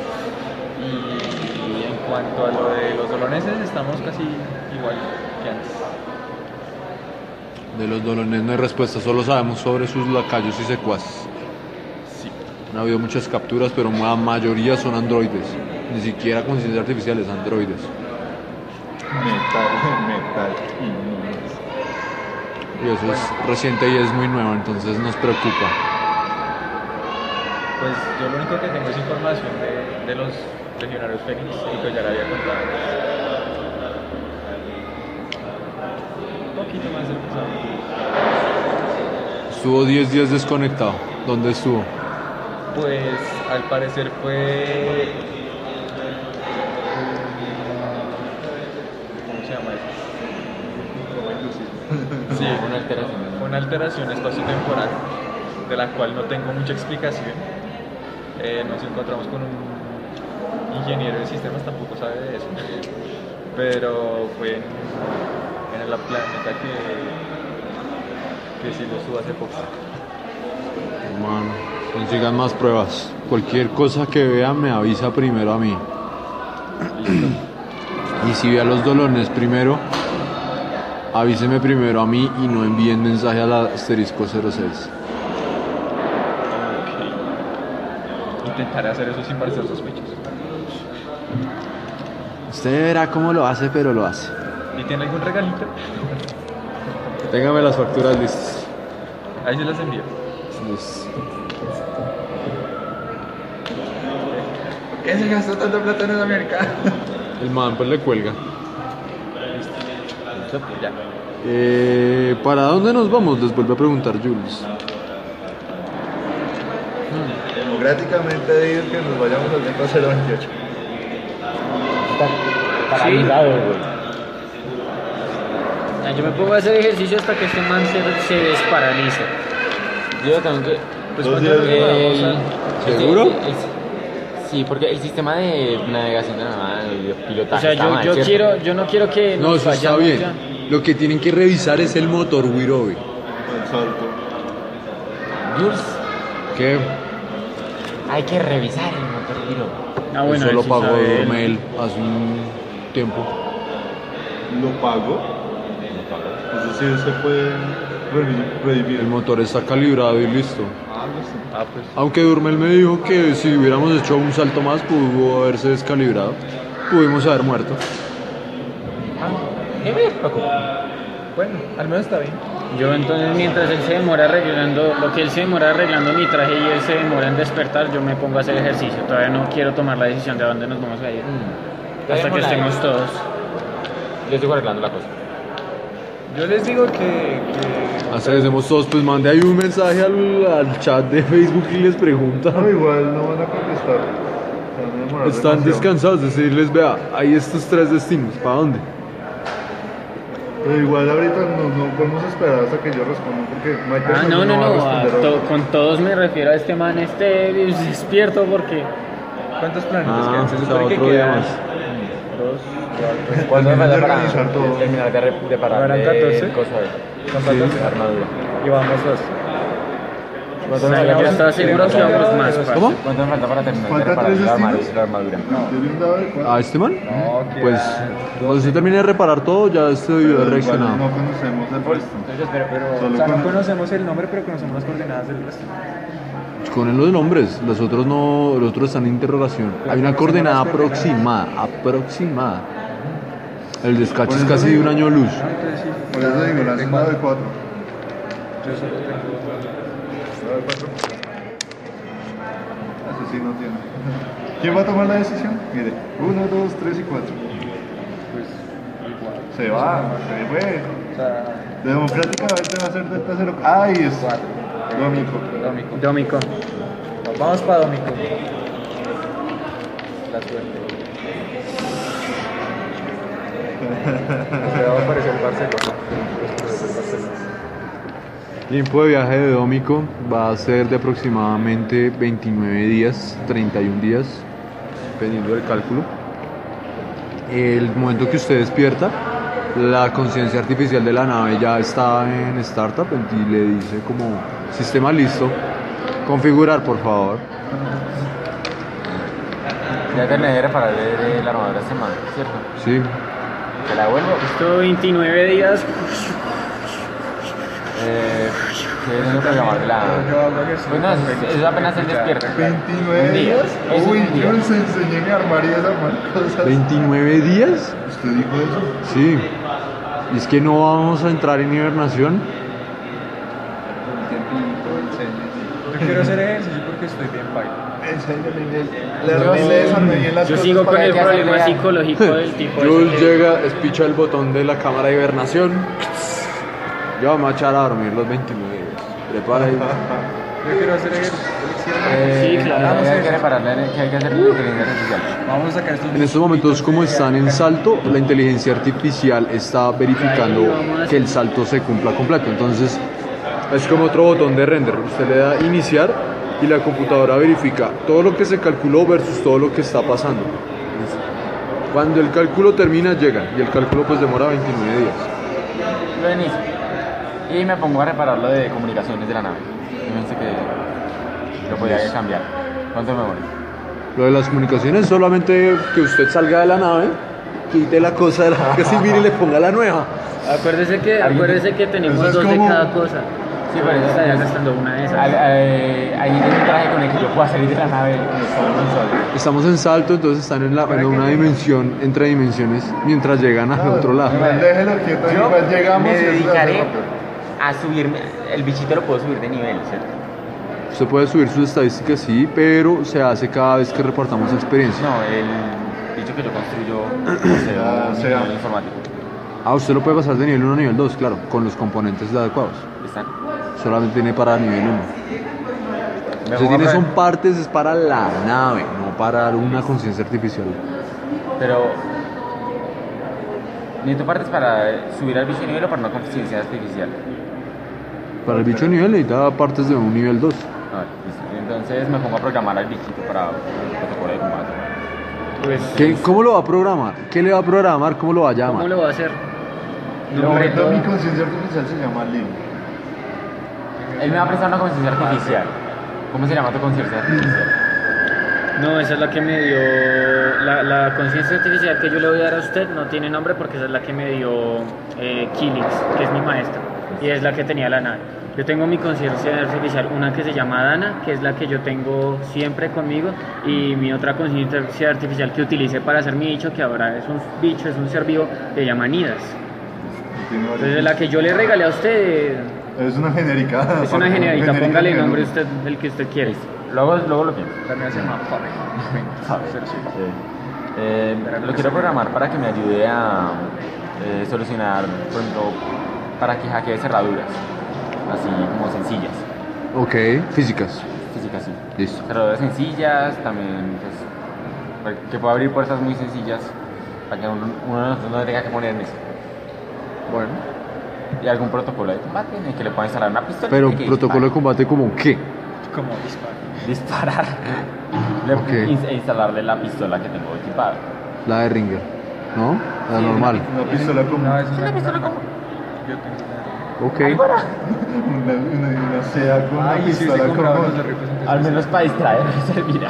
Y en cuanto a lo de los doloneses, estamos casi igual que antes. De los dolones no hay respuesta, solo sabemos sobre sus lacayos y secuaces. Sí. Han habido muchas capturas, pero la mayoría son androides. Ni siquiera conciencia artificiales, androides. Metal. Y eso es reciente y es muy nuevo, entonces nos preocupa. Pues yo lo único que tengo es información de los legionarios Fénix y que ya la había contado. Un poquito más del pasado. Estuvo 10 días desconectado. ¿Dónde estuvo? Pues al parecer fue. ¿Cómo se llama eso? Sí, fue una alteración espacio-temporal de la cual no tengo mucha explicación. Nos encontramos con un ingeniero de sistemas, tampoco sabe de eso, pero fue en el planeta que sí lo estuvo hace poco. Hermano, consigan más pruebas. Cualquier cosa que vea me avisa primero a mí. Y si ve a los dolones primero, avíseme primero a mí y no envíen mensaje al asterisco 06. Intentaré hacer eso sin parecer sospechoso. Usted verá cómo lo hace, pero lo hace. ¿Y tiene algún regalito? Téngame las facturas listas. Ahí se las envío. Listas. ¿Qué se gastó tanta plata en América? El man pues le cuelga. Listo, pues ya. ¿Para dónde nos vamos? Les vuelve a preguntar Jules. Democráticamente digo que nos vayamos al centro 028. Paralizado, güey. Yo me pongo a hacer ejercicio hasta que este man se desparalice. Yo tengo que. Pues Dos cuando días ¿Seguro? Sí, porque el sistema de navegación de la mano y de O pilotaje. sea, está mal, yo ¿cierto? no quiero que No, nos eso está vayamos bien. ya. Lo que tienen que revisar es el motor Wirobe. El salto. Jules, ¿Qué? hay que revisar el motor Giro. Ah, bueno, Eso lo él sí pagó sabe él. Mel hace un tiempo. ¿Lo pago? Es decir, se puede redimir. El motor está calibrado y listo. Ah, pues. Aunque Durmel me dijo que si hubiéramos hecho un salto más pudo haberse descalibrado. Pudimos haber muerto. ¿Qué me preocupa? Bueno, al menos está bien. Yo entonces mientras él se demora arreglando, lo que él se demora arreglando mi traje y él se demora en despertar, yo me pongo a hacer ejercicio. Todavía no quiero tomar la decisión de a dónde nos vamos a ir. Hasta que estemos todos. Yo estoy arreglando la cosa. Yo les digo que Hacemos todos, pues mande ahí un mensaje al chat de Facebook y les pregunta. No, igual no van a contestar. Se van a demorar Están demasiado. descansados, decirles, vea, hay estos 3 destinos, ¿para dónde? Pero igual ahorita no podemos esperar hasta que yo responda porque Mike Ah, no, va a a responder ahora. con todos me refiero a este man, despierto porque... ¿cuántos planetas Ah, quedan? Se o sea, supone que otro día quedan más. 2, 4, ¿Cuándo me Terminen falta de para organizar todo. terminar de parar ¿Habrán de 14? cosa Son de 14. armadura? y vamos 2. ¿Cuánto me Yo falta estaba seguro que íbamos más. ¿Cómo? ¿Cuánto me falta para terminar de ¿Falta reparar 3 la armadura? destinos? La armadura? Yo vi un dado de cuatro. ¿A este man? No, que Pues cuando se termine de reparar todo, ya estoy Pero igual reaccionado. no conocemos el resto. Entonces, pero Solo o sea, no con- conocemos el nombre, pero conocemos las coordenadas del resto. Con los nombres, los otros no, los otros están en interrogación. Hay una coordenada aproximada. El descache Por es eso casi de digo. un año luz. Entonces sí. Por eso digo, la ¿De suma de cuánto? 4. Yo solo tengo. Dado de 4. Eso sí no tiene. ¿Quién va a tomar la decisión? Mire, 1, 2, 3 y 4. Pues igual. Se va, se fue. O sea, Democráticamente va a ser delta 0. Ahí es. 4. Dómico. Dómico. Vamos para Domico. La suerte. Se va a aparecer Barcelona. Después de Barcelona. Tiempo de viaje de Dómico va a ser de aproximadamente 29 días, 31 días, dependiendo del cálculo. El momento que usted despierta, la conciencia artificial de la nave ya está en Startup y le dice como, sistema listo, configurar por favor. Ya terminé de reparar la armadura esta semana, ¿cierto? Sí. ¿Te la devuelvo? Esto 29 días. ¿Qué es lo que llamar de la...? Pues no, eso apenas él despierta. 29 Un día. días. Es Uy, un día. yo les enseñé a armar y a desarmar cosas. ¿29 días? ¿Usted dijo eso? Sí. Y es que no vamos a entrar en hibernación. Yo quiero hacer ejercicio porque estoy bien baile. Yo sigo con el problema psicológico del tipo. Jules ese que- llega, espicha el botón de la cámara de hibernación. Ya vamos a echar a dormir los 29 días. Prepara ahí. Yo quiero hacer ejercicio. Sí, claro. Hay que repararle, que hay que hacer la inteligencia artificial. Vamos a sacar estos. En estos momentos, como están en salto, la inteligencia artificial está verificando que el salto se cumpla completo. Entonces, es como otro botón de render. Usted le da iniciar y la computadora verifica todo lo que se calculó versus todo lo que está pasando. Cuando el cálculo termina, llega. Y el cálculo pues demora 29 días. Lo inicio. Y me pongo a reparar lo de comunicaciones de la nave. Yo pensé que lo podía cambiar. ¿Cuánto me demora? Lo de las comunicaciones, solamente que usted salga de la nave, quite la cosa de la nave civil y le ponga la nueva. Acuérdese que tenemos Eso es dos de como- cada cosa. Sí, pero eso Estaría gastando una de esas. Ahí hay un traje con el que yo pueda salir de la nave y solo un sol. Estamos en salto, entonces están en una dimensión, entre dimensiones, mientras llegan al otro lado. Déjelo quieto, Yo igual llegamos me y eso se hace dedicaré rápido. a subirme. El bichito lo puedo subir de nivel, ¿cierto? Usted puede subir sus estadísticas, sí, pero se hace cada vez que reportamos experiencia. No, el bicho que yo construyo sea. nivel informático. Ah, usted lo puede pasar de nivel 1 a nivel 2, claro, con los componentes adecuados. ¿Están? Solamente tiene para nivel 1. Me Usted pongo tiene a son pre- partes, es para la nave, no para una conciencia artificial. Pero. Necesito partes para subir al bicho de nivel o para una conciencia artificial. Para el bicho de nivel necesita partes de un nivel 2. A ver, listo. Entonces me pongo a programar al bichito para el protocolo de combate. Pues, ¿Cómo lo va a programar? ¿Qué le va a programar? ¿Cómo lo va a llamar? ¿cómo lo va a hacer? Lo reto. Mi conciencia artificial se llama Lim. Él me va a prestar una conciencia artificial. ¿Cómo se llama tu conciencia artificial? No, esa es la que me dio. La conciencia artificial que yo le voy a dar a usted no tiene nombre porque esa es la que me dio Kilix, que es mi maestra. Y es la que tenía la nave. Yo tengo mi conciencia artificial, una que se llama Dana, que es la que yo tengo siempre conmigo, y mi otra conciencia artificial que utilicé para hacer mi bicho, que ahora es un bicho, es un ser vivo, que se llama Nidas. Entonces la que yo le regalé a usted Es una genérica. es una genérica, póngale el nombre usted, el que usted quiere. Luego lo pienso. La mía se llama Fabe. Lo quiero programar para que me ayude a solucionar, por ejemplo, para que hackee cerraduras, así como sencillas, Ok, físicas. físicas sí. Listo. Cerraduras sencillas, también pues, que pueda abrir puertas muy sencillas para que uno de nosotros no tenga que poner en eso. Bueno. Y algún protocolo de combate en el que le pueda instalar una pistola. Pero y que protocolo de combate como qué? Como disparo. disparar. Ok. Instalarle la pistola que tengo equipada. La de Ringer, ¿no? La Sí, normal. Una pistola como No, es una pistola como. Yo tengo Ok. una SEA con una Ay, sí, sí, pistola compraba como. los de rifles en Al menos para distraer servirá.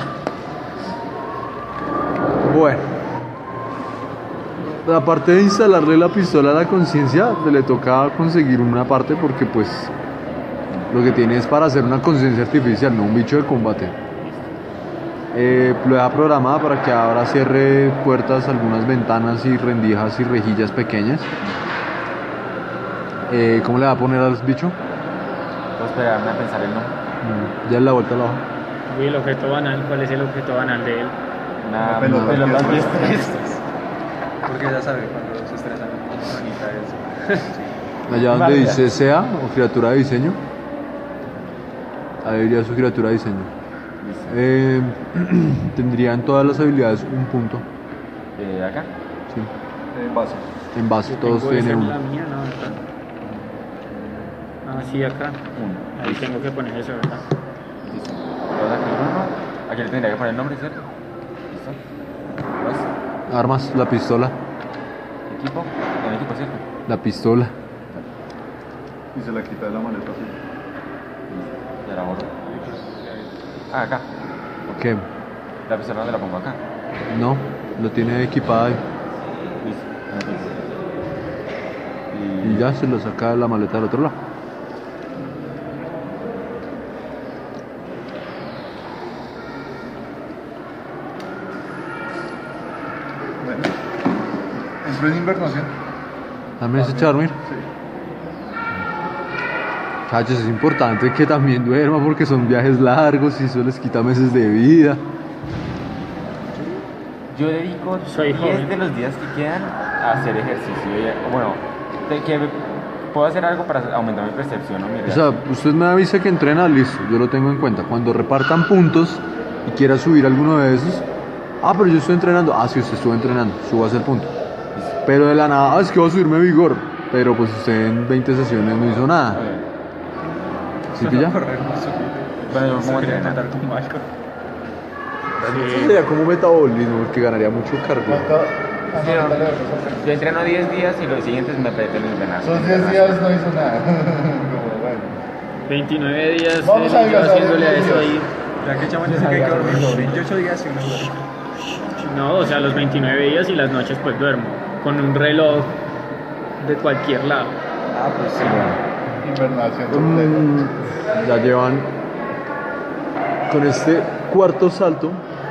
Bueno. Aparte de instalarle la pistola a la conciencia, le toca conseguir una parte porque pues lo que tiene es para hacer una conciencia artificial, no un bicho de combate. Lo deja programada para que ahora cierre puertas, algunas ventanas y rendijas y rejillas pequeñas. ¿Cómo le va a poner al bicho? Puedo esperarme a pensar el nombre. Ya en la vuelta a la hoja. Uy, el objeto banal, ¿cuál es el objeto banal de él? Una pelota pelota que es antiestrés. Porque ya sabe, cuando se estresan, bonita es. Allá donde Válida. dice SEA o criatura de diseño, ahí iría su criatura de diseño. Tendrían todas las habilidades un punto. Acá. Sí. Base. En base, Yo todos tengo esa tienen en uno. la mía, no, acá. Ah, sí, acá. Ahí tengo que poner eso, ¿verdad? Listo. Vas aquí uno. Aquí le tendría que poner el nombre, ¿cierto? Listo. Vas. Armas, la pistola. Equipo. El equipo, ¿cierto? La pistola. Y se la quita de la maleta así. Ya la borro. Ah, acá. ¿Qué? La pistola no la pongo acá. No, lo tiene equipada ahí. Listo. Y ya se lo saca de la maleta del otro lado. Bueno. Entró en invernación. ¿También se echa a dormir? Sí. Cachos, es importante que también duerma porque son viajes largos y eso les quita meses de vida. Yo dedico Soy 10 joven. de los días que quedan a hacer ejercicio. Bueno, de que puedo hacer algo para aumentar mi percepción o mi O sea, usted me avisa que entrena, listo, yo lo tengo en cuenta. Cuando repartan puntos y quiera subir alguno de esos, pero yo estoy entrenando. Sí, usted estuvo entrenando, subas el punto. Pero de la nada, es que voy a subirme vigor. Pero pues usted en 20 sesiones no hizo nada. ¿Sí pilla? Correr más Bueno, yo como quería entrenar. tratar con Malcolm. Eso sería como metabolismo, porque ganaría mucho cardio. Yo entreno 10 días y los siguientes me pretenden entrenar. Esos 10 días no hizo nada. Como bueno. 29 días Vamos yo a ver, haciéndole a a ver, eso ahí. Ya que echamos dice que hay que dormir 28 días y uno duerme. No, o sea, los 29 días y las noches pues duermo. Con un reloj de cualquier lado. Pues sí. Invernación completa. Ya llevan con este cuarto salto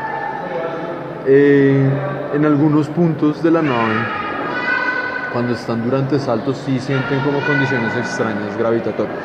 en algunos puntos de la nave. Cuando están durante saltos sí sienten como condiciones extrañas gravitatorias.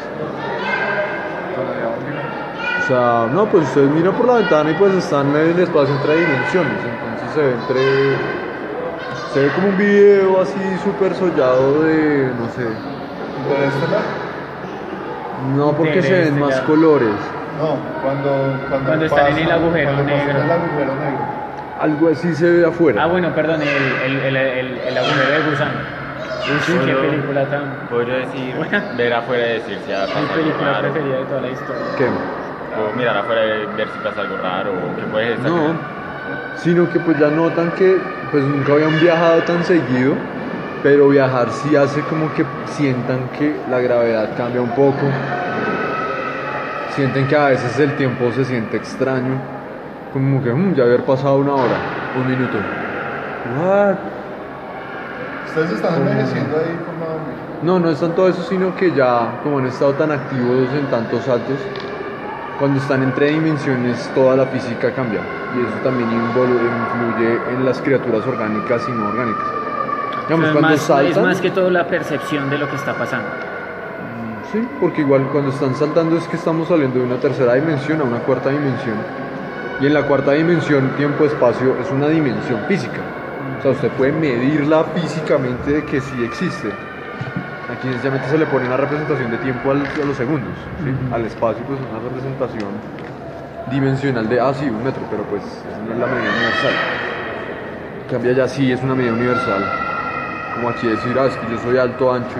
O sea, no, pues ustedes miran por la ventana y pues están en el espacio entre dimensiones, entonces se ve como un video así súper sollado de, no sé, ¿Interestelar? no porque se ven más Interestelar. colores, No, cuando están en el agujero cuando pasan negro. el agujero negro. algo así se ve afuera. Bueno, perdón, el agujero de gusano. Qué película tan... Podría decir, Buena. ver afuera y decir si ha Mi pasado algo película raro. preferida de toda la historia. ¿Qué? O mirar afuera y ver si pasa algo raro o que puedes estar. No, sino que pues ya notan que pues nunca habían viajado tan seguido, pero viajar sí hace como que sientan que la gravedad cambia un poco, sienten que a veces el tiempo se siente extraño, como que ya haber pasado una hora, un minuto. What? Ustedes están envejeciendo ahí como hombre. No, no es tanto eso, sino que ya como han estado tan activos en tantos saltos, cuando están entre dimensiones toda la física cambia y eso también influye en las criaturas orgánicas y no orgánicas. Digamos, Es cuando más, saltan, es más que todo la percepción de lo que está pasando. sí, porque igual cuando están saltando es que estamos saliendo de una tercera dimensión a una cuarta dimensión y en la cuarta dimensión tiempo-espacio es una dimensión física. O sea, usted puede medirla físicamente de que sí existe. Aquí sencillamente se le pone una representación de tiempo a los segundos, ¿sí? Al espacio pues una representación dimensional de, sí, 1 metro, pero pues esa no es la medida universal. En cambio ya sí es una medida universal. Como aquí decir, es que yo soy alto, ancho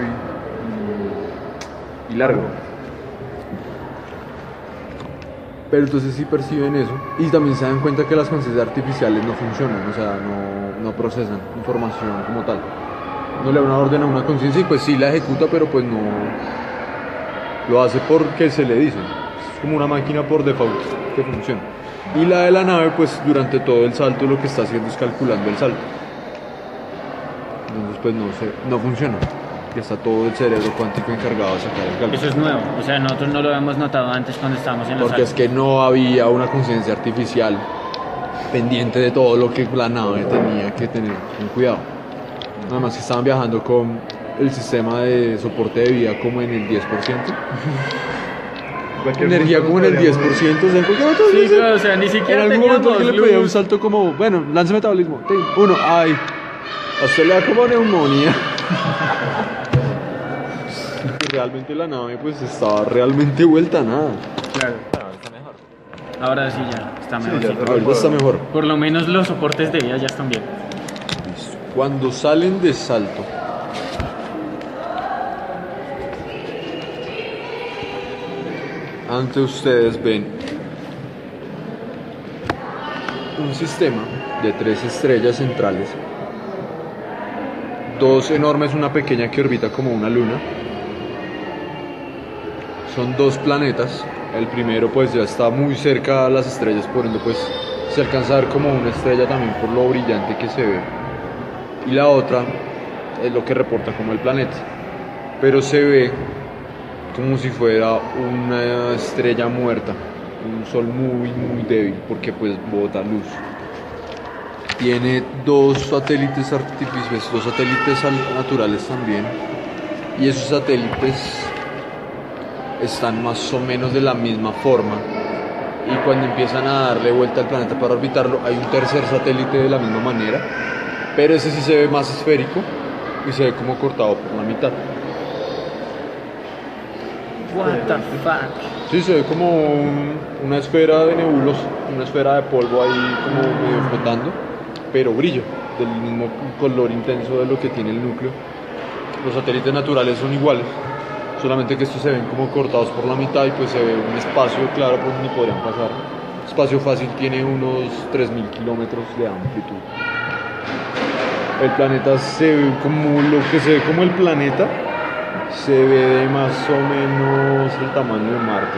y largo. Pero entonces sí perciben eso y también se dan cuenta que las conciencias artificiales no funcionan, o sea, no procesan información como tal. No le da una orden a una conciencia y pues sí la ejecuta, pero pues no lo hace porque se le dice. Es como una máquina por default que funciona. Y la de la nave pues durante todo el salto lo que está haciendo es calculando el salto. Entonces pues no funciona. Ya está todo el cerebro cuántico encargado de sacar el cálculo. Eso es nuevo, o sea, nosotros no lo habíamos notado antes cuando estábamos en los Porque es saltos. que no había una conciencia artificial pendiente de todo lo que la nave tenía que tener con cuidado. Nada más que estaban viajando con el sistema de soporte de vida como en el 10%. Energía como en el 10%. O sea, en cualquier momento, Sí, claro, o sea, ni en siquiera algún momento teníamos alguien le pedía un luz. salto como, bueno, lance metabolismo. Uno, ay, a usted le da como neumonía. Realmente la nave pues estaba realmente vuelta a nada. Claro. Bueno, está mejor. Ahora sí ya está Sí, mejor. ya Ahorita está mejor. Por lo menos los soportes de vida ya están bien. Cuando salen de salto, ante ustedes ven un sistema de 3 estrellas centrales, 2 enormes, una pequeña que orbita como una luna. Son 2 planetas. El primero pues ya está muy cerca a las estrellas, por ende pues se alcanza a ver como una estrella también por lo brillante que se ve. Y la otra es lo que reporta como el planeta, pero se ve como si fuera una estrella muerta, un sol muy débil porque pues bota luz. Tiene 2 satélites artificiales, 2 satélites naturales también, y esos satélites están más o menos de la misma forma, y cuando empiezan a darle vuelta al planeta para orbitarlo hay un tercer satélite de la misma manera, pero ese sí se ve más esférico y se ve como cortado por la mitad. What the fuck. Sí, se ve como una esfera de nebulosa, una esfera de polvo ahí como medio flotando, pero brillo, del mismo color intenso de lo que tiene el núcleo. Los satélites naturales son iguales, solamente que estos se ven como cortados por la mitad y pues se ve un espacio claro por donde podrían pasar. Espacio fácil tiene unos 3.000 kilómetros de amplitud. El planeta se ve como lo que se ve como el planeta, se ve de más o menos el tamaño de Marte.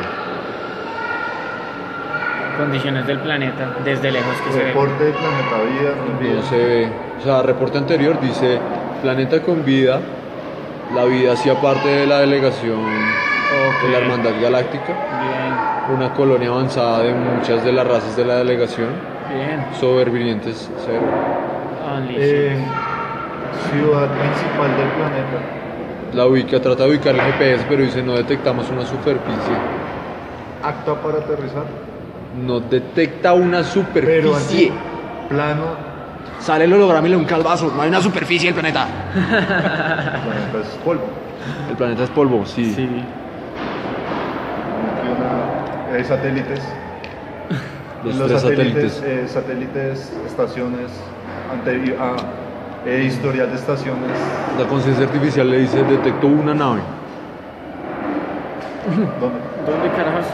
Condiciones del planeta, desde lejos que se ve. Reporte de planeta vida. No se ve, o sea, reporte anterior dice planeta con vida, la vida hacía parte de la delegación de la Hermandad Galáctica, Bien, una colonia avanzada de muchas de las razas de la delegación, bien. sobrevivientes 0. Only Ciudad principal del planeta. La ubica, trata de ubicar el GPS, pero dice no detectamos una superficie. Apta para aterrizar. No detecta una Pero superficie. así, plano. Sale el holograma y le da un calvazo, no hay una superficie del planeta. El planeta es polvo. El planeta es polvo, sí. Sí. Hay satélites. Los Los 3 satélites, satélites. satélites, estaciones, historial de estaciones. La conciencia artificial le dice detectó una nave. ¿Dónde? ¿Dónde carajos?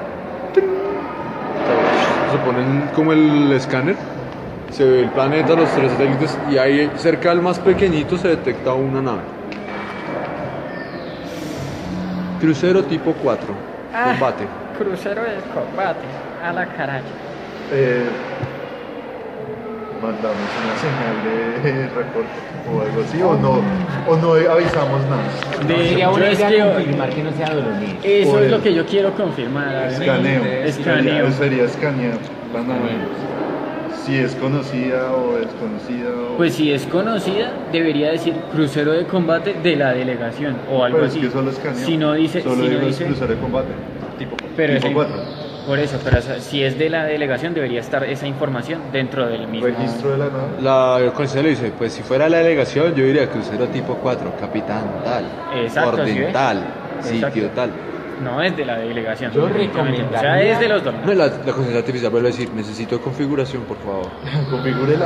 Se ponen como el escáner, se ve el planeta, los 3 satélites y ahí cerca del más pequeñito se detecta una nave. Crucero tipo 4, combate. Crucero de combate, a la caracha. Mandamos una señal de reporte o algo así, o no avisamos nada. Sería buena Yo es idea que- confirmar que no sea doloroso. Eso O es el- lo que yo quiero confirmar. Escaneo. Escaneo. Sería escanear la nave. Si es conocida o desconocida. Pues si es conocida, debería decir crucero de combate de la delegación o algo Pero es así. que solo escaneo. Si no dice, Solo si no digo dice, crucero de combate. pero tipo ese- 4. por eso, pero si es de la delegación debería estar esa información dentro del mismo Registro de la nave. La conciencia le dice, pues si fuera la delegación yo diría crucero tipo 4, capitán tal, Exacto, ¿sí orden ve? tal, sitio Exacto. tal. No es de la delegación. Yo definitivamente. O sea, recomendaría- es de los No, dos. la conciencia artificial vuelve a decir, necesito configuración por favor. Configúrela.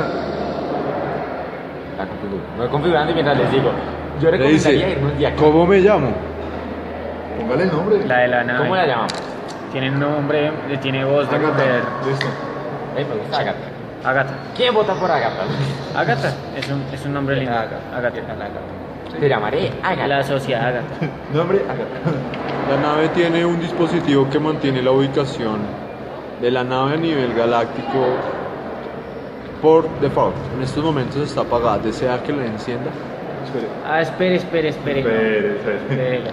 La configuro. Me voy configurando y mientras les digo, yo Le recomendaría dice, irnos de aquí. ¿cómo me llamo? Póngale el nombre. La de la nave. ¿Cómo la llamamos? Tiene nombre, tiene voz de Agatha. mujer. Listo. Me gusta Agatha. Agatha. ¿Quién vota por Agatha? Agatha es un nombre lindo. Agatha. Te llamaré Agatha. La sociedad Agatha. Nombre, Agatha. La nave tiene un dispositivo que mantiene la ubicación de la nave a nivel galáctico por default. En estos momentos está apagada, desea que la encienda. Espere. Ah, espere. Espere. Espere.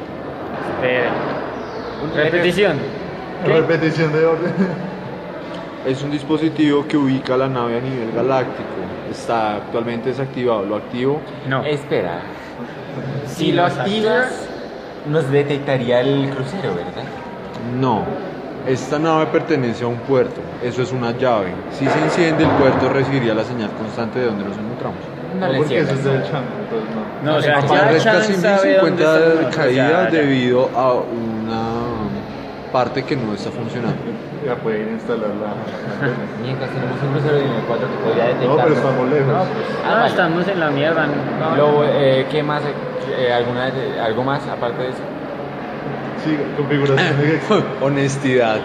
Repetición. ¿Qué? Repetición de orden. Es un dispositivo que ubica la nave a nivel galáctico. Está actualmente desactivado. Lo activo. No. Espera. Si Sí, lo lo activas, nos detectaría el crucero, ¿verdad? No. Esta nave pertenece a un puerto. Eso es una llave. Si se enciende, el puerto recibiría la señal constante de donde nos encontramos. No, No, le porque eso cierres. es del champ, entonces no. No, o sea, Aparte, ya es casi Chan sabe dónde 1050 estamos de nosotros, caída ya. debido a una parte que no está funcionando. Ya pueden instalar la Mientras tenemos un crucero de nivel 4 que podría detectar. No, pero estamos lejos. No, pues, Ah, vale. estamos en la mierda. No. ¿Qué más? ¿Algo más aparte de eso? Sí, configuración de Honestidad.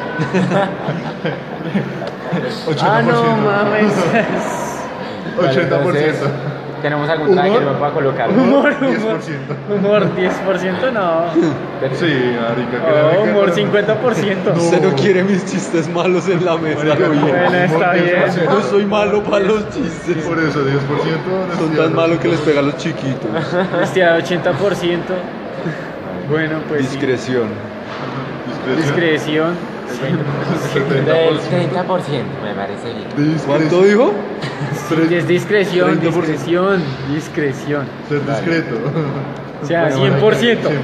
80%. Ah, no mames. 80%. ¿Tenemos algún traje que no pueda colocar? Humor, 10%. Humor 10%, no. Sí, marica, Oh, que humor cuando- 50%. Usted no quiere mis chistes malos en la mesa, Marica, lo bien. Bueno, está bien. Yo soy malo para los chistes. Por eso, 10%. Son tan malos que les pega a los chiquitos. Honestidad 80%. Bueno, pues sí. Discreción. Discreción. Del 30%, me parece bien. ¿Cuánto dijo? Es discreción, 30%. discreción, discreción. Ser discreto. O sea, Bueno, 100%. 100%.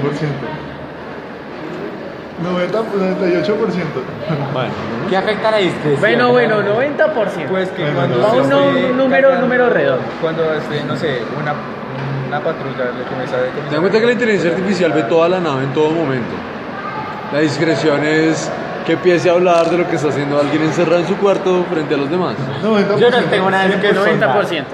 98%. Bueno, ¿Qué afecta a la discreción? Bueno, 90%. Pues que Bueno, cuando no, se esté un número cargando, redondo. Cuando esté, no sé, una patrulla le comienza a... ten en cuenta que la inteligencia artificial ve toda la nave en todo momento. La discreción es que empiece a hablar de lo que está haciendo alguien encerrado en su cuarto frente a los demás. 90%. Yo no tengo nada Que que 90%. 100%.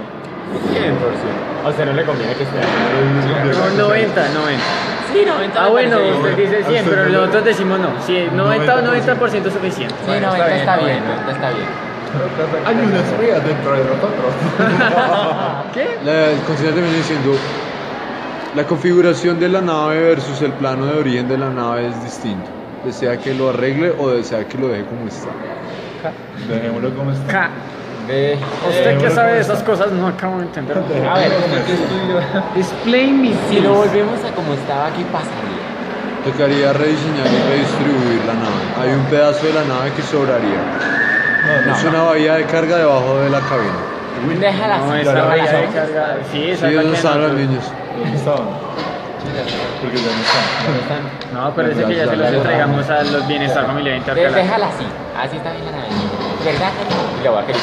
A usted no le conviene que esté. No, 90. Sí, 90. Ah, bueno, me parece usted bien. dice 100, pero nosotros decimos no. Sí, 90% es suficiente. Sí, 90 está bien, 90 está bien. Hay una espía dentro de nosotros. ¿Qué? La conciencia también diciendo, la configuración de la nave versus el plano de origen de la nave es distinto. Desea que lo arregle o desea que lo deje como está. Dejémoslo como está. K. Ve. Usted que sabe de esas cosas no acabo de entender. A ver, Explain me. si lo volvemos a como estaba, ¿qué pasaría? Tocaría rediseñar y redistribuir la nave. Hay un pedazo de la nave que sobraría. Es una bahía de carga debajo de la cabina. Déjala No, así. esa bahía de Déjala así. carga. Sí, esa Sí, es la ¿dónde que están los nosotros- niños? ¿Dónde estaban? Porque ya no están. No, parece que ya se los entregamos a los bienestar familiar intercalar. Déjala así. Así está bien la nave. ¿Verdad que no? Y la voy a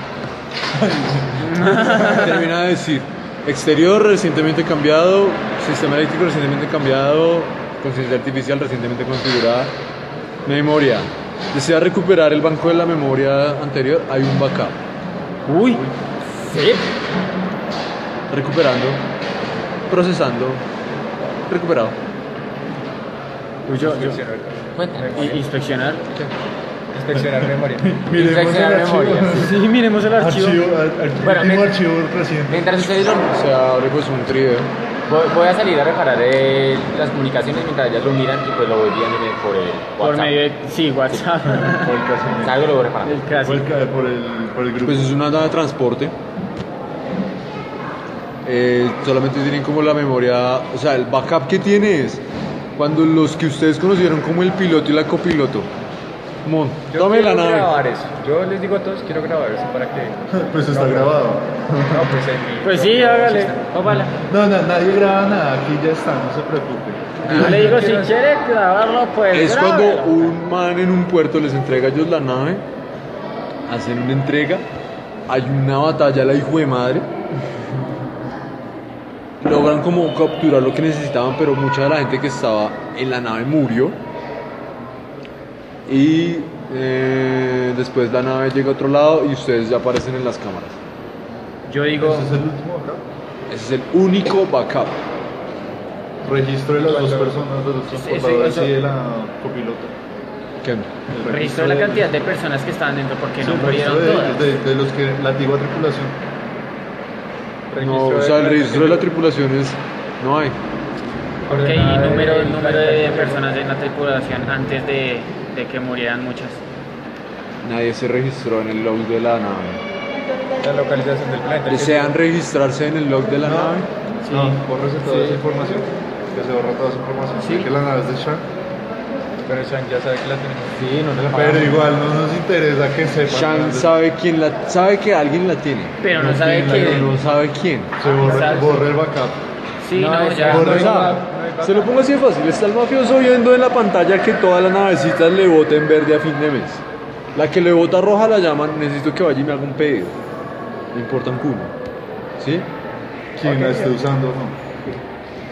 acariciar. Termina de decir, exterior recientemente cambiado, sistema eléctrico recientemente cambiado, conciencia artificial recientemente configurada, memoria. Desea recuperar el banco de la memoria anterior, hay un backup. Uy, Sí. Recuperando, procesando, recuperado. yo. Cuéntame. Inspeccionar. Inspeccionar memoria. Miremos el Inspeccionar archivo. memoria. Sí, miremos el archivo. Bueno, Último me- archivo reciente. Mientras ustedes lo... Se abre pues un trío. Voy a salir a reparar las comunicaciones mientras ellas lo miran y pues lo voy viendo por el Por WhatsApp. medio de. Sí, WhatsApp. Por el caso. Salgo y lo voy reparando. El casi. Por el grupo. Pues es una nave de transporte. Solamente tienen como la memoria, o sea, el backup que tiene es cuando los que ustedes conocieron como el piloto y la copiloto. Mon, Yo tome la quiero nave. grabar eso. Yo les digo a todos, quiero grabar eso para que... Pues está grabado. No, pues en mi... Pues sí, hágale. Ópala. No, nadie graba nada. Aquí ya está, no se preocupe. Yo le digo, si quiere grabarlo, pues. Es cuando grábelo. un man en un puerto les entrega a ellos la nave, hacen una entrega, hay una batalla, la hijo de madre, logran como capturar lo que necesitaban, pero mucha de la gente que estaba en la nave murió. Y después la nave llega a otro lado y ustedes ya aparecen en las cámaras. Yo digo. ¿Ese es el último acá? Ese es el único backup. Registro de las dos personas, de los transportadores y de la copiloto. ¿Qué? El Registro de la cantidad de personas que estaban dentro porque Sí, no el murieron registro todas. de los que la antigua tripulación. No, o sea, el registro de la tripulación es... no hay. Ok, y número de personas en la tripulación antes de que murieran muchas. Nadie se registró en el log de la nave. La localización del planeta. ¿Desean registrarse en el log de la nave? No, bórrese toda esa información. Que se borra toda esa información. Sí. Que la nave es de Shang. Pero Shang ya sabe que la tenemos. Sí, no se la Pero pagamos. igual no nos interesa que sepan. Shang sabe que alguien la tiene, Pero no sabe tiene la quién. pero no sabe quién. Se borra Exacto. el backup. Sí, No, no, es ya. Borra O sea, se lo pongo así de fácil. Está el mafioso viendo en la pantalla que todas las navecitas le voten verde a fin de mes. La que le vota roja la llaman, necesito que vaya y me haga un pedido. Me importa un culo. ¿Sí? Quien la esté usando o no.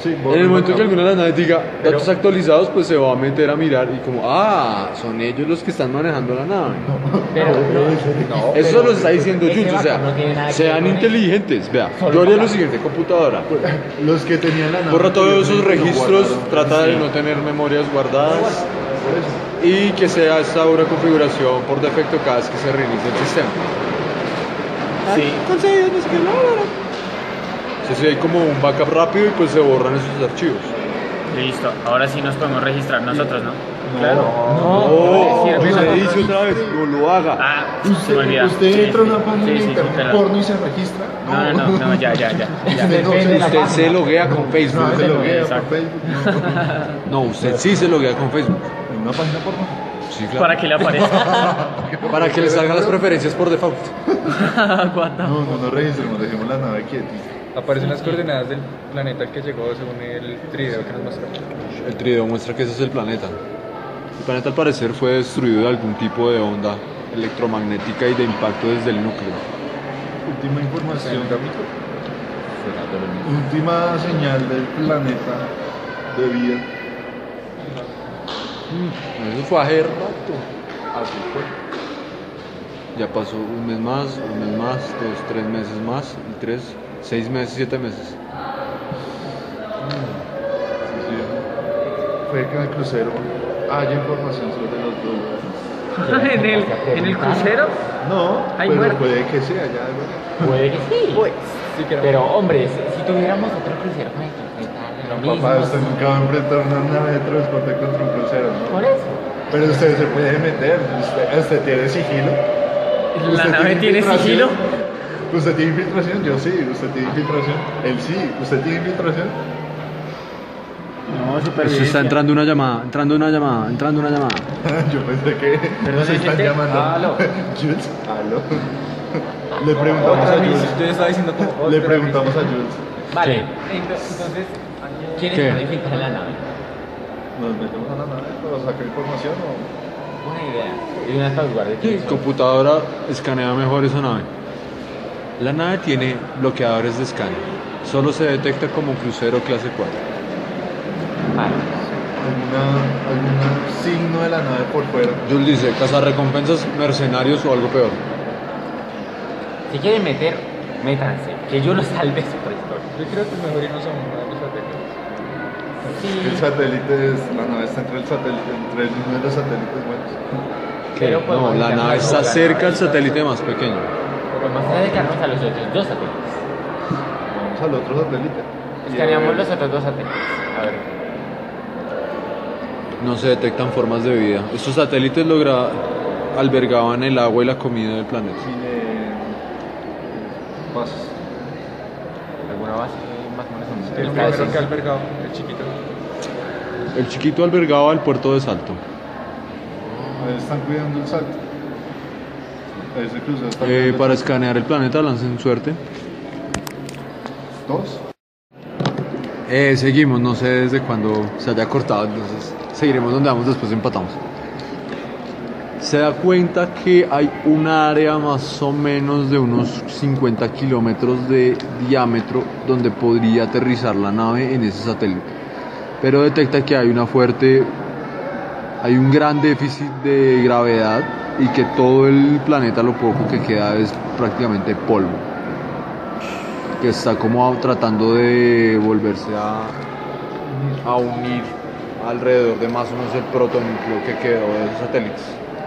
Sí, En el momento que alguna de las naves diga datos actualizados, pues se va a meter a mirar y como, son ellos los que están manejando la nave. Eso lo está diciendo Jules, o sea, sean inteligentes. Vea, yo haría lo siguiente, computadora. Los que tenían la nave. Borra todos esos lo registros, guardaron. trata de no tener memorias guardadas y que sea esta una configuración por defecto cada vez que se reinicie el sistema. Sí. Conseguidos que no. Sí, hay como un backup rápido y pues se borran esos archivos. Listo, ahora sí nos podemos registrar nosotros, ¿no? Claro. No, Se dice otra vez, no lo haga. Se me olvida. Usted Sí, entra a sí, una página de sí, internet perdón. porno y se registra. No, ya. Usted se loguea con Facebook. No, se loguea por Exacto. Facebook. No, usted sí se loguea con Facebook. En una página porno. Sí, claro. Para que le aparezca. Para que le salgan las preferencias por default. No nos registremos, dejemos la nave quieta. Aparecen las coordenadas del planeta que llegó según el trideo que nos mostró. El trideo muestra que ese es el planeta. El planeta al parecer fue destruido de algún tipo de onda electromagnética y de impacto desde el núcleo. Última información. Última señal del planeta de vida. Eso fue hace rato. Así fue. Ya pasó un mes más, 2, 3 meses más, y 3, 6 meses, 7 meses. Sí. Puede que en el crucero haya información sobre los dólares. ¿En el crucero? No, Hay pero muertos. puede que sea ya algo. Puede que sí. Sí, que era- Pero hombre, si tuviéramos otro crucero con el que enfrentar lo mismo. Papá, usted nunca va a enfrentar una nave de transporte contra un crucero, ¿no? Por eso. Pero usted se puede meter, usted tiene sigilo. ¿La ¿Usted nave tiene infiltración? sigilo? ¿Usted tiene infiltración? Yo sí. ¿Usted tiene infiltración? Él sí. ¿Usted tiene infiltración? No, Eso está entrando una llamada. Yo pensé que Perdón, se están gente. llamando. Aló. Jules, aló. Le preguntamos a Otra Jules. misión. Yo estaba diciendo como Le otra preguntamos a misión. Jules. Vale. Entonces, ¿quiénes ¿Qué? van a infiltrar en la nave? ¿Nos metemos a la nave para sacar información o...? Buena idea. Y una salvaguardia. El computadora escanea mejor esa nave. La nave tiene bloqueadores de escáner. Solo se detecta como crucero clase 4. Vale. ¿Algún signo de la nave por fuera? Jules dice, cazarrecompensas, mercenarios o algo peor. Si quieren meter, métanse. Que yo los salve su historia. Yo creo que es mejor irnos a uno de los satélites. El satélite es... La nave está entre el satélite, entre uno de los satélites buenos. Pero No, podemos la dedicarnos nave está a la cerca nave. al satélite más pequeño. Podemos dedicarnos a los otros dos satélites. Vamos al otro satélite. Escaneamos los otros dos satélites. A ver. No se detectan formas de vida. Estos satélites albergaban el agua y la comida del planeta. Bases. ¿Alguna base más o menos? El primero que ha albergado, el chiquito. El chiquito albergaba el puerto de Salto. Ahí están cuidando el salto. Ese crucero está Para escanear el planeta, lancen suerte. ¿Dos? Seguimos, no sé desde cuándo se haya cortado, entonces seguiremos donde vamos, después empatamos. Se da cuenta que hay un área más o menos de unos 50 kilómetros de diámetro donde podría aterrizar la nave en ese satélite. Pero detecta que hay un gran déficit de gravedad y que todo el planeta, lo poco que queda, es prácticamente polvo. Que está como tratando de volverse a unir alrededor de más o menos el protonúcleo que quedó de esos satélites.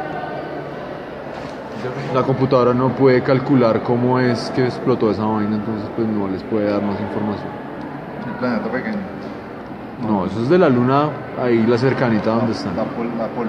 La computadora no puede calcular cómo es que explotó esa vaina, entonces pues no les puede dar más información. El planeta pequeño. No, eso es de la luna, ahí la cercanita donde están. La polvo.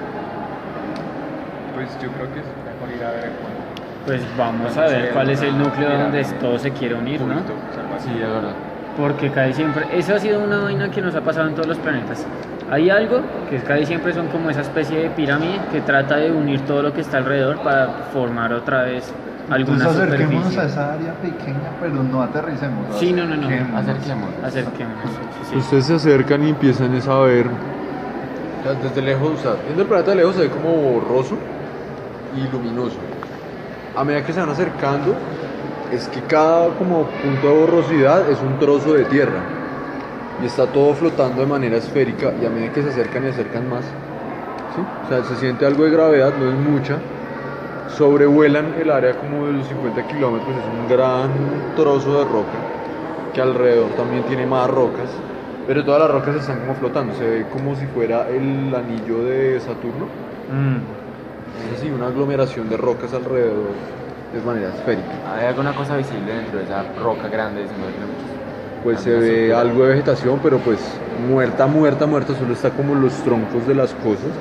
Pues yo creo que es mejor ir a ver el cuál. Pues vamos a ver cuál es el núcleo donde todo se quiere unir, ¿no? Sí, de verdad. Porque casi siempre, eso ha sido una vaina que nos ha pasado en todos los planetas. Hay algo que casi siempre son como esa especie de pirámide que trata de unir todo lo que está alrededor para formar otra vez alguna Entonces acerquémonos a superficie. esa área pequeña, pero no aterricemos. Sí, no. Acerquémonos. Acerquémonos. Sí. Ustedes se acercan y empiezan a ver, desde lejos, o sea, viendo el planeta de lejos se ve como borroso y luminoso. A medida que se van acercando, es que cada como punto de borrosidad es un trozo de tierra. y está todo flotando de manera esférica, y a medida que se acercan y acercan más, ¿sí? O sea, se siente algo de gravedad, no es mucha, sobrevuelan el área como de los 50 kilómetros, es un gran trozo de roca, que alrededor también tiene más rocas, pero todas las rocas están como flotando, se ve como si fuera el anillo de Saturno, es así, una aglomeración de rocas alrededor de manera esférica. ¿Hay alguna cosa visible dentro de esa roca grande de 50 kilómetros? Pues se ve algo de vegetación, pero pues muerta, solo está como los troncos de las cosas.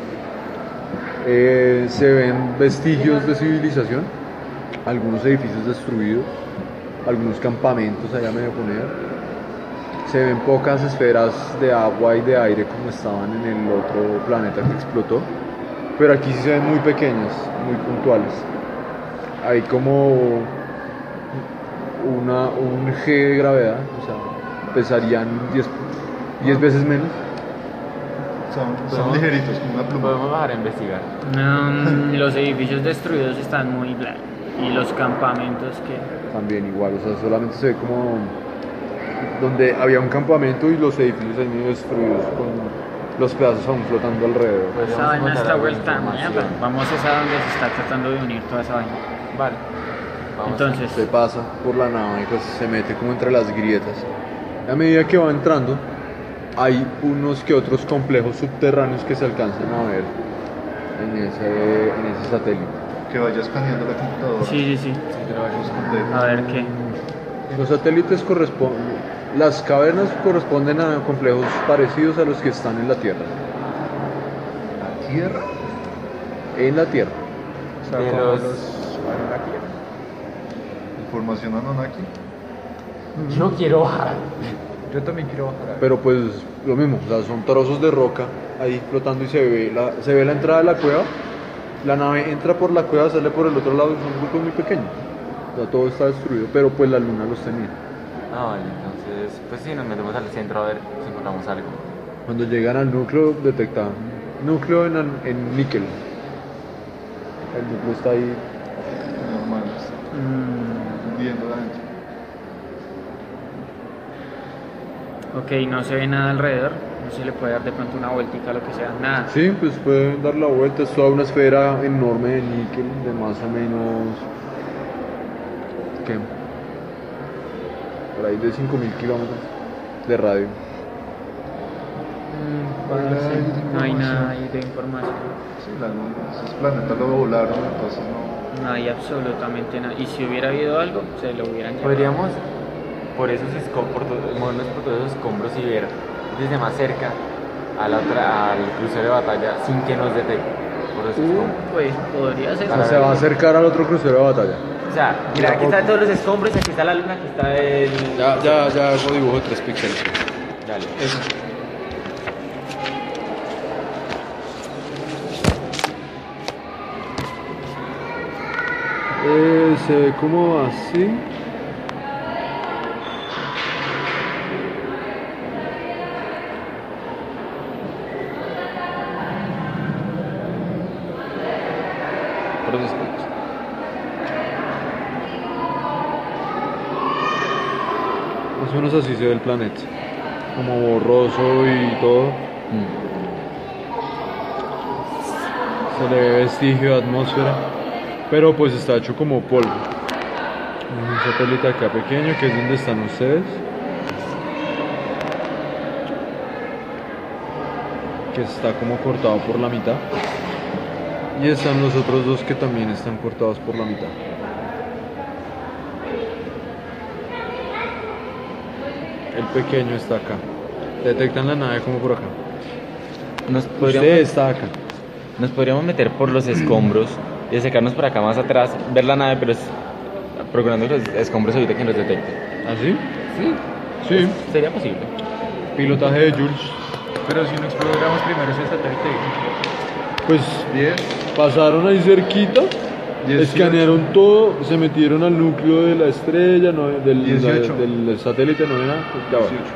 Se ven vestigios de civilización, algunos edificios destruidos, algunos campamentos allá medio poner. Se ven pocas esferas de agua y de aire como estaban en el otro planeta que explotó, pero aquí sí se ven muy pequeñas, muy puntuales. Hay como un G de gravedad, o sea, pesarían 10 veces menos. Son ligeritos, como una pluma. Podemos bajar a investigar. Los edificios destruidos están muy blancos. Y los campamentos que... También igual, o sea, solamente se ve como donde había un campamento y los edificios ahí medio destruidos con los pedazos aún flotando alrededor. Pues Esa vaina está vuelta a mierda. Vamos a esa donde se está tratando de unir toda esa vaina. Vale. Entonces, Se pasa por la nave y pues se mete como entre las grietas. A medida que va entrando, hay unos que otros complejos subterráneos que se alcanzan a ver en ese satélite. Que vaya escaneando la computadora. sí. Los complejos. A ver qué. Los satélites las cavernas corresponden a complejos parecidos a los que están en la Tierra. ¿La Tierra? En la Tierra. O sea, De como los- Anunnaki. Información Anunnaki. Yo quiero bajar. Yo también quiero bajar. Pero pues lo mismo, o sea, son trozos de roca ahí flotando y se ve la entrada de la cueva. La nave entra por la cueva, sale por el otro lado, son grupos muy pequeños. O sea, todo está destruido, pero pues la luna los tenía. Ah, vale, entonces, pues sí, nos metemos al centro a ver si encontramos algo. Cuando llegan al núcleo, detectan núcleo en níquel. El núcleo está ahí. Normal. Viendo adentro. Ok, no se ve nada alrededor. No se le puede dar de pronto una vueltica, lo que sea. Nada. Sí, pues pueden dar la vuelta, es toda una esfera enorme de níquel de más o menos, ¿qué? Por ahí de 5.000 kilómetros de radio. No hay nada ahí de información. Sí, esos planetas lo volaron, entonces no. No hay absolutamente nada. Y si hubiera habido algo, se lo hubieran llevado. Podríamos, por esos escombros, movernos por todos esos escombros y ver desde más cerca al crucero de batalla sin que nos detecte por esos escombros. Pues podría ser. O sea, se va a acercar al otro crucero de batalla. O sea, mira, aquí están todos los escombros, aquí está la luna, aquí está el... Ya hago dibujo de 3 píxeles. Dale. Se ve como así. Más o menos así se ve el planeta, como borroso y todo. Se le ve vestigio de atmósfera, pero pues está hecho como polvo. Un satélite acá pequeño que es donde están ustedes, que está como cortado por la mitad, y están los otros dos que también están cortados por la mitad. El pequeño está acá. Detectan la nave como por acá. Usted está acá. Nos podríamos meter por los escombros y acercarnos por acá más atrás, ver la nave, pero procurando que los escombros eviten que nos detecten. ¿Así? Sí. Sería posible. Pilotaje de Jules. Pero si no exploramos primero ese satélite, Pues 10. pasaron ahí cerquita, 18. escanearon todo, se metieron al núcleo de la estrella, del 18. del satélite, no era, pues ya va. 18.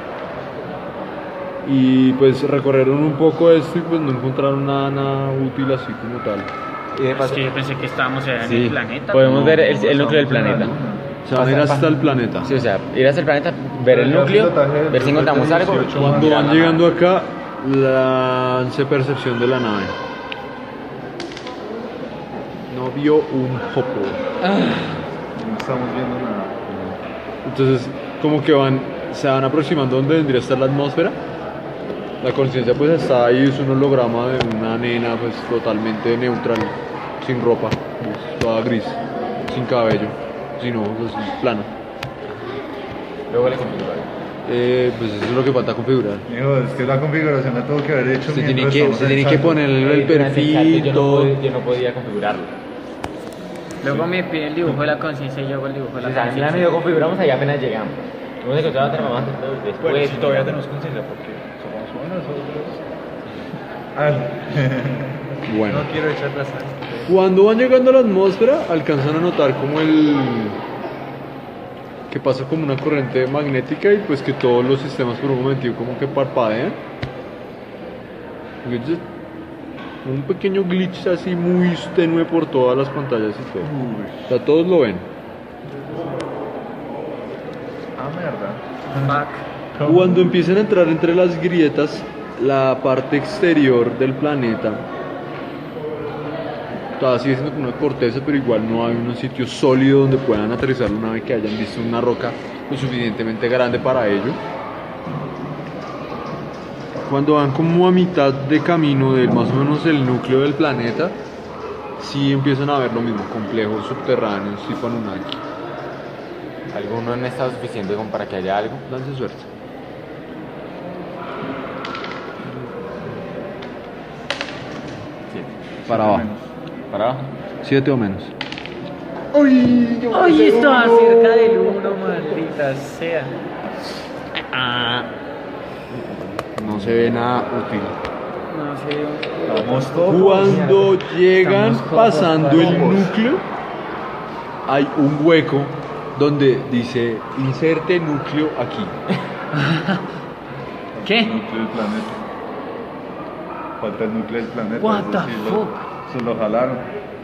Y pues recorrieron un poco esto y pues no encontraron nada útil así como tal. Y de Es paso, que yo pensé que estábamos en sí, el planeta. podemos ¿no? ver el núcleo del planeta. Se van a ir hasta el planeta. Sí, o sea, ir hasta el planeta, ver el núcleo, ver si encontramos algo. Cuando van llegando acá, lance percepción de la nave. No vio un jopo. No estamos viendo nada. Entonces, como que se van aproximando donde vendría a estar la atmósfera. La conciencia pues está ahí, es un holograma de una nena pues totalmente neutral, sin ropa, pues, toda gris, sin cabello, sin ojos, así, plana. Luego le configurar. Pues eso es lo que falta configurar. Hijo, es que la configuración la tengo que haber hecho. Se mientras tiene estamos en que salto. poner el perfil, yo todo. no podía configurarlo. Luego me pide el dibujo de la conciencia y yo hago el dibujo de la O sea, a mí conciencia. medio configuramos ahí apenas llegamos. Hemos encontrado otra mamá después. Bueno, si todavía tenemos conciencia, porque somos unos otros. Bueno. No quiero echar la sangre. Cuando van llegando a la atmósfera, alcanzan a notar como que pasa como una corriente magnética y pues que todos los sistemas por un momento como que parpadean. Un pequeño glitch así muy tenue por todas las pantallas y todo. O sea, todos lo ven. Mierda. Cuando empiezan a entrar entre las grietas, la parte exterior del planeta todavía sigue siendo como una corteza, pero igual no hay un sitio sólido donde puedan aterrizar una vez que hayan visto una roca lo suficientemente grande para ello. Cuando van como a mitad de camino de más o menos el núcleo del planeta, sí empiezan a ver lo mismo, complejos subterráneos tipo Anunnaki. ¿Alguno no ha estado suficiente como para que haya algo? Lance suerte. Para abajo. ¿Para abajo? 7 o menos. ¡Ay, estaba cerca del 1, maldita sea! No se ve nada útil. No sé. Vamos todos. Cuando llegan Estamos todos pasando el locos. núcleo, hay un hueco donde dice inserte núcleo aquí. ¿Qué? Núcleo del planeta. Falta el núcleo del planeta. What es the decir, fuck? Se lo jalaron.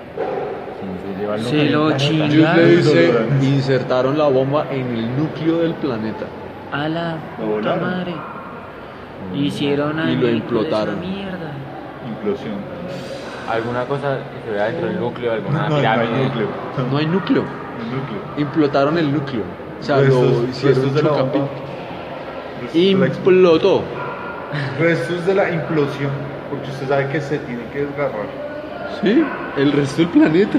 Se lo Just le chingaron. dice insertaron la bomba en el núcleo del planeta. A la Lo puta volaron. madre. Hicieron Y ahí lo con implotaron. esa mierda. Implosión. ¿Alguna cosa que se vea dentro del núcleo? ¿Alguna No hay pirámide? núcleo. No hay núcleo. El núcleo. Implotaron el núcleo. O sea, lo Restos hicieron de la bomba. chocapic. Restos de la Implotó. Restos de la implosión. Porque usted sabe que se tiene que desgarrar. Sí, el resto del planeta.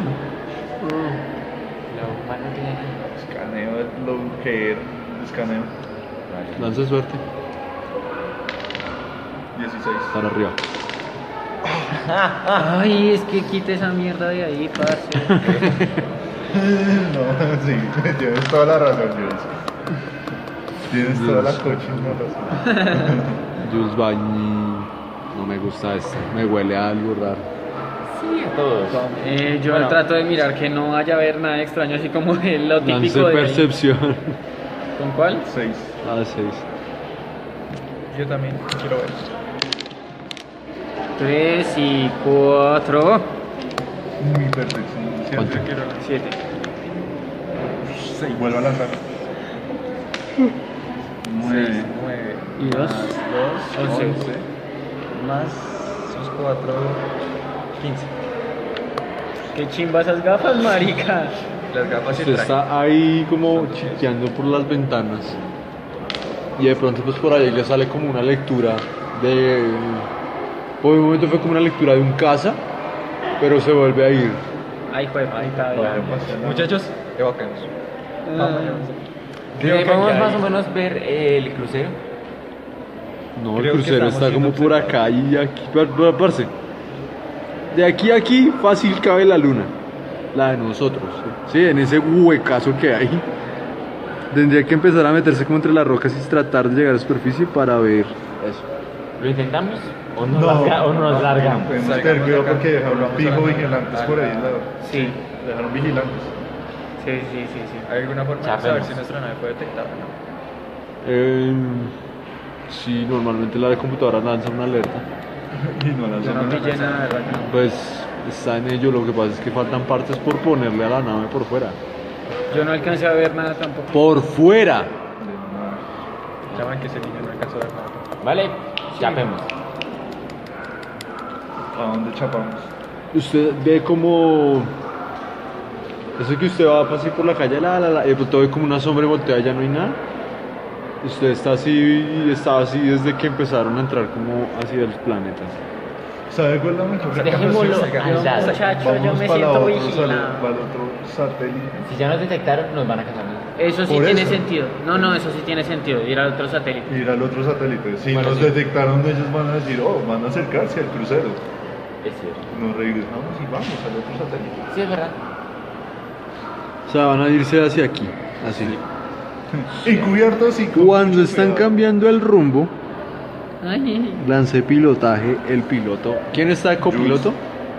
La bomba no tiene nada. Escaneo de lo que era. Escaneo. Lanza suerte. 16. Para arriba. Ay, es que quite esa mierda de ahí, parce. No, sí, tienes toda la razón, Jules. Tienes toda la cochina razón. Jules Bañi. No me gusta esto. Me huele a algo raro. Sí, a todos. Yo Bueno. trato de mirar que no vaya a haber nada extraño, así como lo Lance típico de ahí. percepción. ¿Con cuál? 6. A 6. Yo también quiero ver. 3 y 4. Mi perfección. ¿Cuánto? 7. 6. Vuelvo a lanzar. 9. 9 ¿Y 2? 2, 11. 11 más sus 4, 15. Qué chimba esas gafas, marica. Las gafas y Usted el traje. está ahí como chiqueando por las ventanas. Y de pronto pues por ahí le sale como una lectura de... Por un momento fue como una lectura de un caza, pero se vuelve a ir. Ay, pues, marica. Muchachos, evacuemos. ¿Desde ahí podemos más o menos ver el crucero? No, el Creo que crucero estamos está siendo como por acá y aquí. Parce. De aquí a aquí fácil cabe la luna. La de nosotros. Sí, en ese huecazo que hay. Tendría que empezar a meterse como entre las rocas y tratar de llegar a superficie para ver eso. ¿Lo intentamos? ¿O nos largamos? Tenemos que tener Salgamos cuidado de acá. porque dejaron Volvamos fijo a la- vigilantes por ahí. Sí, Dejaron vigilantes. sí, sí, sí, sí. ¿Hay alguna forma de Chapemos. saber si nuestra nave puede detectar o no? Sí, normalmente la de computadora lanza una alerta. Y no las Yo no pillé nada, ¿verdad? Pues está en ello, lo que pasa es que faltan partes por ponerle a la nave por fuera. Yo no alcancé a ver nada tampoco. Por fuera. Llaman que ese niño no alcanzó a ver nada. Vale, chapemos. ¿A dónde chapamos? Usted ve como... Eso que usted va así por la calle, y de pronto ve como una sombra y voltea y ya no hay nada. Usted está así y estaba así desde que empezaron a entrar como hacia los planetas. ¿Sabe cuál es la mejor? Dejémoslo al lado. Muchacho, yo me para siento otro vigilado. para el otro satélite. Si ya nos detectaron, nos van a cazar. Eso sí Por tiene eso. sentido. No, eso sí tiene sentido. Ir al otro satélite. Ir al otro satélite. Si Bueno, nos sí. detectaron, ellos van a decir, oh, van a acercarse al crucero. Es cierto. Nos regresamos y vamos al otro satélite. Sí, es verdad. O sea, van a irse hacia aquí, así. Encubiertos y con Cuando mucho están cuidado. cambiando el rumbo, Ay, lance pilotaje el piloto. ¿Quién está de copiloto?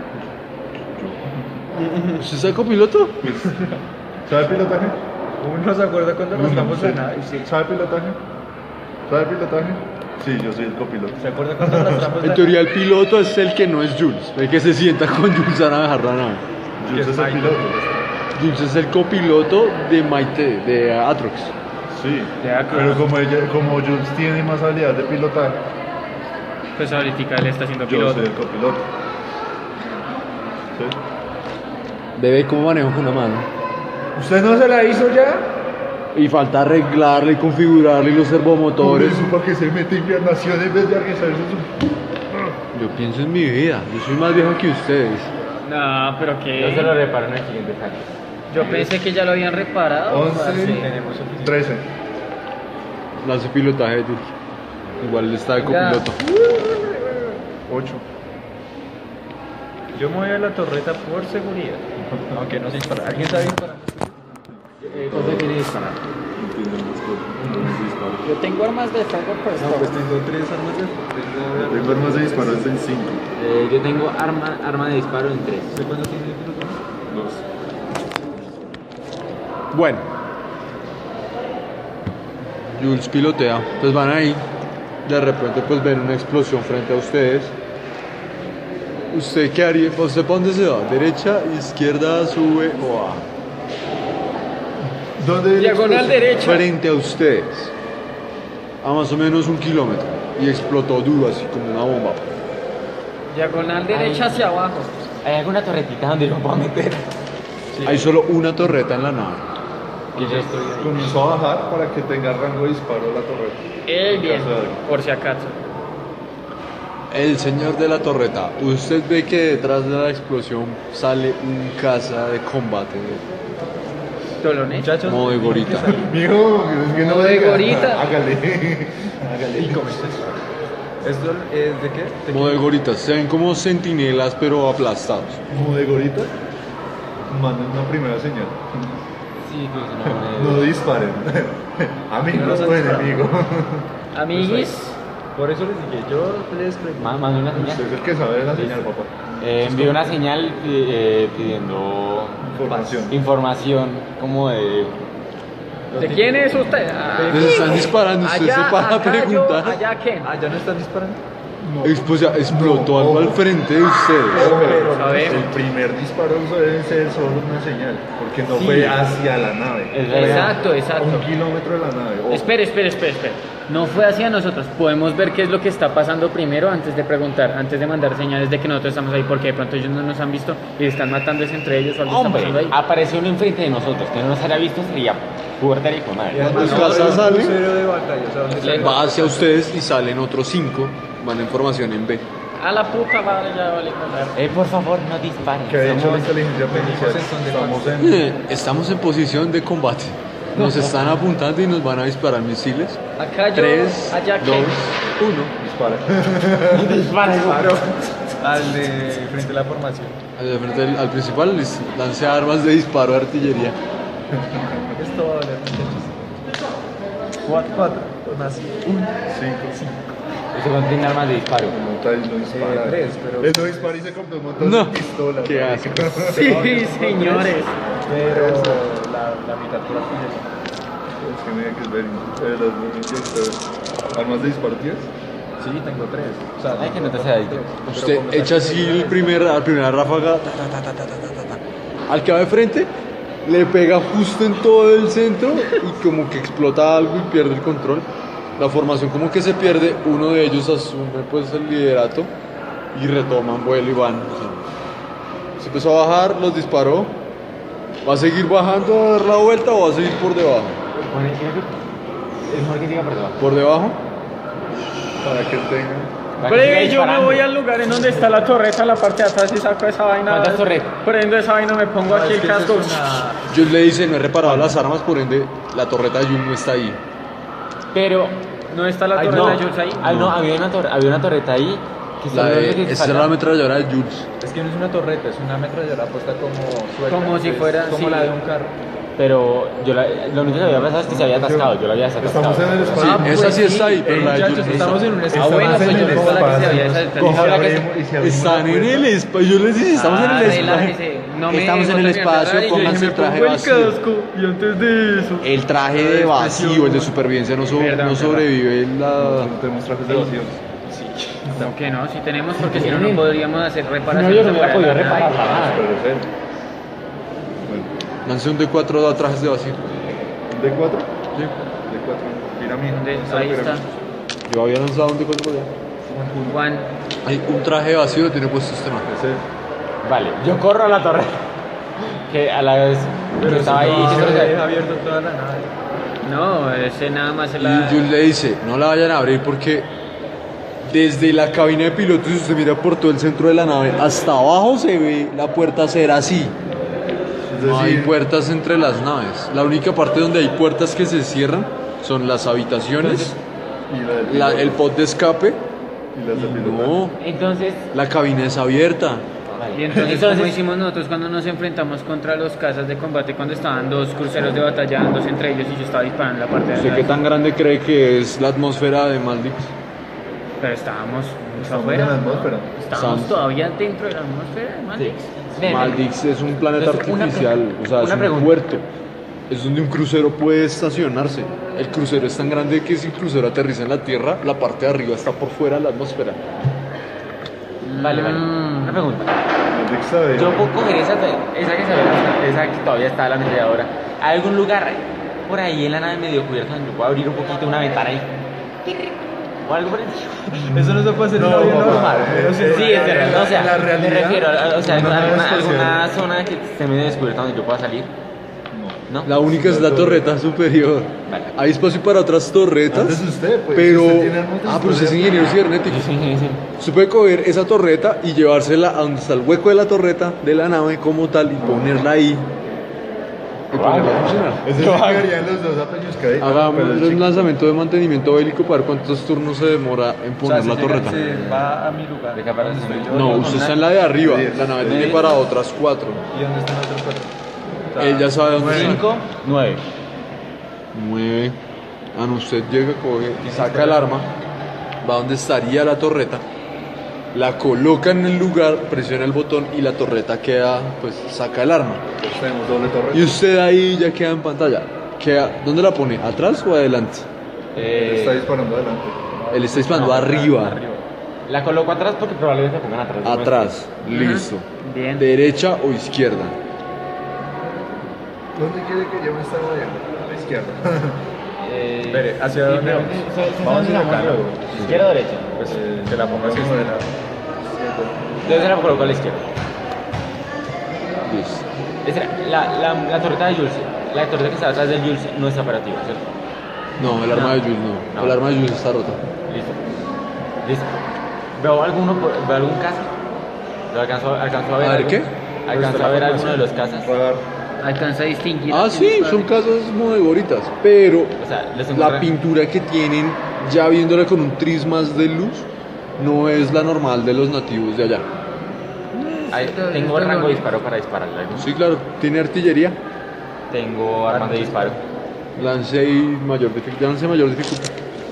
¿Usted está de copiloto? ¿Sabe pilotaje? Uno se acuerda cuando nos damos Sí. la nave. ¿Sabe pilotaje? ¿Sabe pilotaje? Sí, yo soy el copiloto. ¿Se acuerda cuando nos damos En la teoría el piloto es el que no es Jules, el que se sienta con Jules a navegar la nave. Yo soy el piloto. Jules es el copiloto de Maite, de Atrox. Sí, Ya, pero como Jules tiene más habilidad de pilotaje, pues ahorita él está haciendo yo piloto. soy el copiloto. ¿Sí? Bebé, ¿cómo manejo con una mano? ¿Usted no se la hizo ya? Y falta arreglarle y configurarle los servomotores. Por eso, para que se mete invernación en vez de arriesgarse su... Yo pienso en mi vida, yo soy más viejo que ustedes. No, pero Yo se lo que. reparo en el siguiente saque. Yo pensé que ya lo habían reparado. 11, Tenemos suficiente. 13. Lance pilotaje de Jules. Igual él está de copiloto. 8. Yo me voy a la torreta por seguridad. Aunque no sé disparar. ¿Alguien sabe disparar? ¿Dónde quiere disparar? Yo tengo armas de fuego No, pues tengo 3 armas de... Tengo armas de disparo en 5. Yo tengo arma de disparo en 3. ¿Usted cuándo tiene el piloto? 2. Bueno. Jules pilotea, pues van ahí. De repente pues ven una explosión frente a ustedes. ¿Usted qué haría? ¿Usted para dónde se va? ¿Derecha, izquierda, sube o baja? ¿Dónde? Diagonal derecha. Frente a ustedes. A más o menos 1 kilómetro. Y explotó duro así como una bomba. Diagonal derecha hacia abajo. ¿Hay alguna torretita donde lo puedo meter? Hay solo una torreta en la nave. Que yo estoy ahí. Comenzó a bajar para que tenga rango de disparo la torreta. Bien, por si acaso. El señor de la torreta, usted ve que detrás de la explosión sale un caza de combate, Tolones. Muchachos, modo de gorita. Mijo, es que no de diga. gorita. Hágale. ¿y cómo es eso? ¿Esto es de qué? ¿De Modo de qué? goritas, se ven como centinelas pero aplastados. Como de gorita, manden una primera señal. Sí, pues No disparen. Amigos o enemigo. Amiguis. Por eso les dije, yo les pregunto. Mandó una señal. Usted es el que sabe la señal, papá. Envió una señal pidiendo Información. información como de... ¿De quién es usted? Ah, Les están disparando, usted se para a acá preguntar. yo, allá quién. Ah, ¿ya no están disparando? O sea, explotó algo al frente de ustedes. Ojo, sabemos. el primer disparo debe ser solo una señal, porque no Sí. fue hacia la nave. Es verdad. Exacto, A exacto. 1 kilómetro de la nave. Ojo. Espere. No fue hacia nosotros. Podemos ver qué es lo que está pasando primero antes de preguntar, antes de mandar señales de que nosotros estamos ahí, porque de pronto ellos no nos han visto y están matándose entre ellos o algo está Hombre, pasando ahí. apareció uno enfrente de nosotros, que no nos haya visto sería puerta y con Y madre. además, Los no, cazas hay un salen. crucero de batalla, o sea, ¿dónde está? Va hacia ustedes y salen otros 5. Van en formación en B. A la puta madre, ya vale contar. Por favor, no disparen. ¿Qué ha dicho la Somos- inteligencia artificial? Estamos en Estamos en posición de combate. Nos están apuntando y nos van a disparar misiles. Acá yo, 3, allá 2, quién. 1. Dispara. al de frente a la formación. Al principal les lance armas de disparo de artillería. Esto va a valer, muchachos. 4, más 1, 5. Eso contiene armas de disparo. No, tal, no dispara. 3, pero... Él no dispara y se compró un montón No. de pistolas. Qué marica. asco. Sí, señores. Pero la mitad por artillería. Es que me que ver las muñecas. ¿Armas de disparo tienes? Sí, tengo 3. O sea, Ay, que no te sea adicto. Usted echa así la primera ráfaga. Ta, ta, ta, ta, ta, ta, ta. Al que va de frente, le pega justo en todo el centro y como que explota algo y pierde el control. La formación como que se pierde, uno de ellos asume pues el liderato y retoman vuelo y van. O sea, se empezó a bajar, los disparó. ¿Va a seguir bajando a dar la vuelta o va a seguir por debajo? Bueno, es mejor que siga por debajo. ¿Por debajo? Para que tenga. Pero yo me voy al lugar en donde está la torreta, en la parte de atrás y saco esa vaina. ¿Cuántas torretas? Prendo esa vaina, me pongo aquí el casco. Jules le dice, no he reparado las armas, por ende la torreta de Jules no está ahí. Pero... ¿No está la Ay, torreta no. de Jules ahí? Ay, no, había una torreta ahí. Que Esa era la ametralladora de Jules. Es que no es una torreta, es una ametralladora puesta como suelta. Como si fuera, como sí. la de un carro. Pero lo único que había pasado es que se había atascado. Yo la había desatascado. Estamos en el Sí, espacio. esa sí está ahí, pero la de Muchachos, Jules estamos en un espacio. bueno, pues yo en fue la que se había el desatado. espacio. Están en el espacio. Yo les dije, estamos en el espacio. Estamos en el espacio, pónganse el traje vacío. Y antes de eso. El traje de vacío, el de supervivencia, no sobrevive la... No tenemos trajes de vacío. ¿Cómo que no? Si tenemos, porque si no, no podríamos hacer No, reparaciones. yo no hubiera podido para nada. reparar nada. Puede ser. Bueno, Lancé un D4 a trajes de vacío. ¿D4? Sí. D4. Pirámide. Ahí está. Yo había lanzado un D4 por allá. Juan. Hay un traje de vacío que tiene puesto este man. Vale, yo corro a la torre. Que a la vez que estaba ahí. Se deja abierto toda la nave. No, ese nada más es Y la. Jules le dice, no la vayan a abrir porque desde la cabina de pilotos, si usted mira por todo el centro de la nave, hasta abajo se ve la puerta ser así. Es No hay decir, puertas entre las naves. La única parte donde hay puertas que se cierran son las habitaciones, y la del piloto, el pod de escape. y las del piloto. No, Entonces, la cabina es abierta. Y entonces, ¿cómo hicimos nosotros cuando nos enfrentamos contra los cazas de combate? Cuando estaban dos cruceros de batalla dándose entre ellos y yo estaba disparando en la parte de ¿Usted qué atrás. tan grande cree que es la atmósfera de Maldix? Pero estábamos mucho Estamos en la afuera. atmósfera. Estábamos Sam. todavía dentro de la atmósfera, Maldix. Maldix es un planeta Entonces, una artificial, o sea, es una un pregunta. puerto. Es donde un crucero puede estacionarse. El crucero es tan grande que si el crucero aterriza en la Tierra, la parte de arriba está por fuera de la atmósfera. vale. Una pregunta. Maldix sabe. Yo puedo coger esa que todavía está la ametralladora. ¿Hay algún lugar por ahí en la nave medio cubierta donde yo pueda abrir un poquito una ventana ahí? O algo por el estilo. Eso no se puede hacer en No, un avión papá, normal. Sí, es verdad. O sea, en la me realidad, refiero o sea, una nave alguna espacial. zona que esté medio descubierta donde yo pueda salir. ¿No? La única es la torreta superior. Vale. Hay espacio para otras torretas, Antes usted, pues, pero... usted tiene armas de pero usted es historia. ingeniero cibernético. Sí. Usted puede coger esa torreta y llevársela a donde está el hueco de la torreta de la nave como tal y ponerla ahí. Y ponerla a funcionar. Ese sí quedarían los dos a peñuscadita. Hagamos pero el un chico- lanzamiento de mantenimiento bélico para ver cuántos turnos se demora en O sea, poner si la llega- torreta. se va a mi lugar. ¿De qué aparece? donde estoy yo, No, con usted está una- en la de arriba. Sí, La nave sí. tiene para otras 4. ¿Y dónde están los otros cuatro? O sea, Él ya sabe dónde está. 5, 9. 9. Ah, no, usted llega, coge y saca el arma. Va donde estaría la torreta. La coloca en el lugar, presiona el botón y la torreta queda, pues saca el arma. Pues tenemos doble torre. Y usted ahí ya queda en pantalla. ¿Dónde la pone? ¿Atrás o adelante? Él está disparando adelante. Él está disparando arriba. La coloco atrás porque probablemente se pongan atrás. Atrás. Listo. Bien. ¿Derecha o izquierda? ¿Dónde quiere que yo me esté moviendo? A la izquierda. Espere, ¿hacia dónde vamos? Vamos a ir acá, luego. ¿Izquierda o derecha? Pues que la ponga así. Como de la- Entonces se la coloco a la izquierda. Listo. La torreta de Jules, la torreta que está atrás del Jules no es operativa, ¿cierto? No, el arma de Jules no. No. El arma de Jules está rota. Listo. Listo. ¿Veo algún caza? ¿Lo alcanzo a ver? A ver, algo? ¿qué? ¿Alcanzo a ver alguno de los cazas? Radar. Alcanza a distinguir. Ah, sí, son casas muy bonitas. Pero O sea, les la encontré- pintura que tienen, ya viéndola con un tris más de luz, no es la normal de los nativos de allá. Ahí, tengo el rango de disparo para dispararle. ¿No? Sí, claro, tiene artillería. Tengo armas de disparo. Lance y mayor dificultad. Lance mayor dificultad.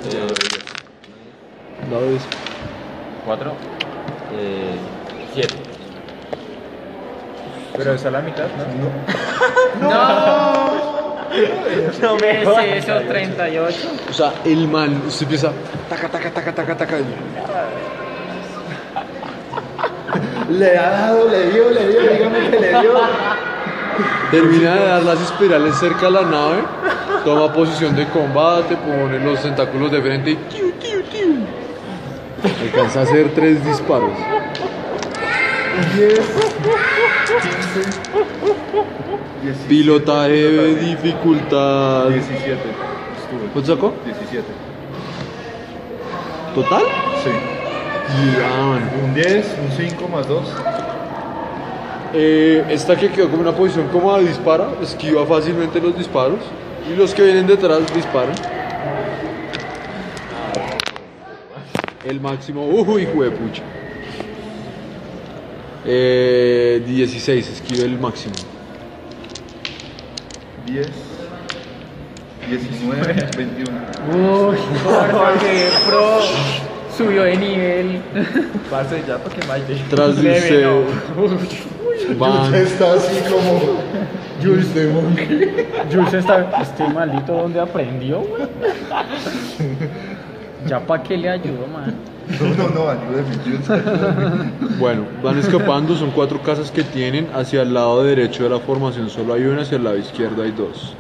4, 7. Pero está a la mitad, ¿no? No me es eso, 38. O sea, el man, usted empieza taca, taca, taca, taca, taca. Le ha dado, le dio, dígame que le dio. Termina de dar las espirales cerca de la nave, toma posición de combate, pone los tentáculos de frente y tiu, tiu, tiu. Alcanza a hacer 3 disparos. 10, 15, Pilotaje de dificultad. 17. Estuve. ¿Cuánto sacó? 17. ¿Total? Sí. Un 10, un 5 más 2. Esta que quedó como una posición cómoda dispara, esquiva fácilmente los disparos y los que vienen detrás disparan. El máximo, hijo de pucha. 16, esquive el máximo. 10, 19, 21. Uy, Jorge, pro. Subió de nivel. Parce, ya para que Mike. Tras de usted van Está así como Jules de Monkey. Jules está. Este maldito, ¿dónde aprendió, güey? Ya pa' qué le ayudo, man. No, ayúdeme, Jules. Ayúdeme. Bueno, van escapando, son 4 casas que tienen. Hacia el lado derecho de la formación solo hay una, hacia el lado izquierdo hay 2.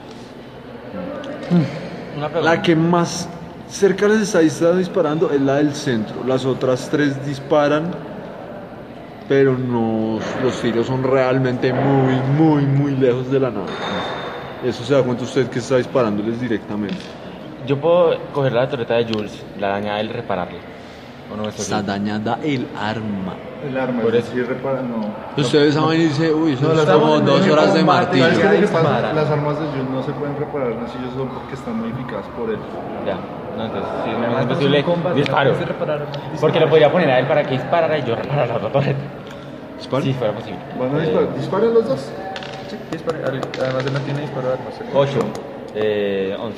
La que más cerca les está disparando es la del centro. Las otras 3 disparan, pero no, los tiros son realmente muy lejos de la nave. Eso se da cuenta usted que está disparándoles directamente. Yo puedo coger la torreta de Jules, la dañada y repararla. ¿O no? Eso Está sí. dañada el arma. El arma, Por es eso. decir, repara, no. Ustedes saben y dicen, uy, eso No, es las como armas 2 de horas de combate, martillo. ¿sabes qué es lo que pasa? Dispara. Las armas de Jules no se pueden reparar, no sé, ellos son porque están modificadas por él. Ya. No, entonces, si es Además, posible, no son combate, disparo. no puedes reparar, Porque lo podría poner a él para que disparara y yo reparara la otra torreta. ¿Dispara? Si fuera posible. ¿Van a disparar? ¿Disparen los dos? Sí, dispara. Además de no tiene disparo de armas. 8, 11.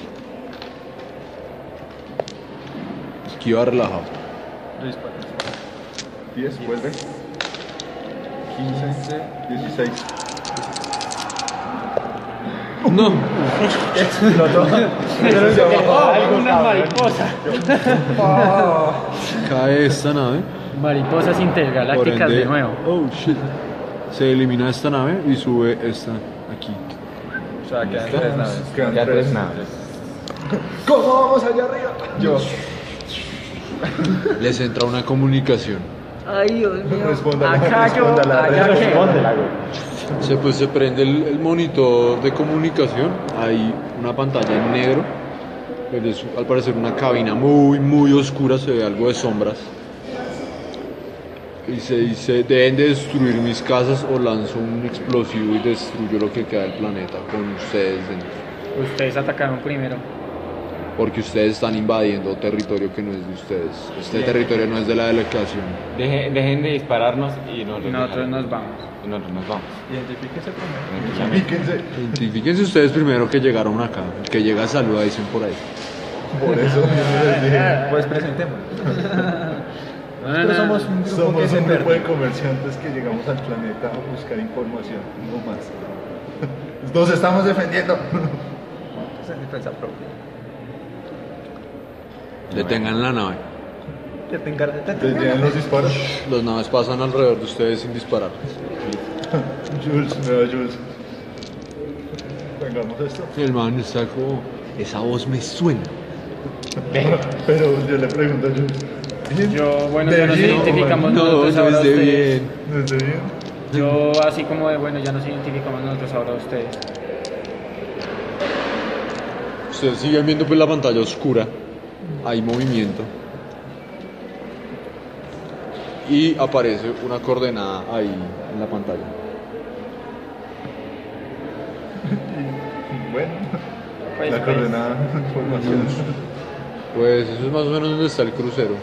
Esquiva relajado. Yo disparo. 10, vuelve. 15, 16. No. Una mariposa. Cae esta nave. Mariposas Por intergalácticas ende, de nuevo. oh shit. Se elimina esta nave y sube esta aquí. O sea, quedan 3 naves. Quedan Ya 3 3. naves. ¿Cómo vamos allá arriba? Yo. Les entra una comunicación. Ay, Dios mío. Respóndala, Acá yo. respóndala, Allá Respóndela, güey. Se prende el monitor de comunicación. Hay una pantalla en negro. Pues es, al parecer una cabina muy oscura. Se ve algo de sombras. Y se dice, deben de destruir mis casas o lanzo un explosivo y destruyo lo que queda del planeta con ustedes dentro. Ustedes atacaron primero. Porque ustedes están invadiendo territorio que no es de ustedes. Este territorio no es de la delegación. Dejen de dispararnos y Nosotros nos vamos. Y nosotros nos vamos. Identifíquese primero. Fíjense. Identifíquense ustedes primero que llegaron acá. Que llega saluda, dicen por ahí. Por eso yo les dije. Pues presentemos. No, Nosotros somos un grupo que Somos se un grupo de pierde. comerciantes que llegamos al planeta a buscar información, no más. Nos estamos defendiendo. Es en defensa propia. Detengan la nave. Que tenga. ¿Les llegan los disparos? Las naves pasan alrededor de ustedes sin disparar. Jules, me da Jules. Tengamos esto. El man está como, esa voz me suena. Pero yo le pregunto a Jules. ¿bien? Yo, bueno, ¿De ya nos bien? identificamos No, nosotros no ahora es de ustedes. bien. ¿No está bien? Yo así como de, bueno, ya nos identificamos nosotros ahora ustedes. Ustedes siguen viendo pues la pantalla oscura. Hay movimiento. Y aparece una coordenada ahí en la pantalla. Bueno, Pues, la pues, coordenada información. Pues eso es más o menos donde está el crucero.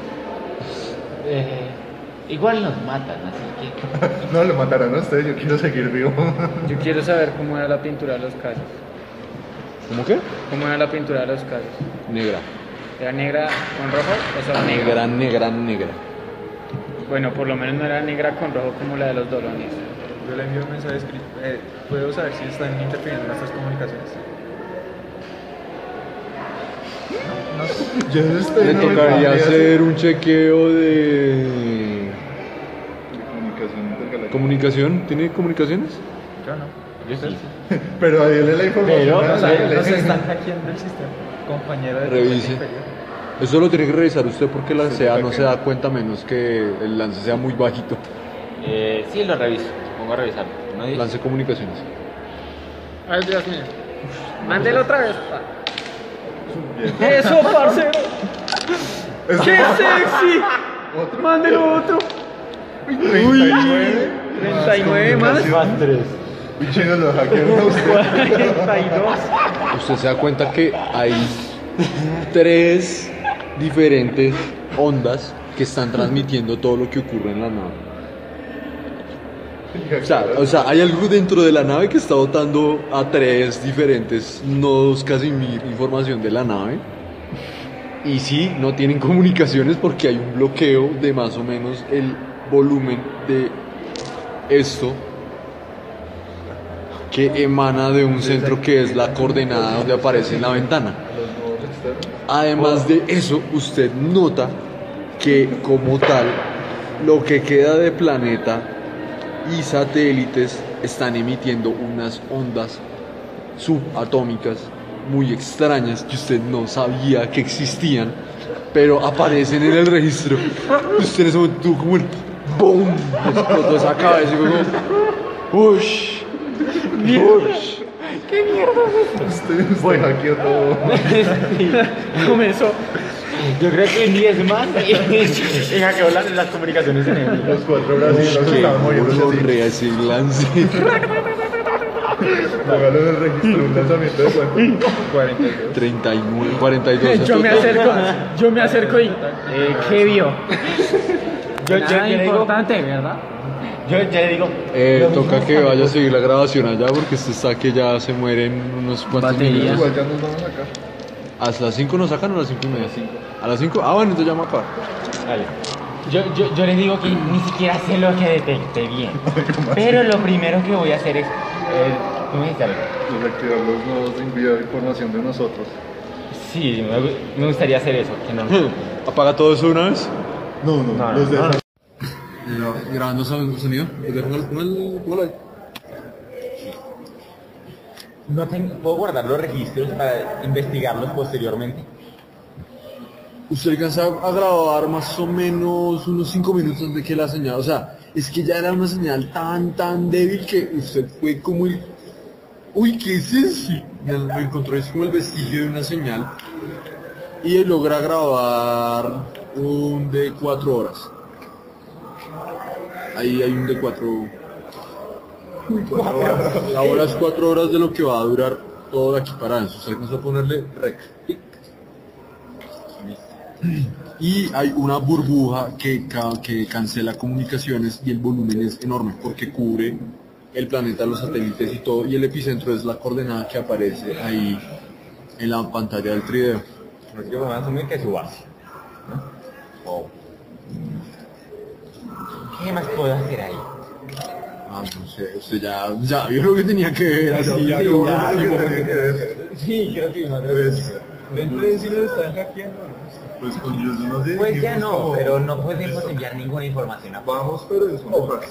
Igual nos matan, así que. No, lo matarán a ustedes, yo quiero seguir vivo. Yo quiero saber cómo era la pintura de los casos. ¿Cómo qué? ¿Cómo era la pintura de los casos? Negra. ¿Era negra con rojo o solo negra? Negra. Bueno, por lo menos no era negra con rojo como la de los dolones. Yo le envío un mensaje escrito. ¿Puedo saber si están interfiriendo nuestras comunicaciones? Yo estoy Le en tocaría el hacer un chequeo de comunicación intergaláctica. comunicación. ¿Tiene comunicaciones? Yo no. Yo sí. Pero ahí la información. Pero, a o sea, él. Nos están hackeando el sistema. Compañero de Revise. inferior. Eso lo tiene que revisar usted porque la CA no se da cuenta menos que el lance sea muy bajito. Sí, lo reviso. Pongo a revisarlo. No dice. Lance comunicaciones. Ay, Dios mío. Mándelo otra vez. Bien. Eso, parcero. ¡Qué sexy! Mándelo otro. 39. 39 más. Más 3. Uy, chino, lo hackearon a usted. 42. Usted se da cuenta que hay 3 diferentes ondas que están transmitiendo todo lo que ocurre en la nave. O sea, hay algo dentro de la nave que está botando a 3 diferentes nodos Casimir información de la nave. Y sí, no tienen comunicaciones porque hay un bloqueo de más o menos el volumen de esto que emana de un centro que es la coordenada donde aparece en la ventana. Además de eso, usted nota que como tal, lo que queda de planeta y satélites están emitiendo unas ondas subatómicas muy extrañas que usted no sabía que existían, pero aparecen en el registro. Usted en ese momento tuvo como el ¡boom! Explotó esa cabeza y fue como ¡ush! ¡ush! ¿Qué mierda es Usted hackeó todo. Comenzó. Yo creo que en 10 más y hackeó las comunicaciones en él. Los 4 brasileños estaban moviéndose así. Borrea ese lance. Póngalo en el registro, un lanzamiento de cuánto. 42. 39, 42. Yo me acerco y. ¿Qué vio? Yo Nada le digo, importante, ¿verdad? yo le digo. Toca que vaya a seguir la grabación allá porque usted está que ya se muere en unos cuantos Batería. minutos. Igual ya nos vamos acá. ¿A las 5 nos sacan o a las 5 y media? ¿A las 5? Ah, bueno, entonces ya me acabo. Dale. Yo le digo que ni siquiera sé lo que detecté bien. Pero lo primero que voy a hacer es. ¿Tú me dijiste algo? Desactivar los nodos de envío de información de nosotros. Sí, me gustaría hacer eso. Que no. ¿Apaga todo eso de una vez? No, No, los de no. Grabando sonido. Póngalo ahí. No puedo guardar los registros para investigarlos posteriormente. Usted alcanza a grabar más o menos unos 5 minutos de que la señal, o sea, es que ya era una señal tan débil que usted fue como el... Uy, ¿qué es eso? Ya lo encontró, es como el vestigio de una señal. Y él logra grabar un de 4 horas. Ahí hay un de 4... Ahora es 4 horas de lo que va a durar todo de aquí para eso. Usted alcanza a ponerle rec. Y hay una burbuja que cancela comunicaciones y el volumen es enorme porque cubre el planeta, los satélites y todo, y el epicentro es la coordenada que aparece ahí en la pantalla del trideo. Yo me voy a asumir que es su base. ¿no? Oh. ¿Qué más puedo hacer ahí? Ah, no sé, usted ya vio lo que tenía que ver así. Ya, sí, Sí, creo que no Dentro de sí nos están hackeando, ¿no? Pues con yo no sé. Pues ya no, como- pero no podemos enviar ninguna información a Vamos, pero es un poco.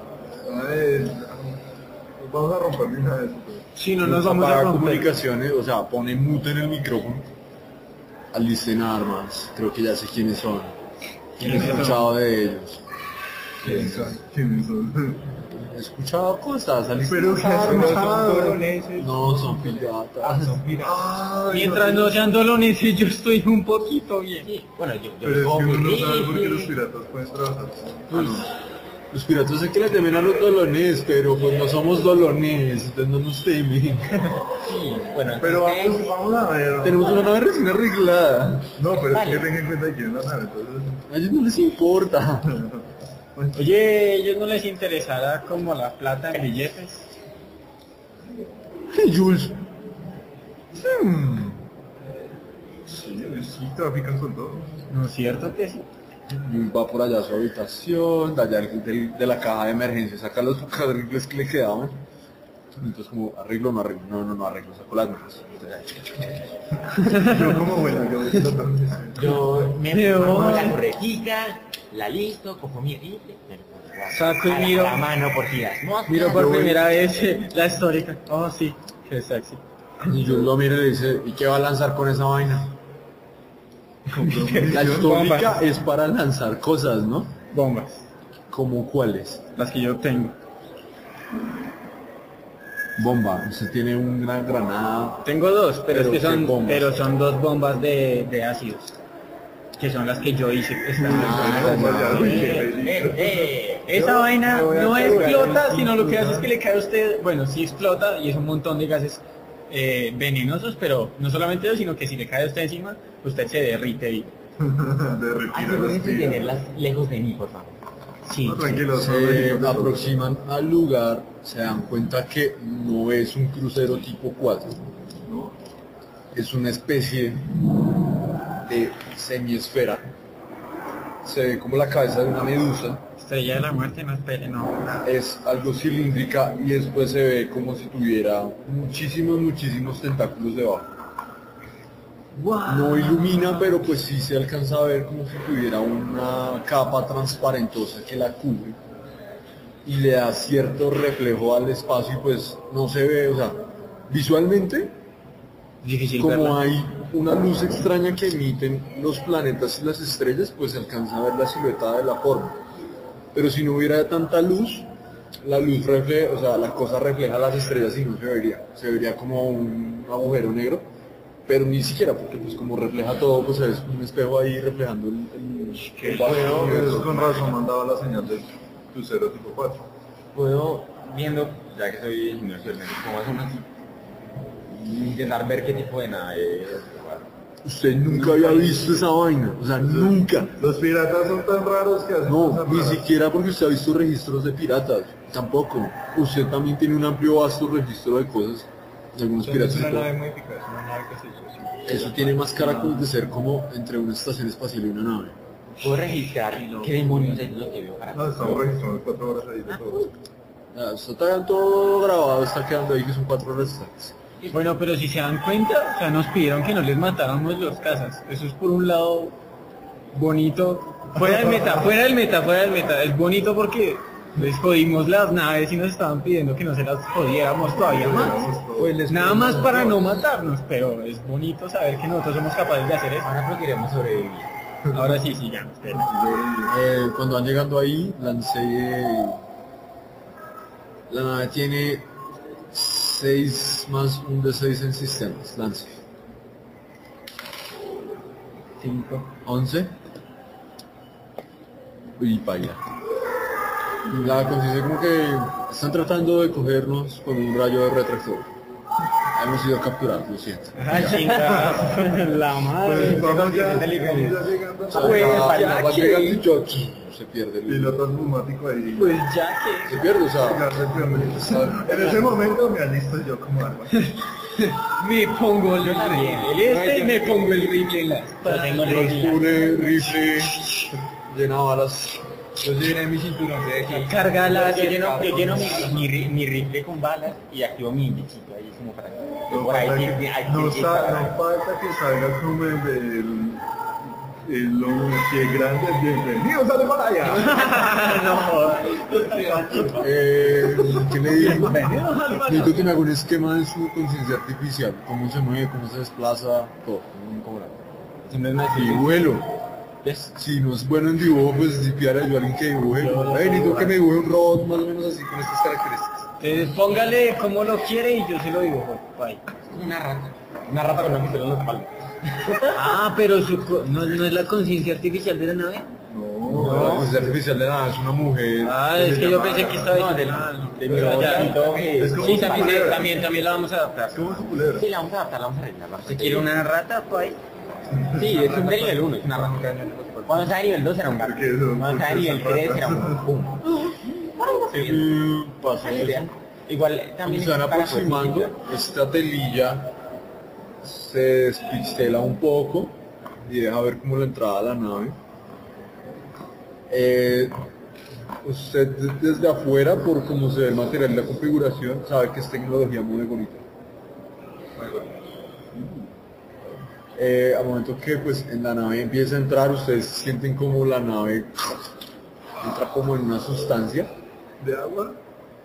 Vamos a romper mi nave. Si no nos vamos a comunicaciones, o sea, pone mute en el micrófono, alisten armas, creo que ya sé quiénes son. He escuchado de ellos. ¿Quiénes son? He escuchado cosas, alisten Pero ¿qué has armas. escuchado? No, son piratas. Mientras no sean doloneses, yo estoy un poquito bien. Bueno, yo Pero es que digo uno no que sabe por qué sí. los piratas pueden trabajar. Los piratas sé que le temen a los dolones, pero pues no somos dolones, entonces no nos temen. Sí, bueno, Pero entonces, vamos a ver. Tenemos una nave recién arreglada. No, pero Vale. es que tengan en cuenta quién es la nave. Entonces, A ellos no les importa. Oye, ¿ellos no les interesará como la plata en billetes? Jules. sí, trafican con todo. ¿No es cierto que sí? Va por allá a su habitación, de allá de la caja de emergencia, saca los carriles que le quedaban Entonces como arreglo, no arreglo, no arreglo, saco las manos. Yo como bueno, Yo me pongo la correjita, la listo, cojo mi rifle, me lo pongo Saco y a miro. la mano por si las moscas. Miro por primera vez la histórica. Oh, sí, qué sexy. Y yo lo miro y le dice, ¿y qué va a lanzar con esa vaina? La histórica es para lanzar cosas, ¿no? Bombas, ¿Como cuáles? las que yo tengo. Bomba, usted tiene una granada. Tengo dos, pero, Pero es que ¿qué son, bombas? pero son dos bombas de ácidos. Que son las que yo hice. Esa vaina no explota, sino lo que hace es que le cae a usted, bueno, sí explota y es un montón de gases venenosos, pero no solamente eso, sino que si le cae a usted encima, usted se derrite y... Asegúrense de tenerlas lejos de mí, por favor. Sí, Tranquilo, Se aproximan al lugar, se dan cuenta que no es un crucero tipo 4, ¿no? Es una especie de semiesfera. Se ve como la cabeza de una medusa, Estrella de la muerte, no espere, no. es algo cilíndrica y después se ve como si tuviera muchísimos tentáculos debajo. No ilumina, pero pues sí se alcanza a ver como si tuviera una capa transparentosa que la cubre y le da cierto reflejo al espacio y pues no se ve, o sea, visualmente Difícil como verla. hay una luz extraña que emiten los planetas y las estrellas, pues se alcanza a ver la silueta de la forma. Pero si no hubiera tanta luz, la luz refleja, o sea, la cosa refleja las estrellas y no se vería como un agujero negro, pero ni siquiera, porque pues como refleja todo, pues es un espejo ahí reflejando el vasto universo. Eso con razón mandaba la señal del crucero tipo 4. Puedo, viendo, ya que soy ingeniero civil, como más o menos, intentar ver qué tipo de nave es. Usted nunca había visto esa vaina, o sea, nunca. Los piratas son tan raros que hacen No, cosas ni raras. siquiera porque usted ha visto registros de piratas, tampoco. Usted también tiene un amplio vasto registro de cosas, de algunos piratas. Es y una todo. nave modificada, es una nave que se hizo así. Eso tiene más caracteres de ser como entre una estación espacial y una nave. Puedo registrar qué demonios es lo que veo para No, estamos registrando 4 horas ahí de todo. Está todo grabado, está quedando ahí que son 4 horas exactas. Bueno, pero si se dan cuenta, o sea, nos pidieron que no les matáramos los casas. Eso es por un lado bonito. Fuera del meta. Es bonito porque les jodimos las naves y nos estaban pidiendo que no se las jodiéramos todavía más. Pues Nada más para no matarnos, pero es bonito saber que nosotros somos capaces de hacer eso. Ahora pero queremos sobrevivir. Ahora sí, ya, espera. Cuando van llegando ahí, la nave tiene 6 más un de 6 en sistemas, lance. 5. 11. Y vaya. La conciencia como que están tratando de cogernos con un rayo de retractor. Hemos sido capturados, lo siento. Ah, chinga. La madre. Pues vamos ya llegando. Va llegando y yo, se pierde. Piloto neumático ahí. Pues ya que... Se pierde, o sea, Ya se pierde. En ese momento me alisto yo como arma. Me pongo el rifle y me pongo el rifle en la espalda. pone rifle, llena balas. Yo sí llené mi cinturón de aquí. Cárgala. Yo lleno mi rifle con balas y activo mi bichito ahí como para... No por ahí falta sí, que, hay no que falta que salga como el que grande, bienvenidos a Himalaya. ¿Qué le digo? Necesito que me haga un esquema de su conciencia artificial, cómo se mueve, cómo se desplaza, todo. Dibuelo. Si no es bueno en dibujo, pues si pidiera yo a alguien que dibuje. Necesito que me dibuje un robot más o menos así con estas características. Entonces póngale como lo quiere y yo se lo dibujo. Bye. Una rata con una pistola en la espalda. Ah, pero ¿no es la conciencia artificial de la nave? No, la conciencia artificial de nada, es una mujer. Ah, es que yo pensé que estaba No, de mi robotito que... Es como Sí, un culebra. también la vamos a adaptar. Es como su culebra. Sí, la vamos a adaptar, la vamos a arreglar. Si quiere una rata, pues. Sí, es un de nivel 1, es una rata. Cuando sea de nivel 2 será un gato. Porque eso- Cuando sea de nivel 3 será un pum. Pasa eso. Igual Cuando también se van para aproximando, esta telilla se despistela un poco y deja ver como la entrada a la nave. Usted desde afuera, por cómo se ve el material y la configuración, sabe que es tecnología muy bonita. Al momento que pues en la nave empieza a entrar, ustedes sienten como la nave entra como en una sustancia. ¿De agua?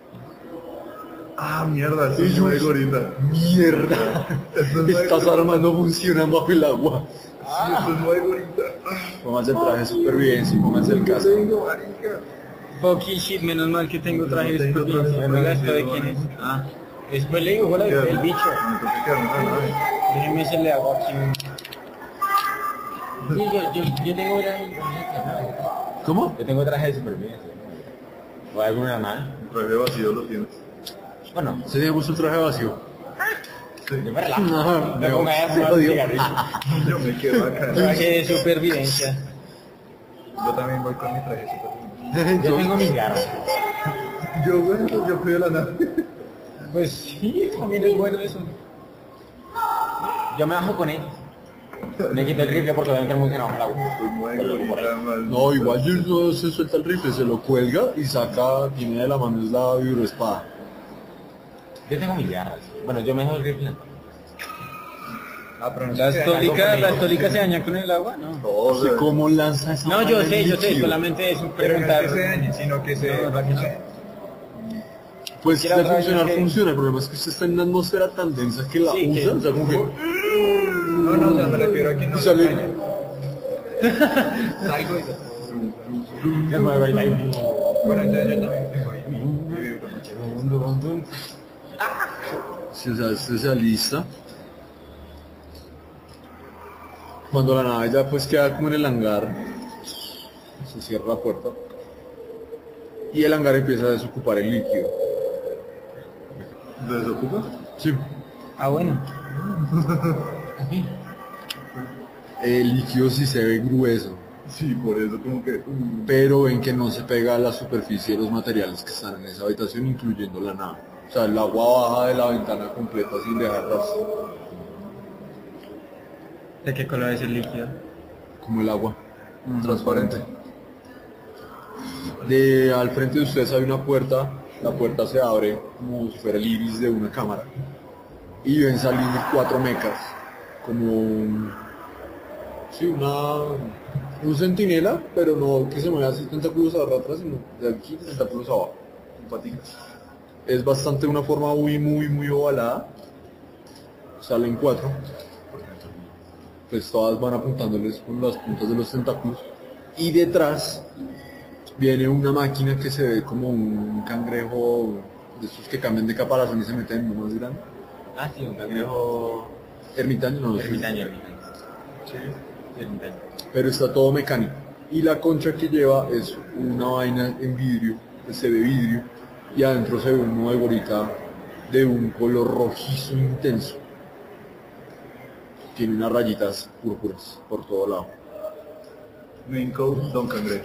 Ah, mierda, eso Y es yo, muy gorita. ¡mierda! Eso es Estas armas no funcionan bajo el agua. Sí, eso es muy gorita. Pónganse el traje de supervivencia y pónganse el casco. Tengo, marica. Fucking shit, menos mal que tengo traje de Tengo traje de supervivencia. Oiga, ¿esto de supervivencia, quién es? Ah, después le digo, hola, el bicho. Me toca quedarme en la nave. Déjeme se le hago aquí un... Sí, yo tengo traje. ¿Cómo? Yo tengo traje de supervivencia. ¿O hay alguna nada? El traje vacío lo tienes. Bueno, ¿Se le gusta el traje vacío? Sí. yo me relajo. Ajá, Me pongo a se jodió. Yo me quedo acá. Traje de supervivencia. Yo también voy con mi traje de supervivencia. Yo tengo mis garras. Yo, bueno, yo cuido la nave. Pues sí, también es bueno eso. Yo me bajo con él. Me quito el rifle porque obviamente no funciona bajo el agua. Soy muy gorita, mal. No, igual yo no se suelta el rifle, se lo cuelga y saca, tiene de la mano es la vibroespada. Yo tengo mis garras. Bueno, yo me dejo el rifle. Ah, pero no Las se queda algo tólicas conmigo. se dañan con el agua, ¿no? No, No sé cómo lanza esa No, yo madre sé, líquido. solamente es un Pero no es preguntar. que se dañe, sino que se... No, no sé. Pues Quiero de otra vez funcionar que- funciona, el problema es que usted está en una atmósfera tan densa que la Sí, que- usa, o sea, como que... No, no, o sea, me refiero a que no Y se sale- dañe. Salgo y... Yo me voy a ir. Bueno, entonces yo también tengo ahí mi vibro. Si, o sea, usted se alista. Cuando la nave ya pues queda como en el hangar, se cierra la puerta y el hangar empieza a desocupar el líquido. ¿Desocupa? Sí, Ah, bueno. el líquido sí se ve grueso, Sí, por eso como que... pero ven que no se pega a la superficie de los materiales que están en esa habitación, incluyendo la nave. O sea, el agua baja de la ventana completa sin dejar rastro, ¿De qué color es el líquido? como el agua, transparente. Al frente de ustedes hay una puerta, la puerta se abre como si fuera el iris de una cámara. Y ven salir 4 mecas, como sí, un centinela, pero no que se mueva así tentáculos atrás, sino de aquí tentáculos abajo, con paticas. Es bastante una forma muy ovalada. Salen 4. Pues todas van apuntándoles con las puntas de los tentáculos. Y detrás viene una máquina que se ve como un cangrejo de esos que cambian de caparazón y se meten en uno más grande. Ah, sí, un cangrejo... Ermitaño, no, Ermitaño. Sí. Ermitaño. pero está todo mecánico. Y la concha que lleva es una vaina en vidrio, que se ve vidrio, y adentro se ve un nuevo gorita de un color rojizo intenso. Tiene unas rayitas púrpuras por todo lado. Main code, Don Cangrejo.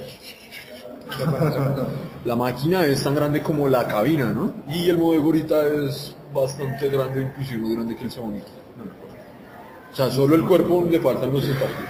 La máquina es tan grande como la cabina, ¿no? Y el modo gorita es bastante grande, inclusive más grande que el Sabanito. O sea, solo el cuerpo le faltan los tentáculos.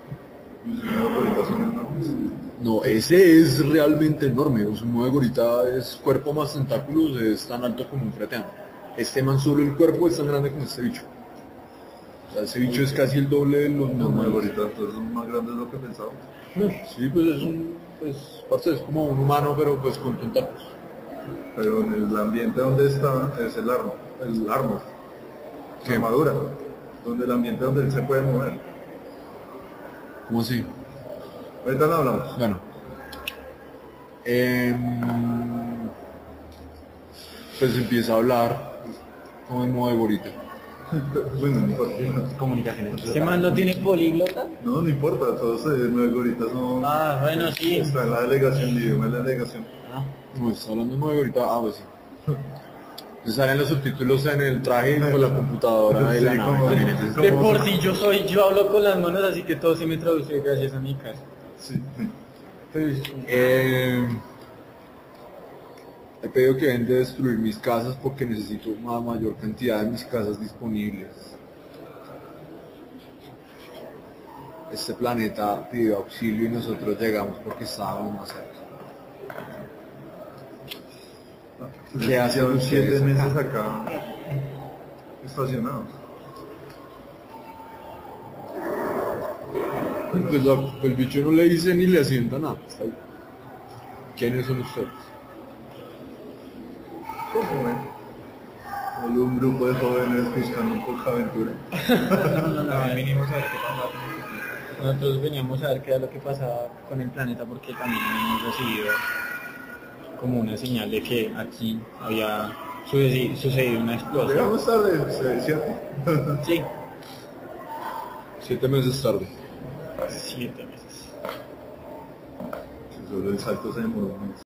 No, ese es realmente enorme. O sea, un modo gorita es cuerpo más tentáculos, es tan alto como un freteano. Este man solo el cuerpo es tan grande como este bicho. O sea, ese bicho es casi el doble de los No, muy normales. gorita, entonces es más grande de lo que pensaba. Sí, pues es un, pues, parce, es como un humano, pero pues con tentáculos. Pero en el ambiente donde está es el arma, la armadura, donde el ambiente donde él se puede mover. ¿Cómo así? Ahorita no hablamos. Bueno. Pues empieza a hablar con el modo de gorita. Bueno, no importa. Comunicaciones. ¿Este man no tiene políglota? No, no importa, todos los goritas son... Ah, bueno, sí. Está en la delegación, el idioma de la delegación. No, está hablando de modo de gorita. Ah, pues sí. Le salen los subtítulos en el traje y con la computadora de la Sí, nave como- también, entonces- De por sí yo hablo con las manos, así que todo se me traduce gracias a mi casa. Sí. He pedido que dejen de destruir mis casas porque necesito una mayor cantidad de mis casas disponibles. Este planeta pidió auxilio y nosotros llegamos porque estábamos más cerca. ¿Qué hace Llevan ustedes 7 meses acá? acá estacionados. Pues el bicho no le dice ni le asienta nada. Está ahí. ¿Quiénes son ustedes? Solo un grupo de jóvenes buscando un poco de aventura. No, vinimos a ver qué pasaba. Nosotros veníamos a ver qué era lo que pasaba con el planeta porque también hemos recibido como una señal de que aquí había sucedido una explosión. Llegamos tarde, ¿cierto? Sí, 7 meses tarde. 7 meses. Solo el salto se demoró un mes.